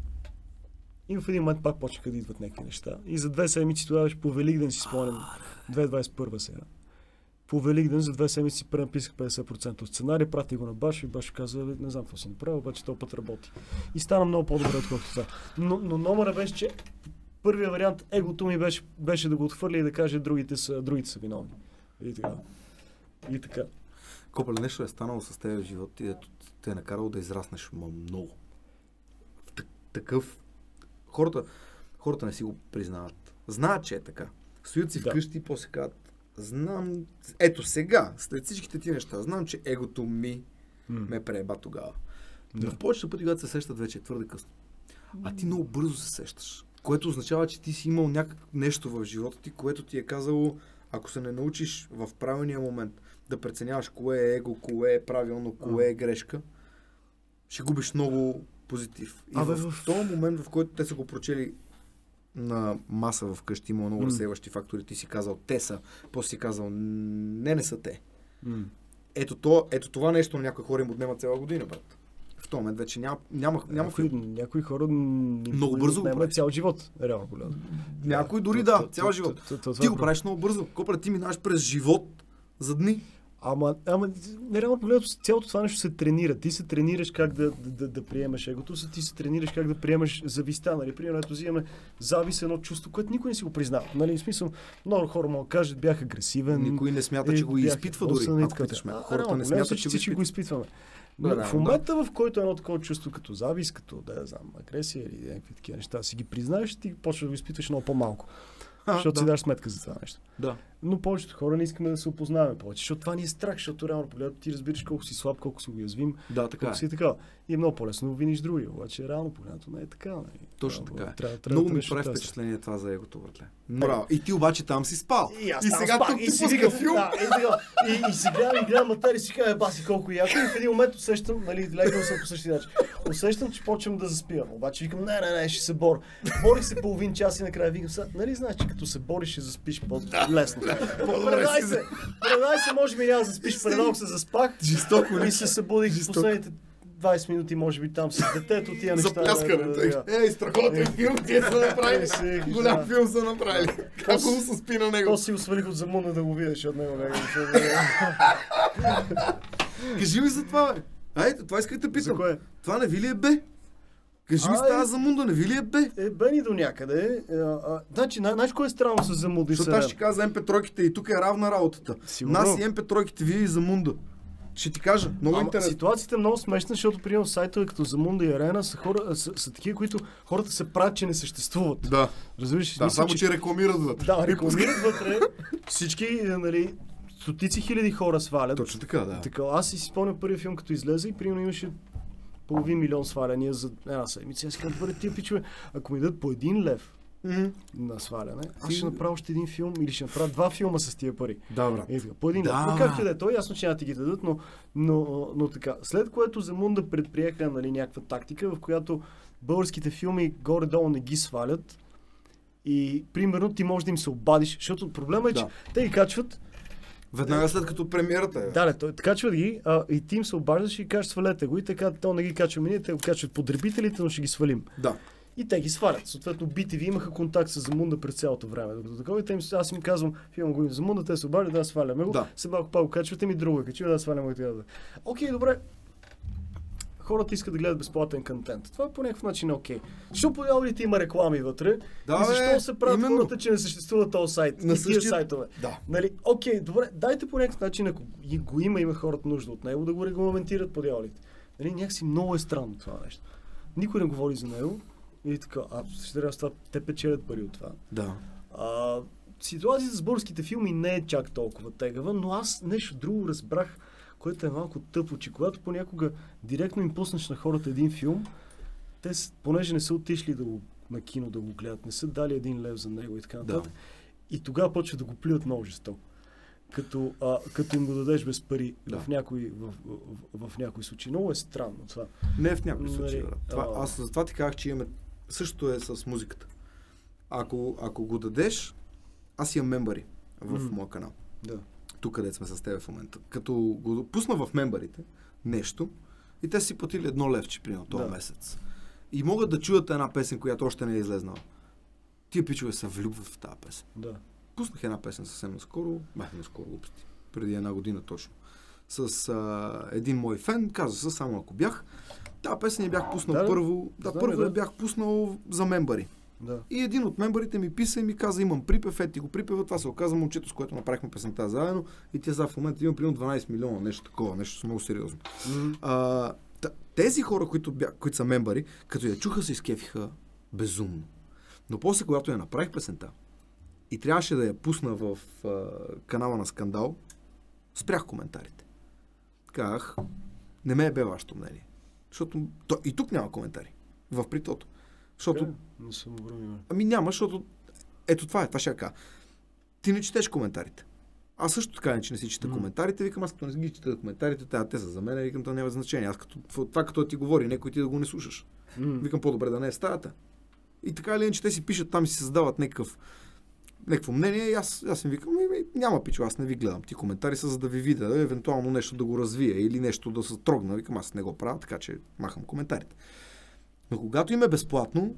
Speaker 3: И в един момент пак почнаха да идват някакви неща. И за две седмици тогава беше по Великден, си спомням, две хиляди двадесет и първа сега. По Великден за две седмици си пренаписах петдесет процента от сценария, пратих го на Башо и Башо каза, не знам какво си направил, обаче този път работи. И стана много по-добре, отколкото това. Но, но номера беше, че първият вариант, егото ми беше, беше да го отхвърля и да каже, другите са, другите са виновни. И така. И така.
Speaker 2: Копеле, нещо е станало с теб в живота и ето те е накарало да израснеш ма много. Так, такъв... Хората, хората не си го признават. Знаят, че е така. Стоят си
Speaker 3: Да.
Speaker 2: вкъщи и после казват, знам... Ето сега, след всичките ти неща, знам, че егото ми
Speaker 3: М.
Speaker 2: ме прееба тогава.
Speaker 3: Да.
Speaker 2: Но в повечето пъти, когато се сещат, вече е твърде късно. А ти много бързо се сещаш. Което означава, че ти си имал някакво нещо в живота ти, което ти е казало, ако се не научиш в правилния момент да преценяваш кое е его, кое е правилно, кое е грешка, ще губиш много позитив. И
Speaker 3: Абе,
Speaker 2: в,
Speaker 3: в-
Speaker 2: този момент, в който те са го прочели на маса вкъщи, има много
Speaker 3: М.
Speaker 2: разсейващи фактори, ти си казал те са, после си казал не, не са те.
Speaker 3: М.
Speaker 2: Ето, то, ето това нещо на някои хора им отнема цяла година, брат. В този момент вече няма, няма, няма
Speaker 3: Някои, някои хора м,
Speaker 2: Много бързо го
Speaker 3: отнема
Speaker 2: правиш.
Speaker 3: цял живот, реално погледно.
Speaker 2: Някой дори
Speaker 3: То-
Speaker 2: да,
Speaker 3: то-
Speaker 2: цял
Speaker 3: то-
Speaker 2: живот.
Speaker 3: то- то- това
Speaker 2: Ти
Speaker 3: е
Speaker 2: го
Speaker 3: проблем.
Speaker 2: правиш много бързо. Копре, ти минаваш през живот за дни.
Speaker 3: Ама, ама нереално погледното, цялото това нещо се тренира. Ти се тренираш как да, да, да, да приемаш егото, си, ти се тренираш как да приемаш зависта. Нали? Примерно, ето взимаме завис, едно чувство, което никой не си го признава. Нали? В смисъл, много хора могат да кажат, бях агресивен.
Speaker 2: Никой не смята, че го
Speaker 3: бях
Speaker 2: изпитва дори.
Speaker 3: ебосан и
Speaker 2: Ако
Speaker 3: така.
Speaker 2: питаш ме.
Speaker 3: А,
Speaker 2: Хората
Speaker 3: реално
Speaker 2: не
Speaker 3: погледно,
Speaker 2: смятат, че го
Speaker 3: всички го
Speaker 2: изпитват.
Speaker 3: изпитваме. Но
Speaker 2: Да, да,
Speaker 3: в
Speaker 2: да.
Speaker 3: момента, в който едно такова чувство като завис, като да знам, агресия или някакви такива неща, си ги признаеш, ти почваш да го изпитваш много по-малко.
Speaker 2: А,
Speaker 3: Защото си
Speaker 2: да.
Speaker 3: даш сметка за това нещо.
Speaker 2: Да.
Speaker 3: Но повечето хора не искаме да се опознаваме повече, защото това ни е страх, защото реално погледно ти разбираш колко си слаб, колко си уязвим,
Speaker 2: Да, така
Speaker 3: колко
Speaker 2: е.
Speaker 3: си така. И е много по-лесно да обвиниш други, обаче реално погледното не е така. Не.
Speaker 2: Точно
Speaker 3: Трябва-
Speaker 2: така е.
Speaker 3: Трябва, трябва
Speaker 2: Много
Speaker 3: да
Speaker 2: ми
Speaker 3: бъдеш
Speaker 2: прави
Speaker 3: щастен.
Speaker 2: впечатление това за егото, братле. Браво. И ти обаче там си спал.
Speaker 3: И, аз
Speaker 2: И
Speaker 3: там
Speaker 2: сега
Speaker 3: спах,
Speaker 2: тук
Speaker 3: и
Speaker 2: ти
Speaker 3: си
Speaker 2: пуска
Speaker 3: викам,
Speaker 2: филм.
Speaker 3: Да, и, сега, и, и си гледам, и гледам матери и си кажа, баси колко яко. И в един момент усещам, нали, легнал съм по същия начин. Усещам, че почвам да заспивам. Обаче викам, не, не, не, ще се боря. Борих се половин час и накрая викам, сега, нали знаеш, че като се бориш ще заспиш по-лесно. Предай се, предай се, може би няма да заспиш, предалко се заспах.
Speaker 2: Жестоко
Speaker 3: И се събудих в
Speaker 2: Жестоко.
Speaker 3: последните двадесет минути, може би там с детето, тия неща. да,
Speaker 2: Запляскането.
Speaker 3: да, да.
Speaker 2: Ей, страхотен филм, тия са направили.
Speaker 3: Е, си,
Speaker 2: Голям
Speaker 3: да.
Speaker 2: филм са направили. Как му се спи на него.
Speaker 3: После си го свалих от замуна да го видиш от него. него, защото-
Speaker 2: Кажи ми за това, бе. Айде, това исках да
Speaker 3: За
Speaker 2: питам.
Speaker 3: кое?
Speaker 2: Това не ви ли е бе? Кажи ми с
Speaker 3: Ай.
Speaker 2: тази замунда, не ви ли е бе?
Speaker 3: Е, бени до някъде. Е, а, значи, на- знаеш кое е странно с замуда и
Speaker 2: Защото аз
Speaker 3: Сарен?
Speaker 2: ще кажа за Ем Пе тройките и тук е равна работата.
Speaker 3: Сигурно.
Speaker 2: Нас и Ем Пе тройките, вие и Замунда. Ще ти кажа, много
Speaker 3: Ама
Speaker 2: интересно.
Speaker 3: ситуацията е много смешна, защото приемам сайтове като Замунда и Арена са, хора, са, са такива, които хората се правят, че не съществуват.
Speaker 2: Да,
Speaker 3: Разбираш?
Speaker 2: да,
Speaker 3: Мисля,
Speaker 2: само че рекламират вътре.
Speaker 3: Да, рекламират вътре всички, е, нали, стотици хиляди хора свалят.
Speaker 2: Точно така, да.
Speaker 3: Така, аз си спомням първия филм, като излезе и примерно имаше половин милион сваляния за една седмица. Аз казвам, добре, тия пичове, ако ми дадат по един лев
Speaker 2: Mm-hmm.
Speaker 3: на сваляне, аз ще направя още един филм или ще направя два филма с тия пари.
Speaker 2: Да, брат.
Speaker 3: Е, така, по един
Speaker 2: Да.
Speaker 3: лев. Но както и да е, то е ясно, че няма ти ги дадат, но, но, но така. След което Замунда предприеха, нали, някаква тактика, в която българските филми горе-долу не ги свалят и примерно ти можеш да им се обадиш, защото проблема е, че
Speaker 2: Да.
Speaker 3: те ги качват.
Speaker 2: Веднага след като премиерата е.
Speaker 3: Да, не, той качват ги а, и ти им се обаждаш и кажеш свалете го и така, то не ги качваме ние, те го качват потребителите, но ще ги свалим.
Speaker 2: Да.
Speaker 3: И те ги свалят. Съответно, би ти ви имаха контакт с Замунда през цялото време. Докато такова и те им, аз им казвам, филма го Замунда, те се обаждат, да сваляме го.
Speaker 2: Да.
Speaker 3: Се малко пак го качвате ми друго, качва да сваляме го и така. Да. Окей, добре. Хората искат да гледат безплатен контент. Това по някакъв начин е окей. Защо по дяволите има реклами вътре?
Speaker 2: Да,
Speaker 3: и защо
Speaker 2: бе,
Speaker 3: се правят
Speaker 2: именно.
Speaker 3: хората, че не съществува този сайт?
Speaker 2: На
Speaker 3: и тия
Speaker 2: същия-
Speaker 3: сайтове.
Speaker 2: Да.
Speaker 3: Нали, окей, добре, дайте по някакъв начин, ако и го има, има хората нужда от него, да го регламентират по дяволите. Нали, някакси много е странно това нещо. Никой не говори за него. И така, а ще трябва с това, те печелят пари от това.
Speaker 2: Да.
Speaker 3: А, ситуацията с българските филми не е чак толкова тегава, но аз нещо друго разбрах, което е малко тъпо, че когато понякога директно им пуснеш на хората един филм, те, с- понеже не са отишли да го, на кино да го гледат, не са дали един лев за него и така нататък, и тогава почват да го плюят много жестоко. Като, а, като им го дадеш без пари
Speaker 2: Да.
Speaker 3: в, някои, в, в, в, в някои случаи. Много е странно това.
Speaker 2: Не в някои
Speaker 3: Нали,
Speaker 2: случаи, брат. Това,
Speaker 3: а-
Speaker 2: аз затова ти казах, че имаме... Същото е с музиката. Ако, ако го дадеш, аз имам мембари в
Speaker 3: Мгм.
Speaker 2: моя канал.
Speaker 3: Да.
Speaker 2: Тук, където сме с теб в момента. Като го пусна в мембарите нещо и те си платили едно левче, примерно, този
Speaker 3: Да.
Speaker 2: месец. И могат да чуят една песен, която още не е излезнала. Тия пичове се влюбват в тази песен.
Speaker 3: Да.
Speaker 2: Пуснах една песен съвсем наскоро, бах наскоро глупости, преди една година точно. С а, един мой фен, каза се, само ако бях. Тази песен я бях пуснал
Speaker 3: Да, да.
Speaker 2: първо, да,
Speaker 3: Знам
Speaker 2: първо
Speaker 3: я,
Speaker 2: я
Speaker 3: да.
Speaker 2: бях пуснал за мембари.
Speaker 3: Да.
Speaker 2: И един от мембарите ми писа и ми каза, имам припев, ети го припева, това се оказа момчето, с което направихме песента заедно и тя за в момента има примерно дванайсет милиона, нещо такова, нещо много сериозно.
Speaker 3: М.
Speaker 2: А, та, тези хора, които, бя, които са мембари, като я чуха, се изкефиха безумно. Но после, когато я направих песента и трябваше да я пусна в а, канала на Скандал, спрях коментарите. Казах, не ме е бе вашето мнение. Защото то, и тук няма коментари. В притото. Защото
Speaker 3: Така ли? Не съм обърнал внимание.
Speaker 2: Ами няма, защото ето това е, това ще я кажа. Ти не четеш коментарите. Аз също така не, че не си чета
Speaker 3: Мгм.
Speaker 2: коментарите, викам, аз като не ги чета коментарите, те, те са за мен, викам, това няма значение. Аз като, това като ти говори, някой ти да го не слушаш.
Speaker 3: М.
Speaker 2: Викам, по-добре да не е в стаята. И така или иначе те си пишат там и си създават някакъв някакво мнение и аз, аз им викам, ми, няма пичо, аз не ви гледам. Ти коментари са за да ви видя, да, евентуално нещо да го развия или нещо да се трогна. Викам, аз не го правя, така че махам коментарите. Но когато им е безплатно,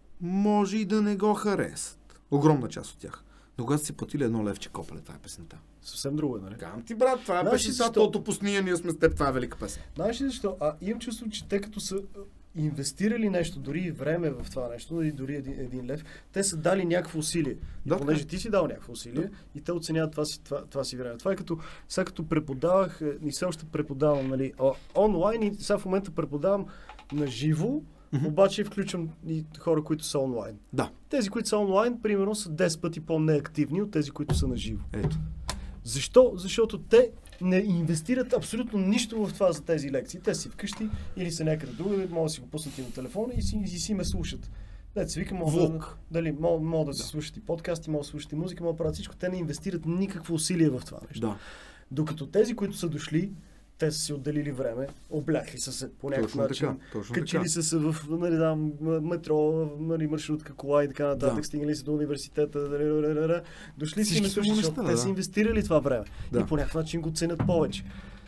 Speaker 2: може и да не го харесат. Огромна част от тях. Но когато си платили едно левче, копале, това е песента.
Speaker 3: Съвсем друго е, нали?
Speaker 2: Казвам ти, брат, това е
Speaker 3: Знаеш ли
Speaker 2: песента,
Speaker 3: защо?
Speaker 2: тото пусния, ние сме с теб, това е велика песен.
Speaker 3: Знаеш ли защо? А имам чувство, че те като са а, инвестирали нещо, дори и време в това нещо, и дори един, един лев, те са дали някакво усилие. И
Speaker 2: Да,
Speaker 3: понеже
Speaker 2: така.
Speaker 3: ти си дал някакво усилие, и те оценяват това си, това, това си време. Това е като, сега като преподавах, е, и все още преподавам, нали, о, онлайн, и сега в момента преподавам на живо, обаче включвам и хора, които са онлайн.
Speaker 2: Да.
Speaker 3: Тези, които са онлайн, примерно, са десет пъти по-неактивни от тези, които са на живо.
Speaker 2: Ето.
Speaker 3: Защо? Защото те не инвестират абсолютно нищо в това за тези лекции. Те си вкъщи или са някъде другаде, могат да си го пуснат и на телефона и си, и си ме слушат. Дете се вика, могат да,
Speaker 2: Влог.
Speaker 3: дали, могат, могат да си слушат и подкасти, могат да слушат и музика, могат да правят всичко. Те не инвестират никакво усилие в това нещо.
Speaker 2: Да.
Speaker 3: Докато тези, които са дошли, те са си отделили време, облякли са се по някакъв
Speaker 2: Точно
Speaker 3: начин,
Speaker 2: така, точно
Speaker 3: качили
Speaker 2: така.
Speaker 3: са се в, нали, да, метро, нали, маршрутка, кола и така нататък,
Speaker 2: Да.
Speaker 3: стигнали са до университета, дали, дали, дали, дали. Дошли си
Speaker 2: Всички
Speaker 3: ме
Speaker 2: са
Speaker 3: слушат,
Speaker 2: му
Speaker 3: защото
Speaker 2: неща,
Speaker 3: те
Speaker 2: да.
Speaker 3: са инвестирали това време
Speaker 2: Да.
Speaker 3: и по някакъв начин го ценят повече.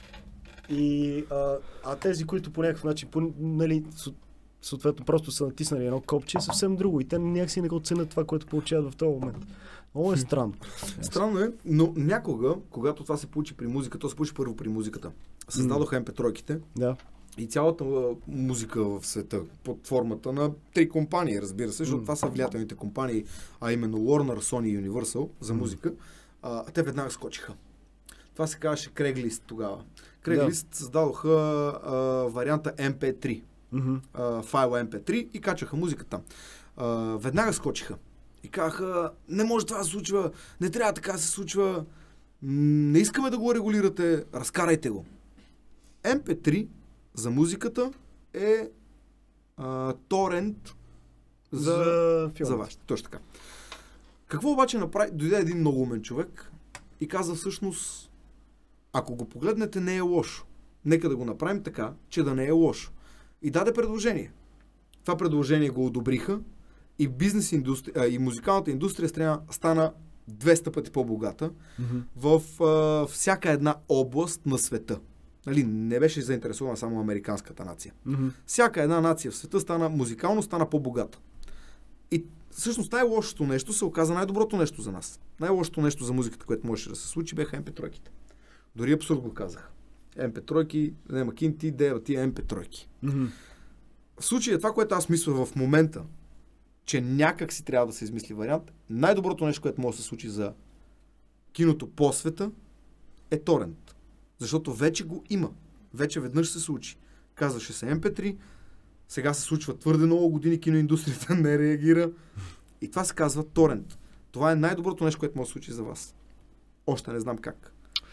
Speaker 3: И, а, а тези, които по някакъв начин, по, нали, с- съответно просто са натиснали едно копче, е съвсем друго и те някакси не го ценят това, което получават в този момент. Много е странно.
Speaker 2: Странно е, но някога, когато това се получи при музиката, то се получи първо при музиката. Създадоха ем пи три-ките
Speaker 3: Да.
Speaker 2: и цялата а, музика в света под формата на три компании, разбира се, защото
Speaker 3: М.
Speaker 2: това са влиятелните компании, а именно Warner, Sony и Universal за музика, а, те веднага скочиха. Това се казваше Craigslist тогава. Craigslist създадоха а, варианта ем пи три,
Speaker 3: Мгм.
Speaker 2: а, файла ем пи три и качаха музиката там. А, веднага скочиха. И казаха, не може това да се случва, не трябва така да се случва. Не искаме да го регулирате, разкарайте го. Ем пи три за музиката е а, торент за,
Speaker 3: За филмите.
Speaker 2: за вашите. Точно така. Какво обаче направи? Дойде един много умен човек и каза всъщност, ако го погледнете, не е лошо. Нека да го направим така, че да не е лошо. И даде предложение. Това предложение го одобриха и бизнес индустрия, и музикалната индустрия стана, стана двеста пъти по-богата mm-hmm. в а, всяка една област на света. Нали, не беше заинтересована само американската нация. Mm-hmm. Всяка една нация в света стана, музикално стана по-богата. И всъщност най-лошото нещо се оказа най-доброто нещо за нас. Най-лошото нещо за музиката, което можеше да се случи, бяха ем пи три-ките. Дори абсурд го казах. ем пи три, няма кинти, дева тия ем пи три. Mm-hmm. В случая това, което аз мисля в момента, че някак си трябва да се измисли вариант, най-доброто нещо, което може да се случи за киното по света, е торент. Защото вече го има. Вече веднъж се случи. Казваше се ем пи три, сега се случва твърде много години, киноиндустрията не реагира. И това се казва торент. Това е най-доброто нещо, което може да се случи за вас. Още не знам как.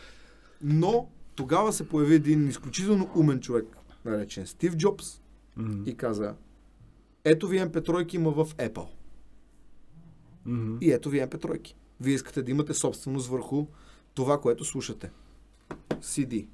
Speaker 2: Но тогава се появи един изключително умен човек, наречен Стив Джобс, mm-hmm. и каза: ето ви ем пи три има в Apple. Mm-hmm. И ето ви ем пи три. Вие искате да имате собственост върху това, което слушате. си ди.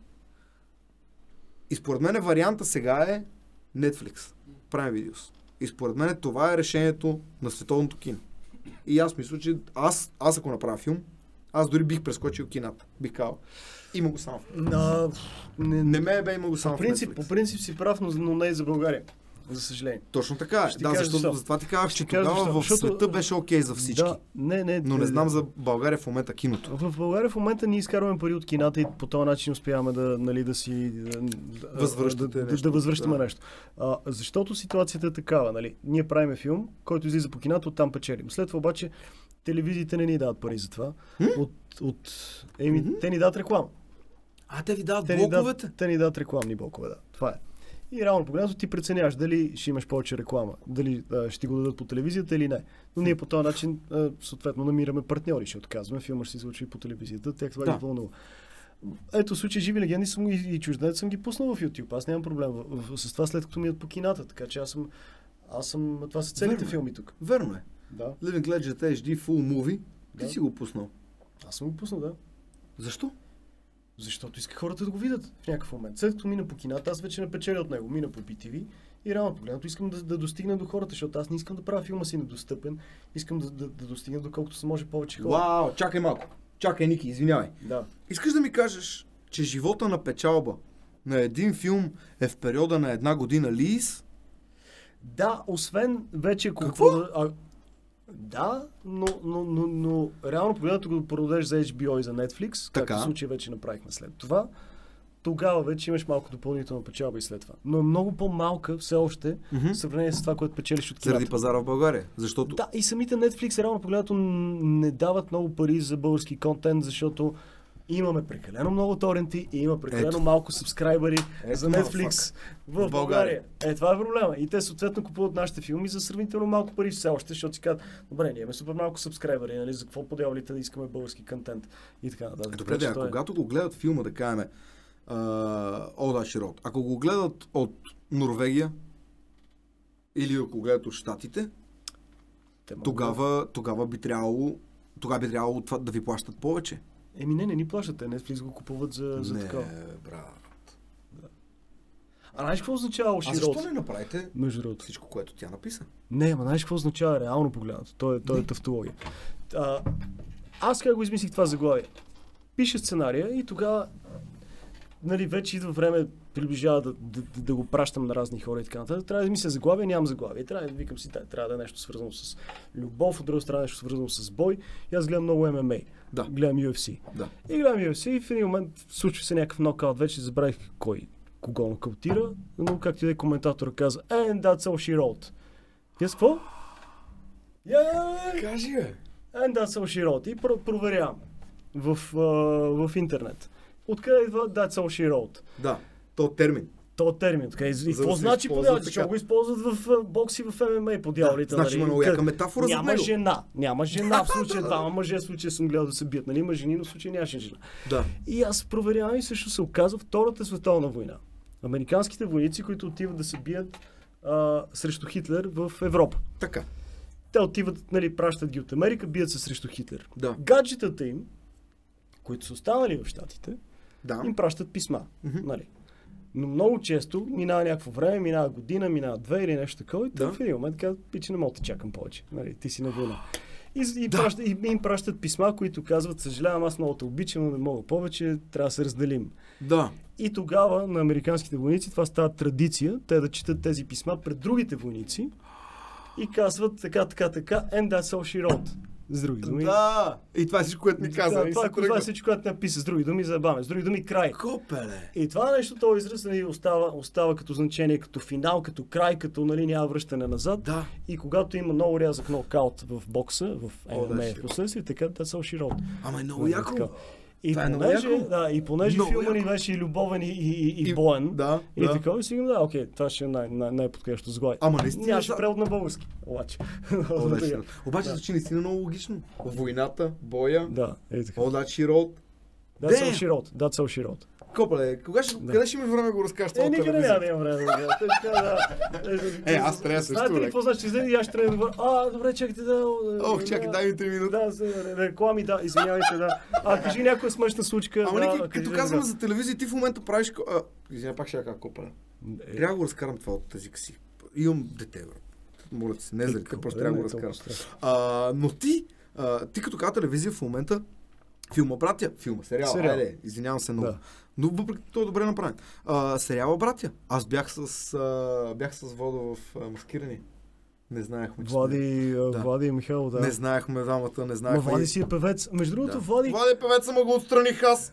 Speaker 2: И според мен варианта сега е Netflix. Prime Videos. И според мен това е решението на световното кино. И аз мисля, че аз, аз ако направя филм, аз дори бих прескочил кината. Бих казал, има го само.
Speaker 3: No,
Speaker 2: не, не ме е бе, има го само
Speaker 3: по принцип,
Speaker 2: в Netflix.
Speaker 3: По принцип си прав, но, но не и за България. За съжаление.
Speaker 2: Точно така.
Speaker 3: Ще
Speaker 2: Да, защото за това ти казах, че тогава в
Speaker 3: защото...
Speaker 2: света беше окей за всички.
Speaker 3: Да, не, не,
Speaker 2: но не знам за България в момента киното.
Speaker 3: В България в момента ние изкарваме пари от кината и по този начин успяваме да, нали, да си
Speaker 2: възвръщате
Speaker 3: да, да,
Speaker 2: нещо.
Speaker 3: да възвръщаме
Speaker 2: Да.
Speaker 3: нещо. А, защото ситуацията е такава. Нали? Ние правиме филм, който излиза по кината, оттам печелим. След това обаче телевизиите не ни дават пари за това. От, от... Еми,
Speaker 2: М?
Speaker 3: те ни дават реклама.
Speaker 2: А, те ви дават
Speaker 3: Те ни
Speaker 2: блоковете?
Speaker 3: дадат, те ни дадат рекламни блокове, да. Това е. И реално погледнато ти преценяваш дали ще имаш повече реклама, дали а, ще ти го дадат по телевизията или не. Но ние по този начин а, съответно намираме партньори, ще отказваме, филма ще се случи и по телевизията, тях това
Speaker 2: Да.
Speaker 3: ги вълнува. Ето в случай Живи легенди съм и, и чужденец съм ги пуснал в YouTube. Аз нямам проблем в, в, с това, след като минат по кината, така че аз съм, аз съм, това са целите
Speaker 2: Верно е.
Speaker 3: филми тук.
Speaker 2: Верно е.
Speaker 3: Да.
Speaker 2: Living Legend ейч ди Full Movie, ти
Speaker 3: Да.
Speaker 2: си го пуснал.
Speaker 3: Аз съм го пуснал, да.
Speaker 2: Защо?
Speaker 3: Защото иска хората да го видят в някакъв момент. След като мина по кината, аз вече не печеля от него. Мина по би ти ви и реално погледнато искам да, да достигна до хората, защото аз не искам да правя филма си недостъпен. Искам да, да, да достигна до колкото се може повече хора.
Speaker 2: Вау, чакай малко. Чакай, Ники, извинявай.
Speaker 3: Да.
Speaker 2: Искаш да ми кажеш, че живота на печалба на един филм е в периода на една година лиз?
Speaker 3: Да, освен вече... ако
Speaker 2: Какво?
Speaker 3: прода- А, да, но, но, но, но реално погледнато го продадеш за ейч би о и за Netflix,
Speaker 2: Така.
Speaker 3: както в случай вече направихме след това, тогава вече имаш малко допълнителна печалба и след това. Но е много по-малка все още,
Speaker 2: Мгм.
Speaker 3: в сравнение с това, което печелиш от кината.
Speaker 2: Заради пазара в България. Защото
Speaker 3: Да, и самите Netflix реално погледнато н- не дават много пари за български контент, защото имаме прекалено много торенти и има прекалено
Speaker 2: Ето.
Speaker 3: малко сабскрайбъри
Speaker 2: Ето,
Speaker 3: за Netflix в,
Speaker 2: В България.
Speaker 3: България. Е, това е проблема. И те съответно купуват нашите филми за сравнително малко пари все още, защото си казват, добре, ние имаме супер малко сабскрайбъри, нали, за какво подявалите да искаме български контент и така нататък.
Speaker 2: добре, да,
Speaker 3: Така че
Speaker 2: когато го гледат филма, да кажем, uh, All That She Wrote, ако го гледат от Норвегия или ако го гледат от Щатите,
Speaker 3: те могат
Speaker 2: тогава, тогава би трябвало тогава би трябвало това да ви плащат повече.
Speaker 3: да- Еми не, не ни плащат, те Netflix го купуват за, за
Speaker 2: не,
Speaker 3: такова.
Speaker 2: брат.
Speaker 3: А знаеш какво означава
Speaker 2: А
Speaker 3: All She
Speaker 2: защо
Speaker 3: Wrote?
Speaker 2: не направите
Speaker 3: Между другото.
Speaker 2: всичко, което тя написа?
Speaker 3: Не, ама знаеш какво означава реално погледнато? То е, то е тавтология. А, аз как го измислих това заглавие? Пиша сценария и тогава нали, вече идва време, приближава да, да, да, да го пращам на разни хора и така нататък. Трябва да измисля заглавие, нямам заглавие. Трябва да викам си, трябва да е нещо свързано с любов, от друга страна нещо свързано с бой. И аз гледам много Ем Ем Ей.
Speaker 2: Да.
Speaker 3: Гледам Ю Еф Си.
Speaker 2: Да.
Speaker 3: И гледам Ю Еф Си и в един момент случва се някакъв нокаут. Вече забравих кой кого нокаутира, но както и да е коментатора каза, and that's all she wrote. И аз какво? Yeah!
Speaker 2: Кажи, бе.
Speaker 3: And that's all she wrote. И про- проверявам в, а, в интернет. Откъде идва That's all she wrote?
Speaker 2: Да, то термин.
Speaker 3: То е термин. Така. И
Speaker 2: За да
Speaker 3: какво
Speaker 2: се
Speaker 3: значи
Speaker 2: използва
Speaker 3: подявалите?
Speaker 2: така.
Speaker 3: Ще го използват в а, бокси, в М М А по дяволите.
Speaker 2: значи има много яка
Speaker 3: Къде-
Speaker 2: метафора за
Speaker 3: Няма
Speaker 2: него.
Speaker 3: жена. Няма жена в случая. Двама мъже в случая съм гледал да се бият. Нали? Има жени, но в случая нямаше жена.
Speaker 2: Да.
Speaker 3: И аз проверявам и също се оказва Втората световна война. Американските войници, които отиват да се бият а, срещу Хитлер в Европа.
Speaker 2: Така.
Speaker 3: Те отиват, нали, пращат ги от Америка, бият се срещу Хитлер.
Speaker 2: Да.
Speaker 3: Гаджетата им, които са останали в Щатите,
Speaker 2: Да.
Speaker 3: им пращат писма. Нали. Но много често минава някакво време, минава година, минава две или нещо такова и
Speaker 2: Да.
Speaker 3: да. в един момент казват, пиче, не мога да чакам повече. Нали, ти си на война. И, и, да. пращат, и им пращат писма, които казват, съжалявам, аз много те обичам, но не мога повече, трябва да се разделим.
Speaker 2: Да.
Speaker 3: И тогава на американските войници това става традиция, те да четат тези писма пред другите войници и казват така, така, така, and that's all she wrote. С други думи.
Speaker 2: Да. И това е всичко, което ми каза.
Speaker 3: Да, това, е, това е всичко, което написа. С други думи, забавяме. С други думи, край.
Speaker 2: Копеле.
Speaker 3: И това нещо, този израз нали, остава, остава като значение, като финал, като край, като нали, няма връщане назад.
Speaker 2: Да.
Speaker 3: И когато има много рязък нокаут в бокса, в
Speaker 2: О, да,
Speaker 3: М М А
Speaker 2: ще.
Speaker 3: в последствие, така, that's all she wrote.
Speaker 2: Ама е много
Speaker 3: Нали,
Speaker 2: яко.
Speaker 3: така. И
Speaker 2: Това е много
Speaker 3: понеже,
Speaker 2: яко.
Speaker 3: да, и понеже
Speaker 2: Много
Speaker 3: филма ни
Speaker 2: яко.
Speaker 3: беше и любовен, и, и, и, и
Speaker 2: И-
Speaker 3: боен,
Speaker 2: да,
Speaker 3: и
Speaker 2: да.
Speaker 3: такова, и си да, окей, това ще е най- най- най-подходящо заглавие.
Speaker 2: Ама наистина,
Speaker 3: Нямаше
Speaker 2: да.
Speaker 3: превод на български, обаче.
Speaker 2: О, да, ще- Обаче звучи наистина много логично. Войната, боя.
Speaker 3: Да, е така.
Speaker 2: О, да, Широт.
Speaker 3: That's all
Speaker 2: Damn!
Speaker 3: she wrote. That's all she wrote.
Speaker 2: Копеле, кога ще,
Speaker 3: Да.
Speaker 2: къде ще имаш време да го разкажеш това
Speaker 3: Е,
Speaker 2: от
Speaker 3: никъде
Speaker 2: телевизия?
Speaker 3: няма да имам време да гледа. Те така, да.
Speaker 2: Е, аз трябва също,
Speaker 3: Знаете ли
Speaker 2: лек.
Speaker 3: какво значи? Излезе и аз ще трябва да говоря. А, добре, чакайте да...
Speaker 2: Ох, чакай, дай ми три минути.
Speaker 3: Да, за реклами, да, извинявайте, да. А, кажи някоя смешна случка.
Speaker 2: Ама
Speaker 3: да,
Speaker 2: Ники,
Speaker 3: кажи,
Speaker 2: като
Speaker 3: да,
Speaker 2: казваме
Speaker 3: да.
Speaker 2: за телевизия, ти в момента правиш... ко- А, извиня, пак ще я кажа копеле.
Speaker 3: Е,
Speaker 2: Трябва да го разкарам това от езика си. Имам дете, бе. Моля ти се, не зрите, просто трябва да го разкарам. А, но ти, а, ти като каза телевизия в момента, филма Братя, филма, сериал,
Speaker 3: Сериал.
Speaker 2: айде, извинявам се много.
Speaker 3: Да.
Speaker 2: Но въпреки това е добре направен. А, сериала Братя. Аз бях с, а, бях с Водо в а, маскирани. Не знаехме, че
Speaker 3: Влади, а,
Speaker 2: Да.
Speaker 3: Влади и Михаил, да.
Speaker 2: Не знаехме двамата, не
Speaker 3: Ма
Speaker 2: знаехме.
Speaker 3: Влади си е певец. Между другото,
Speaker 2: Да.
Speaker 3: Влади...
Speaker 2: Влади е певец, ама го отстраних аз.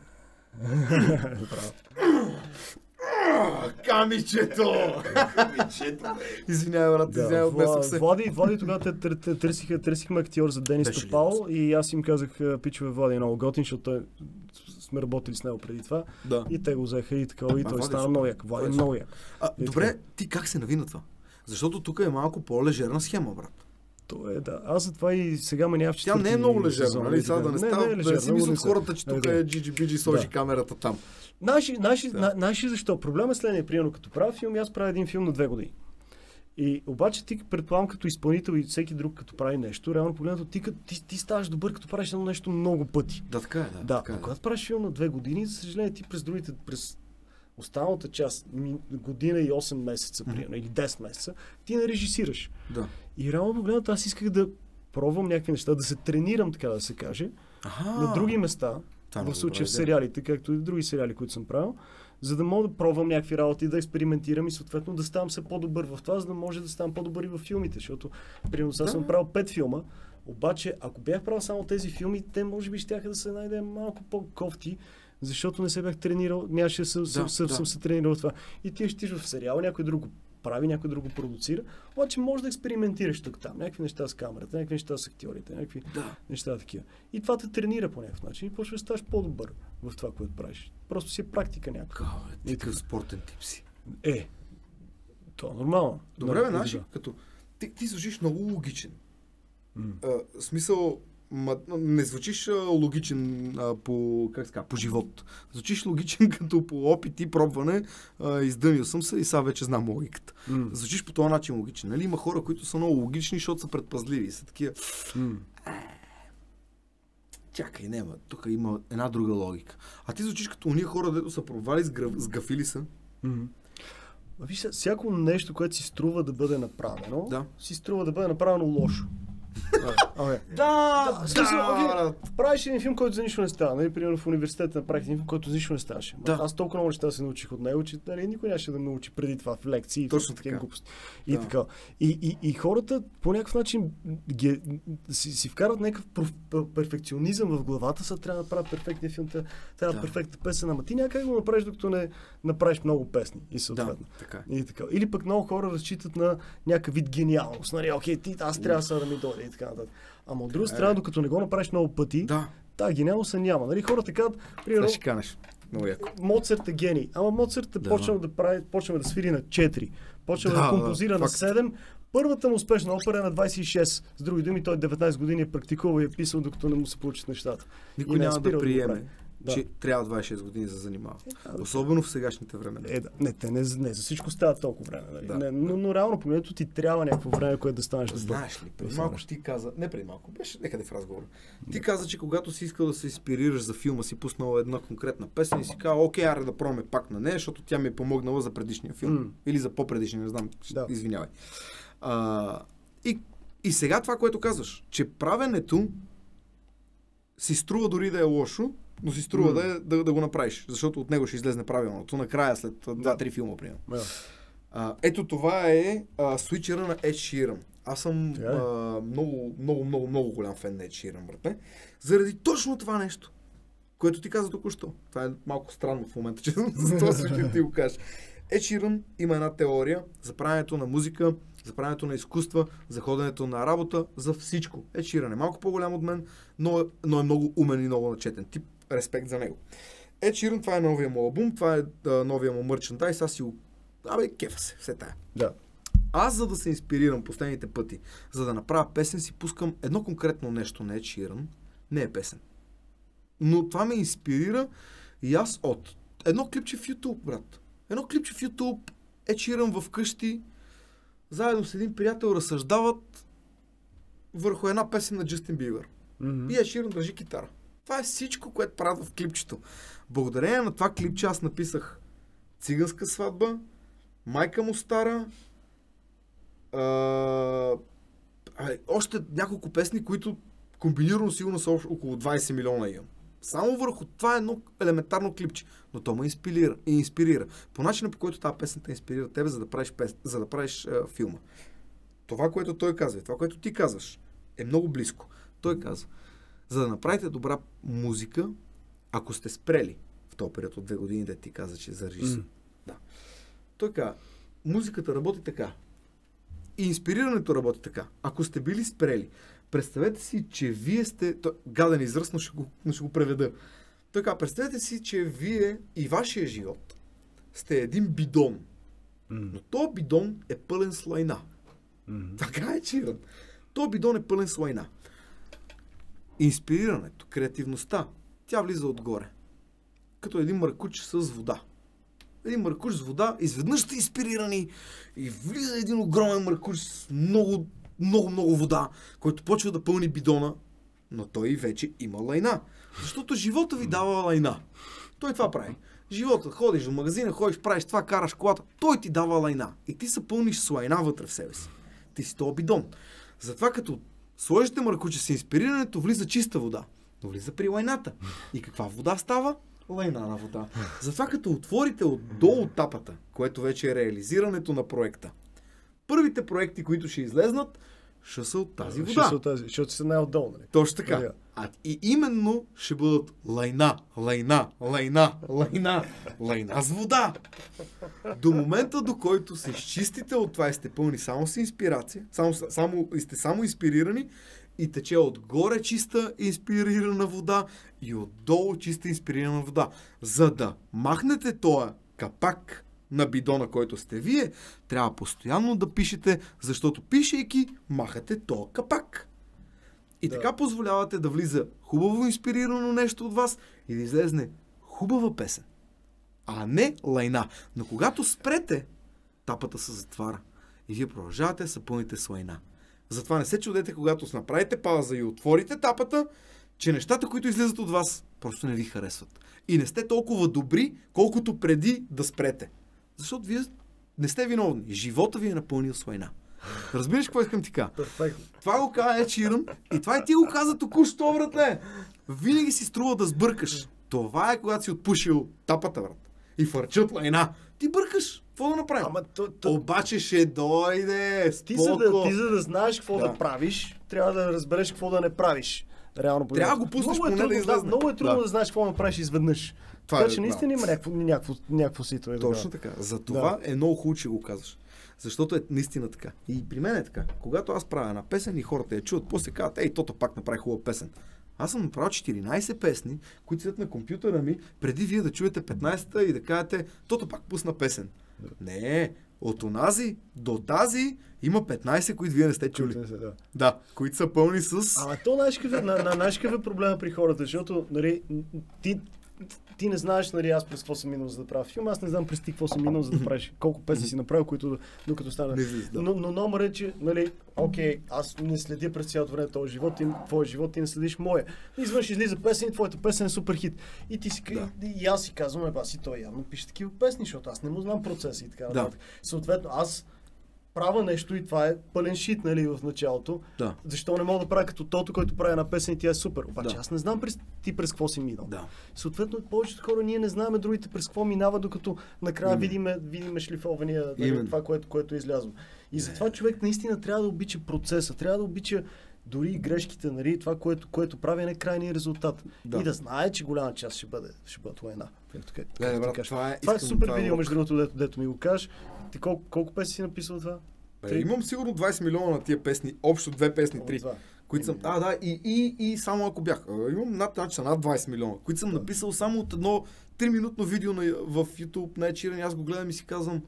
Speaker 2: Камичето! Извинявай, брат, извинявай,
Speaker 3: Да,
Speaker 2: отнесох
Speaker 3: Вла-
Speaker 2: се.
Speaker 3: Влади, Влади тогава те тър- тър- търсиха, търсихме актьор за Денис
Speaker 2: Беше ли
Speaker 3: Топал и аз им казах, а, пичове, Влади е много готин, защото той сме работили с него преди това.
Speaker 2: Да.
Speaker 3: И те го взеха и така, и той
Speaker 2: Влади е
Speaker 3: стана
Speaker 2: супер.
Speaker 3: много як. Влади е
Speaker 2: Той е
Speaker 3: много як.
Speaker 2: А,
Speaker 3: И
Speaker 2: добре,
Speaker 3: така.
Speaker 2: ти как се нави на това? Защото тук е малко по-лежерна схема, брат.
Speaker 3: То е, да. Аз затова и сега ме няма в
Speaker 2: Тя
Speaker 3: четвърти
Speaker 2: не е много лежерна,
Speaker 3: сезон,
Speaker 2: нали?
Speaker 3: и
Speaker 2: Сега
Speaker 3: така.
Speaker 2: да не става, да не си
Speaker 3: много
Speaker 2: мислят
Speaker 3: не са.
Speaker 2: хората, че тук
Speaker 3: Е, да.
Speaker 2: е Джиджи Биджи сложи
Speaker 3: Да.
Speaker 2: камерата там.
Speaker 3: Знаеш ли- знаеш ли-
Speaker 2: Да.
Speaker 3: зна- знаеш ли защо? Проблема е следния, примерно като правя филм, аз правя един филм на две години. И обаче ти предполагам като изпълнител и всеки друг като прави нещо, реално погледнато ти, като- ти, ти ставаш добър като правиш едно нещо много пъти.
Speaker 2: Да, така е, да.
Speaker 3: Да,
Speaker 2: така е,
Speaker 3: но когато правиш филм на две години, за съжаление ти през другите, през останалата част, ми- година и осем месеца, примерно, или десет месеца, ти не режисираш.
Speaker 2: Да.
Speaker 3: И реално погледнато аз исках да пробвам някакви неща, да се тренирам, така да се каже,
Speaker 2: Аха.
Speaker 3: на други места,
Speaker 2: Това е
Speaker 3: в
Speaker 2: много
Speaker 3: случая
Speaker 2: добра
Speaker 3: в
Speaker 2: идея.
Speaker 3: сериалите, както и други сериали, които съм правил, за да мога да пробвам някакви работи, да експериментирам и съответно да ставам все по-добър в това, за да може да ставам по-добър и в филмите, защото примерно сега
Speaker 2: Да.
Speaker 3: съм правил пет филма, обаче ако бях правил само тези филми, те може би щяха да се найде малко по-кофти, защото не се бях тренирал, нямаше да съм,
Speaker 2: Да,
Speaker 3: съм, съм,
Speaker 2: да.
Speaker 3: съм се тренирал в това. И ти ще в сериал, някой друг го прави, някой друг го продуцира, обаче може да експериментираш тук там, някакви неща с камерата, някакви неща с актьорите, някакви
Speaker 2: Да.
Speaker 3: неща такива. И това те тренира по някакъв начин и почваш да ставаш по-добър в това, което правиш. Просто си е практика някаква.
Speaker 2: Кале, ти какъв спортен тип си.
Speaker 3: Е, то е нормално.
Speaker 2: Добре,
Speaker 3: Нали,
Speaker 2: бе, знаеш,
Speaker 3: да.
Speaker 2: ли, като ти, ти звучиш много логичен.
Speaker 3: М.
Speaker 2: А, смисъл, ма, не звучиш а, логичен а, по, как ска, по живот. Звучиш логичен като по опит и пробване. А, издънил съм се и сега вече знам логиката.
Speaker 3: М.
Speaker 2: Звучиш по този начин логичен. Нали? Има хора, които са много логични, защото са предпазливи. Са такива.
Speaker 3: М.
Speaker 2: Чакай, няма. Тук има една друга логика. А ти звучиш като уния хора, дето са провали, сгъв- сгафили са.
Speaker 3: М. А виж, сега, всяко нещо, което си струва да бъде направено,
Speaker 2: Да.
Speaker 3: си струва да бъде направено лошо. Okay.
Speaker 2: Да,
Speaker 3: В смисъл, окей,
Speaker 2: брат.
Speaker 3: правиш един филм, който за нищо не става. Нали, примерно в университета направих един филм, който за нищо не ставаше.
Speaker 2: Да.
Speaker 3: Аз толкова много неща се научих от него, че нали, никой нямаше да ме научи преди това в лекции и
Speaker 2: Точно
Speaker 3: в такива
Speaker 2: така.
Speaker 3: глупости. И
Speaker 2: Да.
Speaker 3: така. И, и, и хората по някакъв начин ги, си, си вкарат някакъв проф, пер- перфекционизъм в главата, сега трябва да правят перфектния филм, трябва да
Speaker 2: Да.
Speaker 3: перфектна песен, ама ти някак го направиш, докато не направиш много песни. И
Speaker 2: Да,
Speaker 3: съответно.
Speaker 2: така. е.
Speaker 3: И така. Или пък много хора разчитат на някакъв вид гениалност. Нали, окей, ти, аз трябва сега да ми дойде и така нататък. Ама от друга страна, докато не го направиш много пъти,
Speaker 2: Да.
Speaker 3: тази гениалност се няма. Нали, хората казват, примерно,
Speaker 2: Сега ще канеш. Много яко.
Speaker 3: Моцарт е гений. Ама Моцарт е
Speaker 2: Да.
Speaker 3: почнал да прави, почнал да свири на четири. Почнал да,
Speaker 2: Да,
Speaker 3: да композира
Speaker 2: да,
Speaker 3: на
Speaker 2: факт.
Speaker 3: седем. Първата му успешна опера е на двайсет и шест. С други думи, той деветнайсет години е практикувал и е писал, докато не му се получат нещата.
Speaker 2: Никой
Speaker 3: И не е
Speaker 2: няма
Speaker 3: спирал
Speaker 2: да
Speaker 3: да го
Speaker 2: приеме,
Speaker 3: прави. Да.
Speaker 2: че трябва двайсет и шест години да се занимава.
Speaker 3: да.
Speaker 2: Особено в сегашните времена.
Speaker 3: Е, да. Не, те не, не за всичко става толкова време. Нали?
Speaker 2: Да.
Speaker 3: Не, но, но реално погледнато ти трябва някакво време, което да станеш добър.
Speaker 2: Знаеш ли, преди
Speaker 3: Да,
Speaker 2: малко
Speaker 3: знаеш.
Speaker 2: ти каза, не преди малко, беше някъде в разговора. Ти каза, че когато си искал да се инспирираш за филма, си пуснал една конкретна песен и си казал, окей, аре да пробваме пак на нея, защото тя ми е помогнала за предишния филм.
Speaker 3: М.
Speaker 2: Или за по-предишния, не знам,
Speaker 3: Да.
Speaker 2: извинявай. А, и, и сега това, което казваш, че правенето си струва дори да е лошо, но си струва
Speaker 3: М.
Speaker 2: да, е, да, да го направиш, защото от него ще излезне правилното, накрая след два-три филма, примерно.
Speaker 3: Да.
Speaker 2: А, ето това е а, свичера на Ed Sheeran. Аз съм
Speaker 3: Така ли?
Speaker 2: а, много, много, много, много голям фен на Ed Sheeran, брате. Заради точно това нещо, което ти каза току-що. Това е малко странно в момента, че за това случай ти го кажеш. Ed Sheeran има една теория за правенето на музика, за правенето на изкуства, за ходенето на работа, за всичко. Ed Sheeran е малко по-голям от мен, но е, но е много умен и много начетен. Тип респект за него. Ed Sheeran, това е новия му албум, това е а, новия му мърчендайз, аз си го... Абе, кефа се, все тая.
Speaker 3: Да.
Speaker 2: Аз, за да се инспирирам последните пъти, за да направя песен, си пускам едно конкретно нещо на Ed Sheeran. Не е песен. Но това ме инспирира и аз от едно клипче в YouTube, брат. Едно клипче в YouTube, Ed Sheeran вкъщи, заедно с един приятел разсъждават върху една песен на Джастин Бибър.
Speaker 3: Мгм.
Speaker 2: И Ed Sheeran държи китара. Това е всичко, което правят в клипчето. Благодарение на това клипче аз написах Циганска сватба, Майка му стара, а, а, още няколко песни, които комбинирано сигурно са общо около двайсет милиона имам. Само върху това е едно елементарно клипче, но то ме инспирира, и инспирира. По начина, по който тази песен те инспирира тебе, за да правиш, пес, за да правиш а, филма. Това, което той казва, и това, което ти казваш, е много близко. Той казва, за да направите добра музика, ако сте спрели в този период от две години, да ти каза, че за режисър.
Speaker 3: М.
Speaker 2: Да. Той казва, музиката работи така. И инспирирането работи така. Ако сте били спрели, представете си, че вие сте... То, гаден израз, но ще го, но ще го преведа. Той казва, представете си, че вие и вашия живот сте един бидон.
Speaker 3: М.
Speaker 2: Но този бидон е пълен с лайна.
Speaker 3: Мгм.
Speaker 2: Така е, Чиран. Този бидон е пълен с лайна. Инспирирането, креативността, тя влиза отгоре. Като един мъркуч с вода. Един мъркуч с вода, изведнъж сте инспирирани и влиза един огромен мъркуч с много, много, много вода, който почва да пълни бидона, но той вече има лайна. Защото живота ви дава лайна. Той това прави. Живота, ходиш до магазина, ходиш, правиш това, караш колата, той ти дава лайна. И ти се пълниш с лайна вътре в себе си. Ти си този бидон. Затова като сложите мъркуче с инспирирането, влиза чиста вода. Но влиза при лайната. И каква вода става? Лайна на вода. Затова като отворите отдолу тапата, което вече е реализирането на проекта, първите проекти, които ще излезнат, ще са от тази
Speaker 3: Ще
Speaker 2: вода.
Speaker 3: са от тази, защото са най-отдолу, нали?
Speaker 2: Точно така.
Speaker 3: Да.
Speaker 2: А, и именно ще бъдат лайна, лайна, лайна, лайна, лайна с вода. До момента, до който се изчистите от това и сте пълни само с инспирация, само, само, и сте само инспирирани и тече отгоре чиста инспирирана вода и отдолу чиста инспирирана вода. За да махнете тоя капак на бидона, който сте вие, трябва постоянно да пишете, защото пишейки, махате тоя капак. И
Speaker 3: Да.
Speaker 2: така позволявате да влиза хубаво инспирирано нещо от вас и да излезне хубава песен, а не лайна. Но когато спрете, тапата се затваря и вие продължавате да се пълните с лайна. Затова не се чудете, когато направите пауза и отворите тапата, че нещата, които излизат от вас, просто не ви харесват. И не сте толкова добри, колкото преди да спрете. Защото вие не сте виновни. Живота ви е напълнил с лайна. Разбираш какво искам ти кажа?
Speaker 3: Перфектно.
Speaker 2: Това го каза Ed Sheeran и това и ти го каза току-що, братле. Винаги си струва да сбъркаш. Това е когато си отпушил тапата, брат. И фърчат лайна. Ти бъркаш. Какво да направим?
Speaker 3: Ама то, то,
Speaker 2: Обаче ще дойде.
Speaker 3: ти, за да,
Speaker 2: споко.
Speaker 3: ти за да знаеш какво да.
Speaker 2: Да.
Speaker 3: да правиш, трябва да разбереш какво да не правиш. Реално
Speaker 2: Трябва да го пуснеш
Speaker 3: много е
Speaker 2: поне
Speaker 3: трудно,
Speaker 2: да излезне.
Speaker 3: Да, много е трудно
Speaker 2: Да.
Speaker 3: да. знаеш какво да направиш изведнъж.
Speaker 2: Това
Speaker 3: Така
Speaker 2: е,
Speaker 3: че наистина
Speaker 2: да.
Speaker 3: има някакво, някакво, някакво сито. и
Speaker 2: Точно така. За това е много хубаво, че го казваш. Защото е наистина така. И при мен е така. Когато аз правя една песен и хората я чуят, после казват, ей, тото пак направи хубава песен. Аз съм направил четиринайсет песни, които седят на компютъра ми, преди вие да чуете петнайсета и да кажете, тото пак пусна песен. Да. Не, от онази до тази има петнайсет, които вие не сте чули.
Speaker 3: Да.
Speaker 2: Да, които са пълни с...
Speaker 3: Ама то знаеш какъв е, на, на, знаеш какъв е проблема при хората, защото нали, ти, ти не знаеш нали, аз през какво съм минал за да правя филм, аз не знам през ти какво съм минал за да правиш, колко песни си направил, които докато стана.
Speaker 2: Да.
Speaker 3: Но, но номер е, че, нали, окей, аз не следя през цялото време този живот, и, твоя живот, ти не следиш моя. Извънш излиза песен и твоята песен е супер хит. И ти си, да. и, и аз си казвам, еба си той явно пише такива песни, защото аз не му знам процеса и така нататък. Да. Съответно, аз правя нещо и това е пълен шит, нали, в началото. Да. Защо не мога да правя като тото, който прави една песен и тя е супер. Обаче да. Аз не знам през, ти през какво си минал. Да. Съответно, повечето хора ние не знаем другите през какво минава, докато накрая видиме, видиме шлифования, нали, това, което, което е излязло. И затова човек наистина трябва да обича процеса, трябва да обича дори и грешките, нали, това, което, което прави е крайния резултат. Да. И да знае, че голяма част ще бъде, ще бъде война. Това е, това е супер това видео, между другото, дето, дето ми го кажеш. Ти колко, колко песни си написал това?
Speaker 2: Е, имам сигурно двайсет милиона на тия песни, общо две песни, три, които съм... А, да, и, и, и само ако бях. Имам над, значи, над двайсет милиона, които съм написал само от едно три-минутно видео на, в YouTube на Ed Sheeran, аз го гледам и си казвам,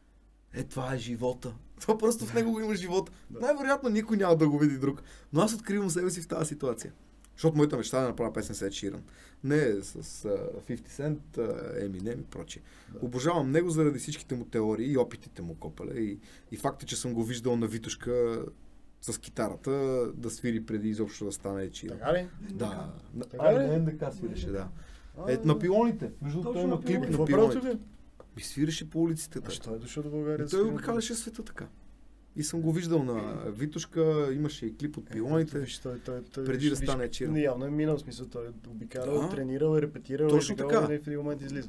Speaker 2: е, това е живота. Това просто в него го има живот. Да. Най-вероятно никой няма да го види друг. Но аз откривам себе си в тази ситуация. Защото моята мечта е да направя песен с Ed Sheeran. Не с uh, петдесет Cent, uh, Eminem и прочее. Да. Обожавам него заради всичките му теории и опитите му, копале. И, и факта, че съм го виждал на Витушка с китарата да свири преди изобщо да стане Ed Sheeran.
Speaker 3: Така ли?
Speaker 2: Да. А, не, Н Д К свиреше, да. Е, на пилоните. Между той има клип на пилоните. И свиреше по улиците.
Speaker 3: А що е дошъл до България?
Speaker 2: Той обикаляше света така. И съм го виждал на Витушка, имаше и клип от пилоните, е, той, той, той, преди виж, да стане Ed Sheeran.
Speaker 3: Не, явно е минал смисъл, той е обикарал, да. Тренирал, репетирал,
Speaker 2: точно така.
Speaker 3: И в един момент излиза.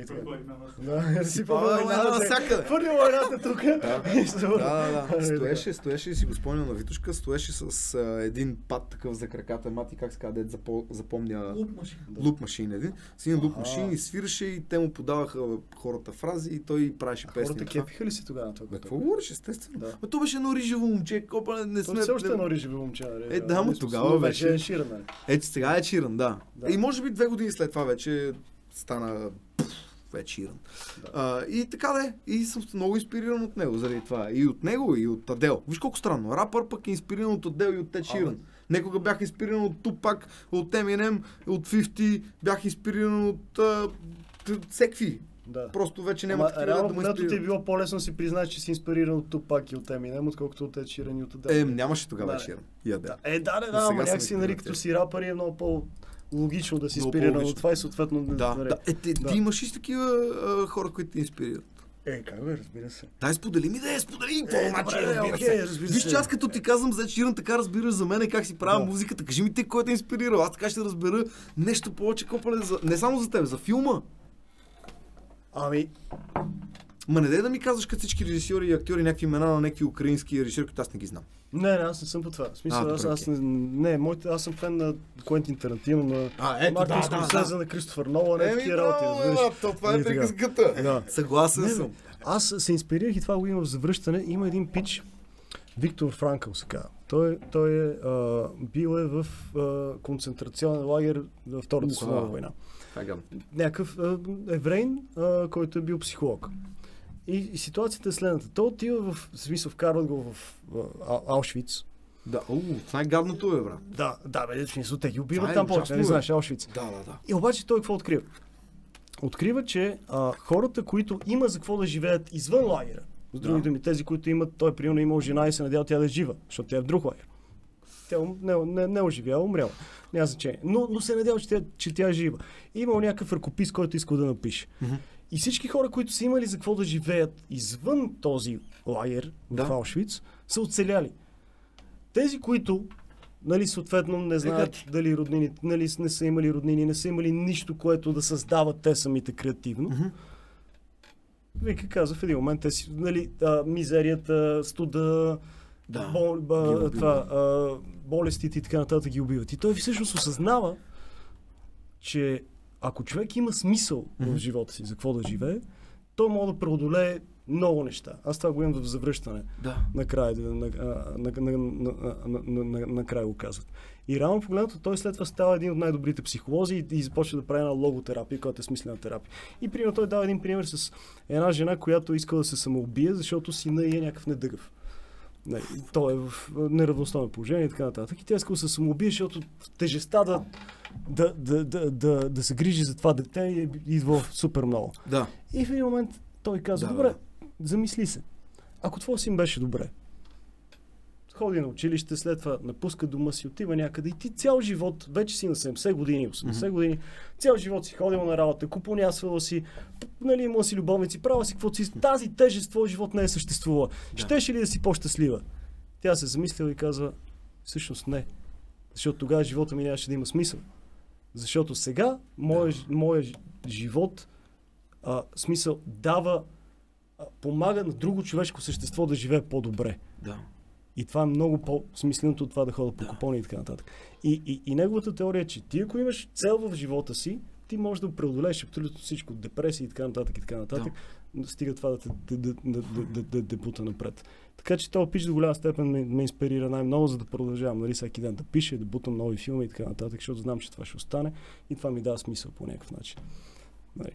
Speaker 2: Да, разсипа войната навсякъде.
Speaker 3: Първи войната тук.
Speaker 2: Да, да, стоеше, стоеше и си го спомням на Витушка, стоеше с а, един пад такъв за краката, мати как се казва, запо, запомня луп машин един. С един луп машин и свираше и те му подаваха хората фрази и той правеше песни.
Speaker 3: Хората кефиха ли си тогава?
Speaker 2: Какво говориш, естествено. То беше едно рижево момче, копа, не сме...
Speaker 3: То все още едно рижево момче, нали?
Speaker 2: Е, да, но тогава беше...
Speaker 3: Ed Sheeran, нали?
Speaker 2: Ето сега Ed Sheeran, да. да. И може би две години след това вече стана Ed Sheeran. Да. А, и така де, и съм много инспириран от него заради това. И от него, и от Адел. Виж колко странно, рапър пък е инспириран от Адел и от Ed Sheeran. Некога бях инспириран от Tupac, от Eminem, от петдесет, бях инспириран от а, всекви. Да. Просто вече няма
Speaker 3: такива да, да му инспирират. Ти е било по-лесно да си признаеш, че си инспириран от Tupac и от Eminem, отколкото от Ed Sheeran и от Adele.
Speaker 2: Е, нямаше тогава Ed Sheeran и Adele.
Speaker 3: Е, да, да, да, ама някакси, нали, като си рапър е много по-логично да си инспириран от това и съответно...
Speaker 2: Да, да. Е, ти, да. Ти имаш и такива а, хора, които те инспирират.
Speaker 3: Е, как бе, разбира се.
Speaker 2: Дай, сподели ми, да е, сподели какво е, значи, разбира се. Okay, разбира Виж, че аз като ти казвам за Ed Sheeran, така разбираш за мен как си правя да. Музиката. Кажи ми ти, кой те е инспирирал. Аз така ще разбера нещо повече, копале, за... не само за теб, за филма.
Speaker 3: Ами...
Speaker 2: Ма не дай да ми казваш като всички режисьори и актьори някакви имена на някакви украински режисьори, които аз не ги знам.
Speaker 3: Не, не, аз не съм по това. В смисъл, а, аз, аз не, не моите, аз съм фен на Куентин Тарантино, на Мартин Скорсезе, на Кристофър Нолан, е такива работи.
Speaker 2: Да, да, това е приказката. Да. Съгласен
Speaker 3: не,
Speaker 2: съм.
Speaker 3: Аз се инспирирах и това го има в завръщане. Има един пич, Виктор Франкъл се казва. Той, той е а, бил е в а, концентрационен лагер във Втората световна война. Някакъв еврейн, а, който е бил психолог. И, и ситуацията е следната. Той отива в смисъл, вкарват го в, в а, Аушвиц.
Speaker 2: Да, о, най-гадното е, брат.
Speaker 3: Да, да, бе, в смисъл, те ги убиват там повече, не знаеш, Аушвиц.
Speaker 2: Да, да, да.
Speaker 3: И обаче той какво открива? Открива, че а, хората, които има за какво да живеят извън лагера, с други думи, тези, които имат, той примерно имал жена и се надява тя да е жива, защото тя е в друг лагер. Тя не, не, не оживяла, умряла. Няма значение. Но, но се надява, че тя, че тя е жива. И имал някакъв ръкопис, който искал да напише. Mm-hmm. И всички хора, които са имали за какво да живеят извън този лагер да. В Аушвиц, са оцеляли. Тези, които, нали, съответно не знаят е, дали роднини, нали, не са имали роднини, не са имали нищо, което да създават те самите креативно. Mm-hmm. Вика каза в един момент, те си, нали, а, мизерията, студа, да. Бол, ба, това, а, болестите и така нататък ги убиват. И той всъщност осъзнава, че ако човек има смисъл mm-hmm. в живота си, за какво да живее, той може да преодолее много неща. Аз това го имам в завръщане.
Speaker 2: Да.
Speaker 3: Накрая, на, на, на, на, на, на, на, на, накрая го казват. И реално погледнато, той след това става един от най-добрите психолози и, и започва да прави една логотерапия, която е смислена терапия. И примерно той дава един пример с една жена, която иска да се самоубие, защото сина е някакъв недъгъв. Не, той е в неравностойно положение и така нататък. И тя иска да се самоубие, защото тежестта да, да, да, да, да, да се грижи за това дете идва супер много.
Speaker 2: Да.
Speaker 3: И в един момент той казва,
Speaker 2: Да,
Speaker 3: добре, замисли се. Ако твой син беше добре, ходи на училище, след това напуска дома си, отива някъде и ти цял живот, вече си на седемдесет години, осемдесет mm-hmm. години, цял живот си ходил на работа, купонясвала си, нали, имала си любовници, права си каквото си, тази тежест в твой живот не е съществувала. Да. Щеше ли да си по-щастлива? Тя се замислила и казва, всъщност не. Защото тогава живота ми нямаше да има смисъл. Защото сега моя, да. моя живот а, смисъл дава, а, помага на друго човешко същество да живее по-добре.
Speaker 2: Да.
Speaker 3: И това е много по-смисленото от това да ходя по
Speaker 2: да.
Speaker 3: купони и така нататък. И, и, и неговата теория е, че ти ако имаш цел в живота си, ти можеш да преодолееш абсолютно всичко, депресия и така нататък и така нататък, да. Стига това да те да, да, да, да, да, да бута напред. Така че този пич до голяма степен ме, ме инспирира най-много, за да продължавам, нали, всеки ден да пиша, да бутам нови филми и така нататък, защото знам, че това ще остане и това ми дава смисъл по някакъв начин. Нали.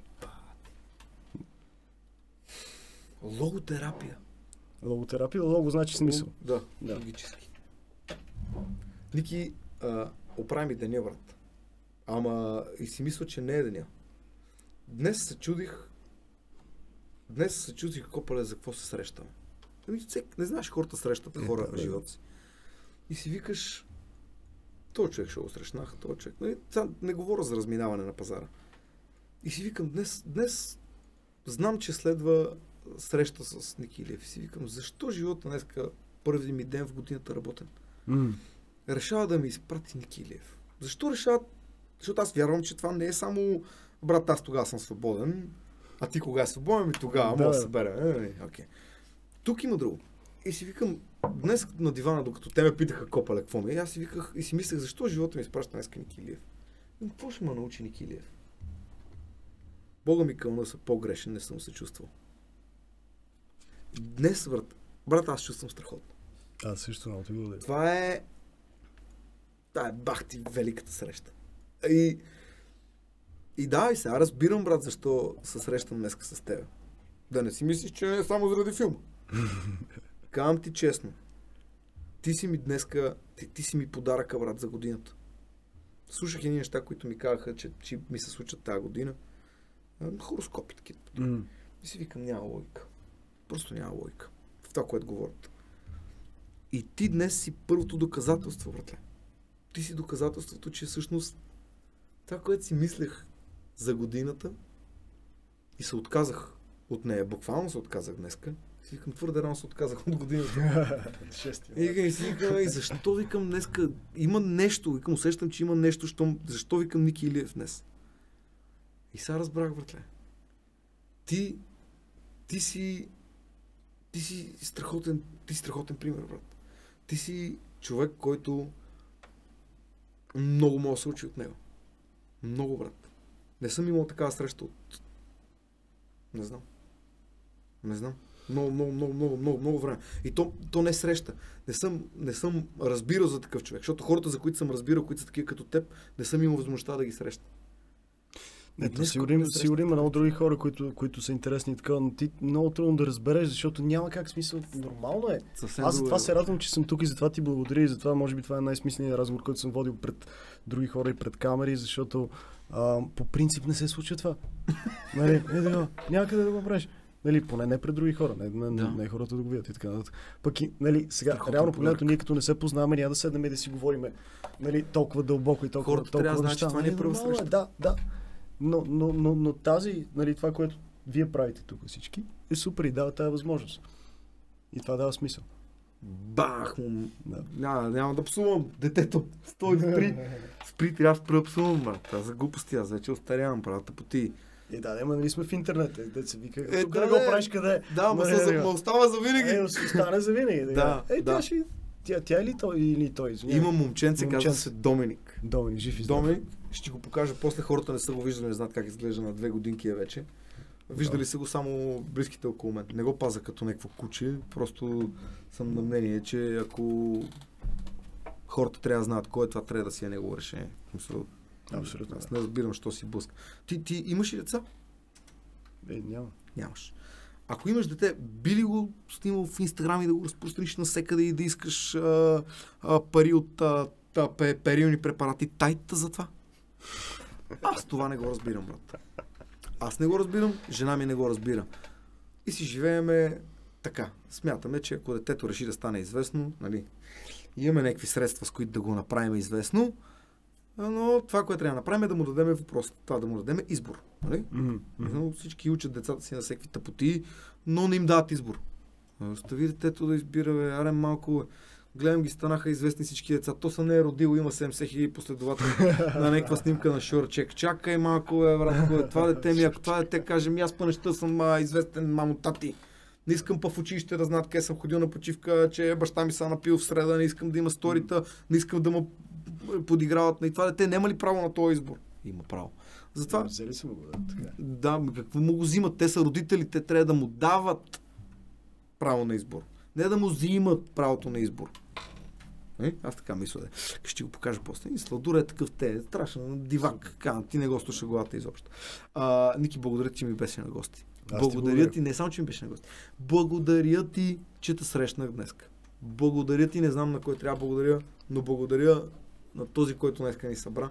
Speaker 2: Логотерапия.
Speaker 3: Логотерапия, лого значи смисъл.
Speaker 2: Да,
Speaker 3: да.
Speaker 2: логически. Ники, а, оправи ми деня, брат. Ама и си мисля, че не е деня. Днес се чудих, днес се чудих какво пале, за какво се срещам. Не знаеш, хората срещат хора в живота си. И си викаш, този човек ще го срещнах, този човек. Не, не говоря за разминаване на пазара. И си викам, днес, днес знам, че следва среща с Ники Илиев. И си викам, защо живота днеска, първи ми ден в годината работен, mm. решава да ми изпрати Ники Илиев. Защо решава? Защото аз вярвам, че това не е само брат, аз тогава съм свободен, а ти кога е свободен, и тогава да. Може да се съберем. Okay. Тук има друго. И си викам, днес на дивана, докато те ме питаха копале, какво ми е, аз си виках и си мислех, защо живота ми изпраща днеска Ники Илиев? И какво ще ме научи Ники Илиев? Бога ми кълна са по-грешен, не съм се чувствал. Днес, брат, брат, аз чувствам страхотно.
Speaker 3: Аз също много ти благодаря.
Speaker 2: Това е... Това е бахти великата среща. И... И да, и сега разбирам, брат, защо се срещам днеска с теб. Да не си мислиш, че е само заради филма. Казвам ти честно. Ти си ми днеска... Ти, ти си ми подаръка, брат, за годината. Слушах едни неща, които ми казаха, че, че ми се случат тази година. Хороскопи такива. Mm. И си викам, няма логика. Просто няма логика в това, което говорят. И ти днес си първото доказателство, братле. Ти си доказателството, че всъщност това, което си мислех за годината и се отказах от нея. Буквално се отказах днеска. Си викам, твърде рано се отказах от годината. и, и си викам, и защо викам днеска? Има нещо, викам, усещам, че има нещо, що, защо викам Ники Илиев днес? И сега разбрах, братле. Ти, ти си Ти си страхотен, ти си страхотен пример, брат. Ти си човек, който много мога да се учи от него. Много, брат. Не съм имал такава среща от... Не знам. Не знам. Много, много, много, много, много, много време. И то, то не е среща. Не съм, не съм разбирал за такъв човек, защото хората, за които съм разбирал, които са такива като теб, не съм имал възможността да ги среща.
Speaker 3: Не, то сигурно, сигурно има много други хора, които, които са интересни и така, но ти много трудно да разбереш, защото няма как смисъл. Нормално е. Съвсем Аз за това се радвам, че съм тук и затова ти благодаря и затова може би това е най-смисленият разговор, който съм водил пред други хора и пред камери, защото а, по принцип не се случва това. Нали, е, да, няма къде да го правиш. Нали, поне не пред други хора, не, не, да. не хората да го видят и така нататък. Пък и, нали, сега, Страхотно реално погледнато, ние като не се познаваме, няма да седнем и да си говорим, нали, толкова дълбоко и толкова,
Speaker 2: хората
Speaker 3: толкова
Speaker 2: трябва
Speaker 3: неща.
Speaker 2: Значи, това не е първа среща.
Speaker 3: Да, да. Но, но, но, но тази, нали, това, което вие правите тук всички, е супер и дава тази възможност. И това дава смисъл.
Speaker 2: Бах! Да. Няма, няма да псувам. Детето, стой, спри. Спри, трябва да псувам, брат. Това за глупости, аз вече остарявам, правата по ти.
Speaker 3: Е, да, ема нали сме в интернет, е, да се вика.
Speaker 2: Е,
Speaker 3: тук
Speaker 2: да,
Speaker 3: да, да го правиш къде?
Speaker 2: Да, ма се остава за винаги.
Speaker 3: Е, остане за винаги.
Speaker 2: Да,
Speaker 3: е,
Speaker 2: да.
Speaker 3: Тя, ще, тя, тя или той, или той. Извиня.
Speaker 2: Има момченце, казва се Доминик.
Speaker 3: Доминик, жив и
Speaker 2: Доминик, ще го покажа, после хората не са го виждали, не знаят как изглежда, на две годинки е вече. Виждали са го само близките около мен. Не го паза като някакво куче, просто съм на мнение, че ако хората трябва да знаят кой е това, трябва да си е негово решение.
Speaker 3: Абсолютно.
Speaker 2: Аз не разбирам, що си блъска. Ти, ти имаш ли деца?
Speaker 3: Е, няма.
Speaker 2: Нямаш. Ако имаш дете, би ли го снимал в Инстаграм и да го разпространиш навсекъде и да искаш а, а, пари от а, та, пе, перилни препарати? Тайтата за това? Аз това не го разбирам, брат. Аз не го разбирам, жена ми не го разбира. И си живееме така. Смятаме, че ако детето реши да стане известно, нали, имаме някакви средства, с които да го направим известно, но това, което трябва да направим е да му дадем въпрос. Това да му дадем избор. Нали? Mm-hmm. Всички учат децата си на всеки тъпоти, но не им дават избор. Остави детето да избира, бе, аре малко. Гледам ги, станаха известни всички деца. То съм не е родил, има седемдесет хиляди последователи на някаква снимка на Шорчек. Чакай малко, бе, брат, това дете ми, ако това дете каже, ми аз по неща съм а, известен, мамо, тати. Не искам па в училище да знаят къде съм ходил на почивка, че баща ми са напил в среда, не искам да има сторита, не искам да му подиграват. И това дете няма ли право на този избор? Има право. Затова...
Speaker 3: Да, взели са му го, да.
Speaker 2: Да, какво му го взимат? Те са родители, те трябва да му дават право на избор. Не да му взимат правото на избор. Е? Аз така мисля. Да. Ще го покажа после. И Сладура е такъв те. Страшен дивак. Кан, ти не го слуша главата изобщо. А, Ники, благодаря ти, че ми беше на гости. Аз благодаря ти, благодаря ти, не само, че ми беше на гости. Благодаря ти, че те срещнах днес. Благодаря ти, не знам на кой трябва благодаря, но благодаря на този, който днеска ни събра.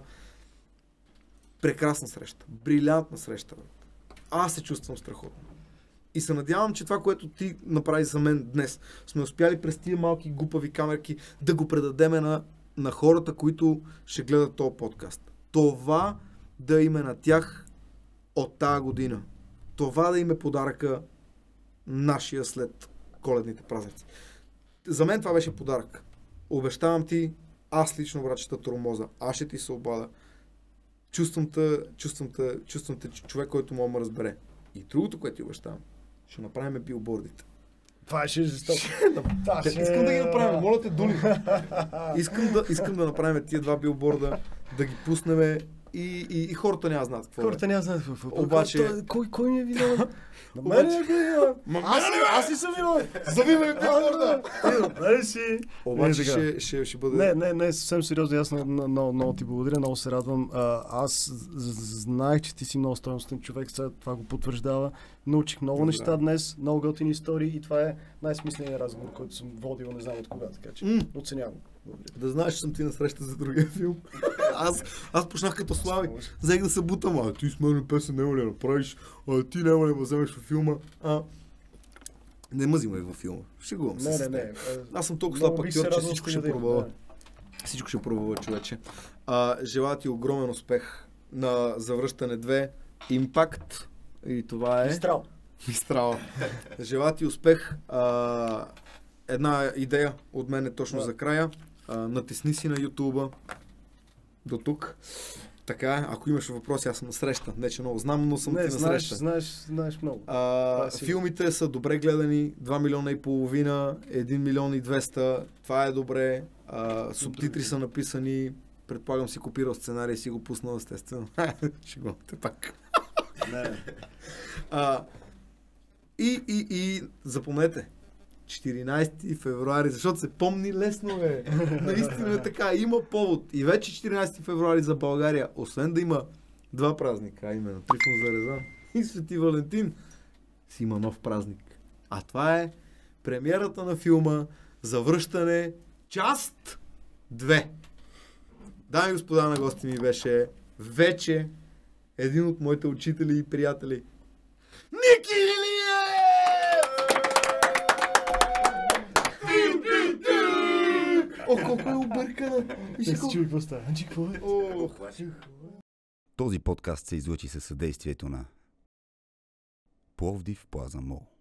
Speaker 2: Прекрасна среща. Брилянтна среща. Аз се чувствам страхотно. И се надявам, че това, което ти направи за мен днес, сме успяли през тия малки глупави камерки да го предадеме на, на хората, които ще гледат този подкаст. Това да им е на тях от тази година. Това да им е подаръка нашия след коледните празници. За мен това беше подарък. Обещавам ти, аз лично, братчета Тормоза, аз ще ти се обада. Чувствам те, чувствам те, чувствам те човек, който мога да ме разбере. И другото, което ти обещавам, ще направим билбордите.
Speaker 3: Това ще е жестоко.
Speaker 2: Искам да ги направим, моля те, дули. Искам да, искам да направим тия два билборда, да ги пуснем и, и, и хората няма знаят какво.
Speaker 3: Хората няма знаят какво.
Speaker 2: Обаче...
Speaker 3: Кой, кой ми е виновен? На мен е виновен. Аз, аз си съм виновен.
Speaker 2: Завивай билборда.
Speaker 3: Дай си.
Speaker 2: Обаче ще, ще, ще бъде...
Speaker 3: Не, не, не, съвсем сериозно. Аз много, много ти благодаря, много се радвам. Аз знаех, че ти си много стойностен човек, сега това го потвърждава. Научих много Добре. неща днес, много готини истории и това е най-смисленият разговор, който съм водил, не знам от кога, така че mm. оценявам. Благодаря.
Speaker 2: Да знаеш, че съм ти насреща за другия филм. аз, аз почнах като Слави. Взех да се бутам, а ти с мен песен няма ли да направиш, а ти няма ли да вземеш във филма. А, не ме взимай във филма. Шегувам се.
Speaker 3: Не, не, не.
Speaker 2: Аз съм толкова слаб актьор, че всичко ще пробва. Всичко ще пробва, човече. А, желая ти огромен успех на Завръщане две, Импакт. И това е...
Speaker 3: Мистрал.
Speaker 2: Мистрал. Желая ти успех. А, една идея от мен е точно да. За края. А, натисни си на YouTube до тук. Така, ако имаш въпроси, аз съм насреща. Не, че много знам, но съм
Speaker 3: не,
Speaker 2: ти насреща.
Speaker 3: Знаеш, знаеш много.
Speaker 2: А, филмите са добре гледани. два милиона и половина, един милион и двеста. Това е добре. А, субтитри са написани. Предполагам си копирал сценарий и си го пуснал, естествено. Шегувам те пак.
Speaker 3: Не.
Speaker 2: А, и, и, и запомнете, четиринайсети февруари, защото се помни лесно, бе. Наистина е така, има повод. И вече четиринайсети февруари за България, освен да има два празника, а именно Трифон Зарезан и Свети Валентин, си има нов празник. А това е премиерата на филма Завръщане, част две. Дами и господа, на гости ми беше вече един от моите учители и приятели. Ники Илиев! О, колко е объркана!
Speaker 3: Не си чуй какво става. Анчи, какво е?
Speaker 8: Този подкаст се излъчи със съдействието на Пловдив Плаза Мол.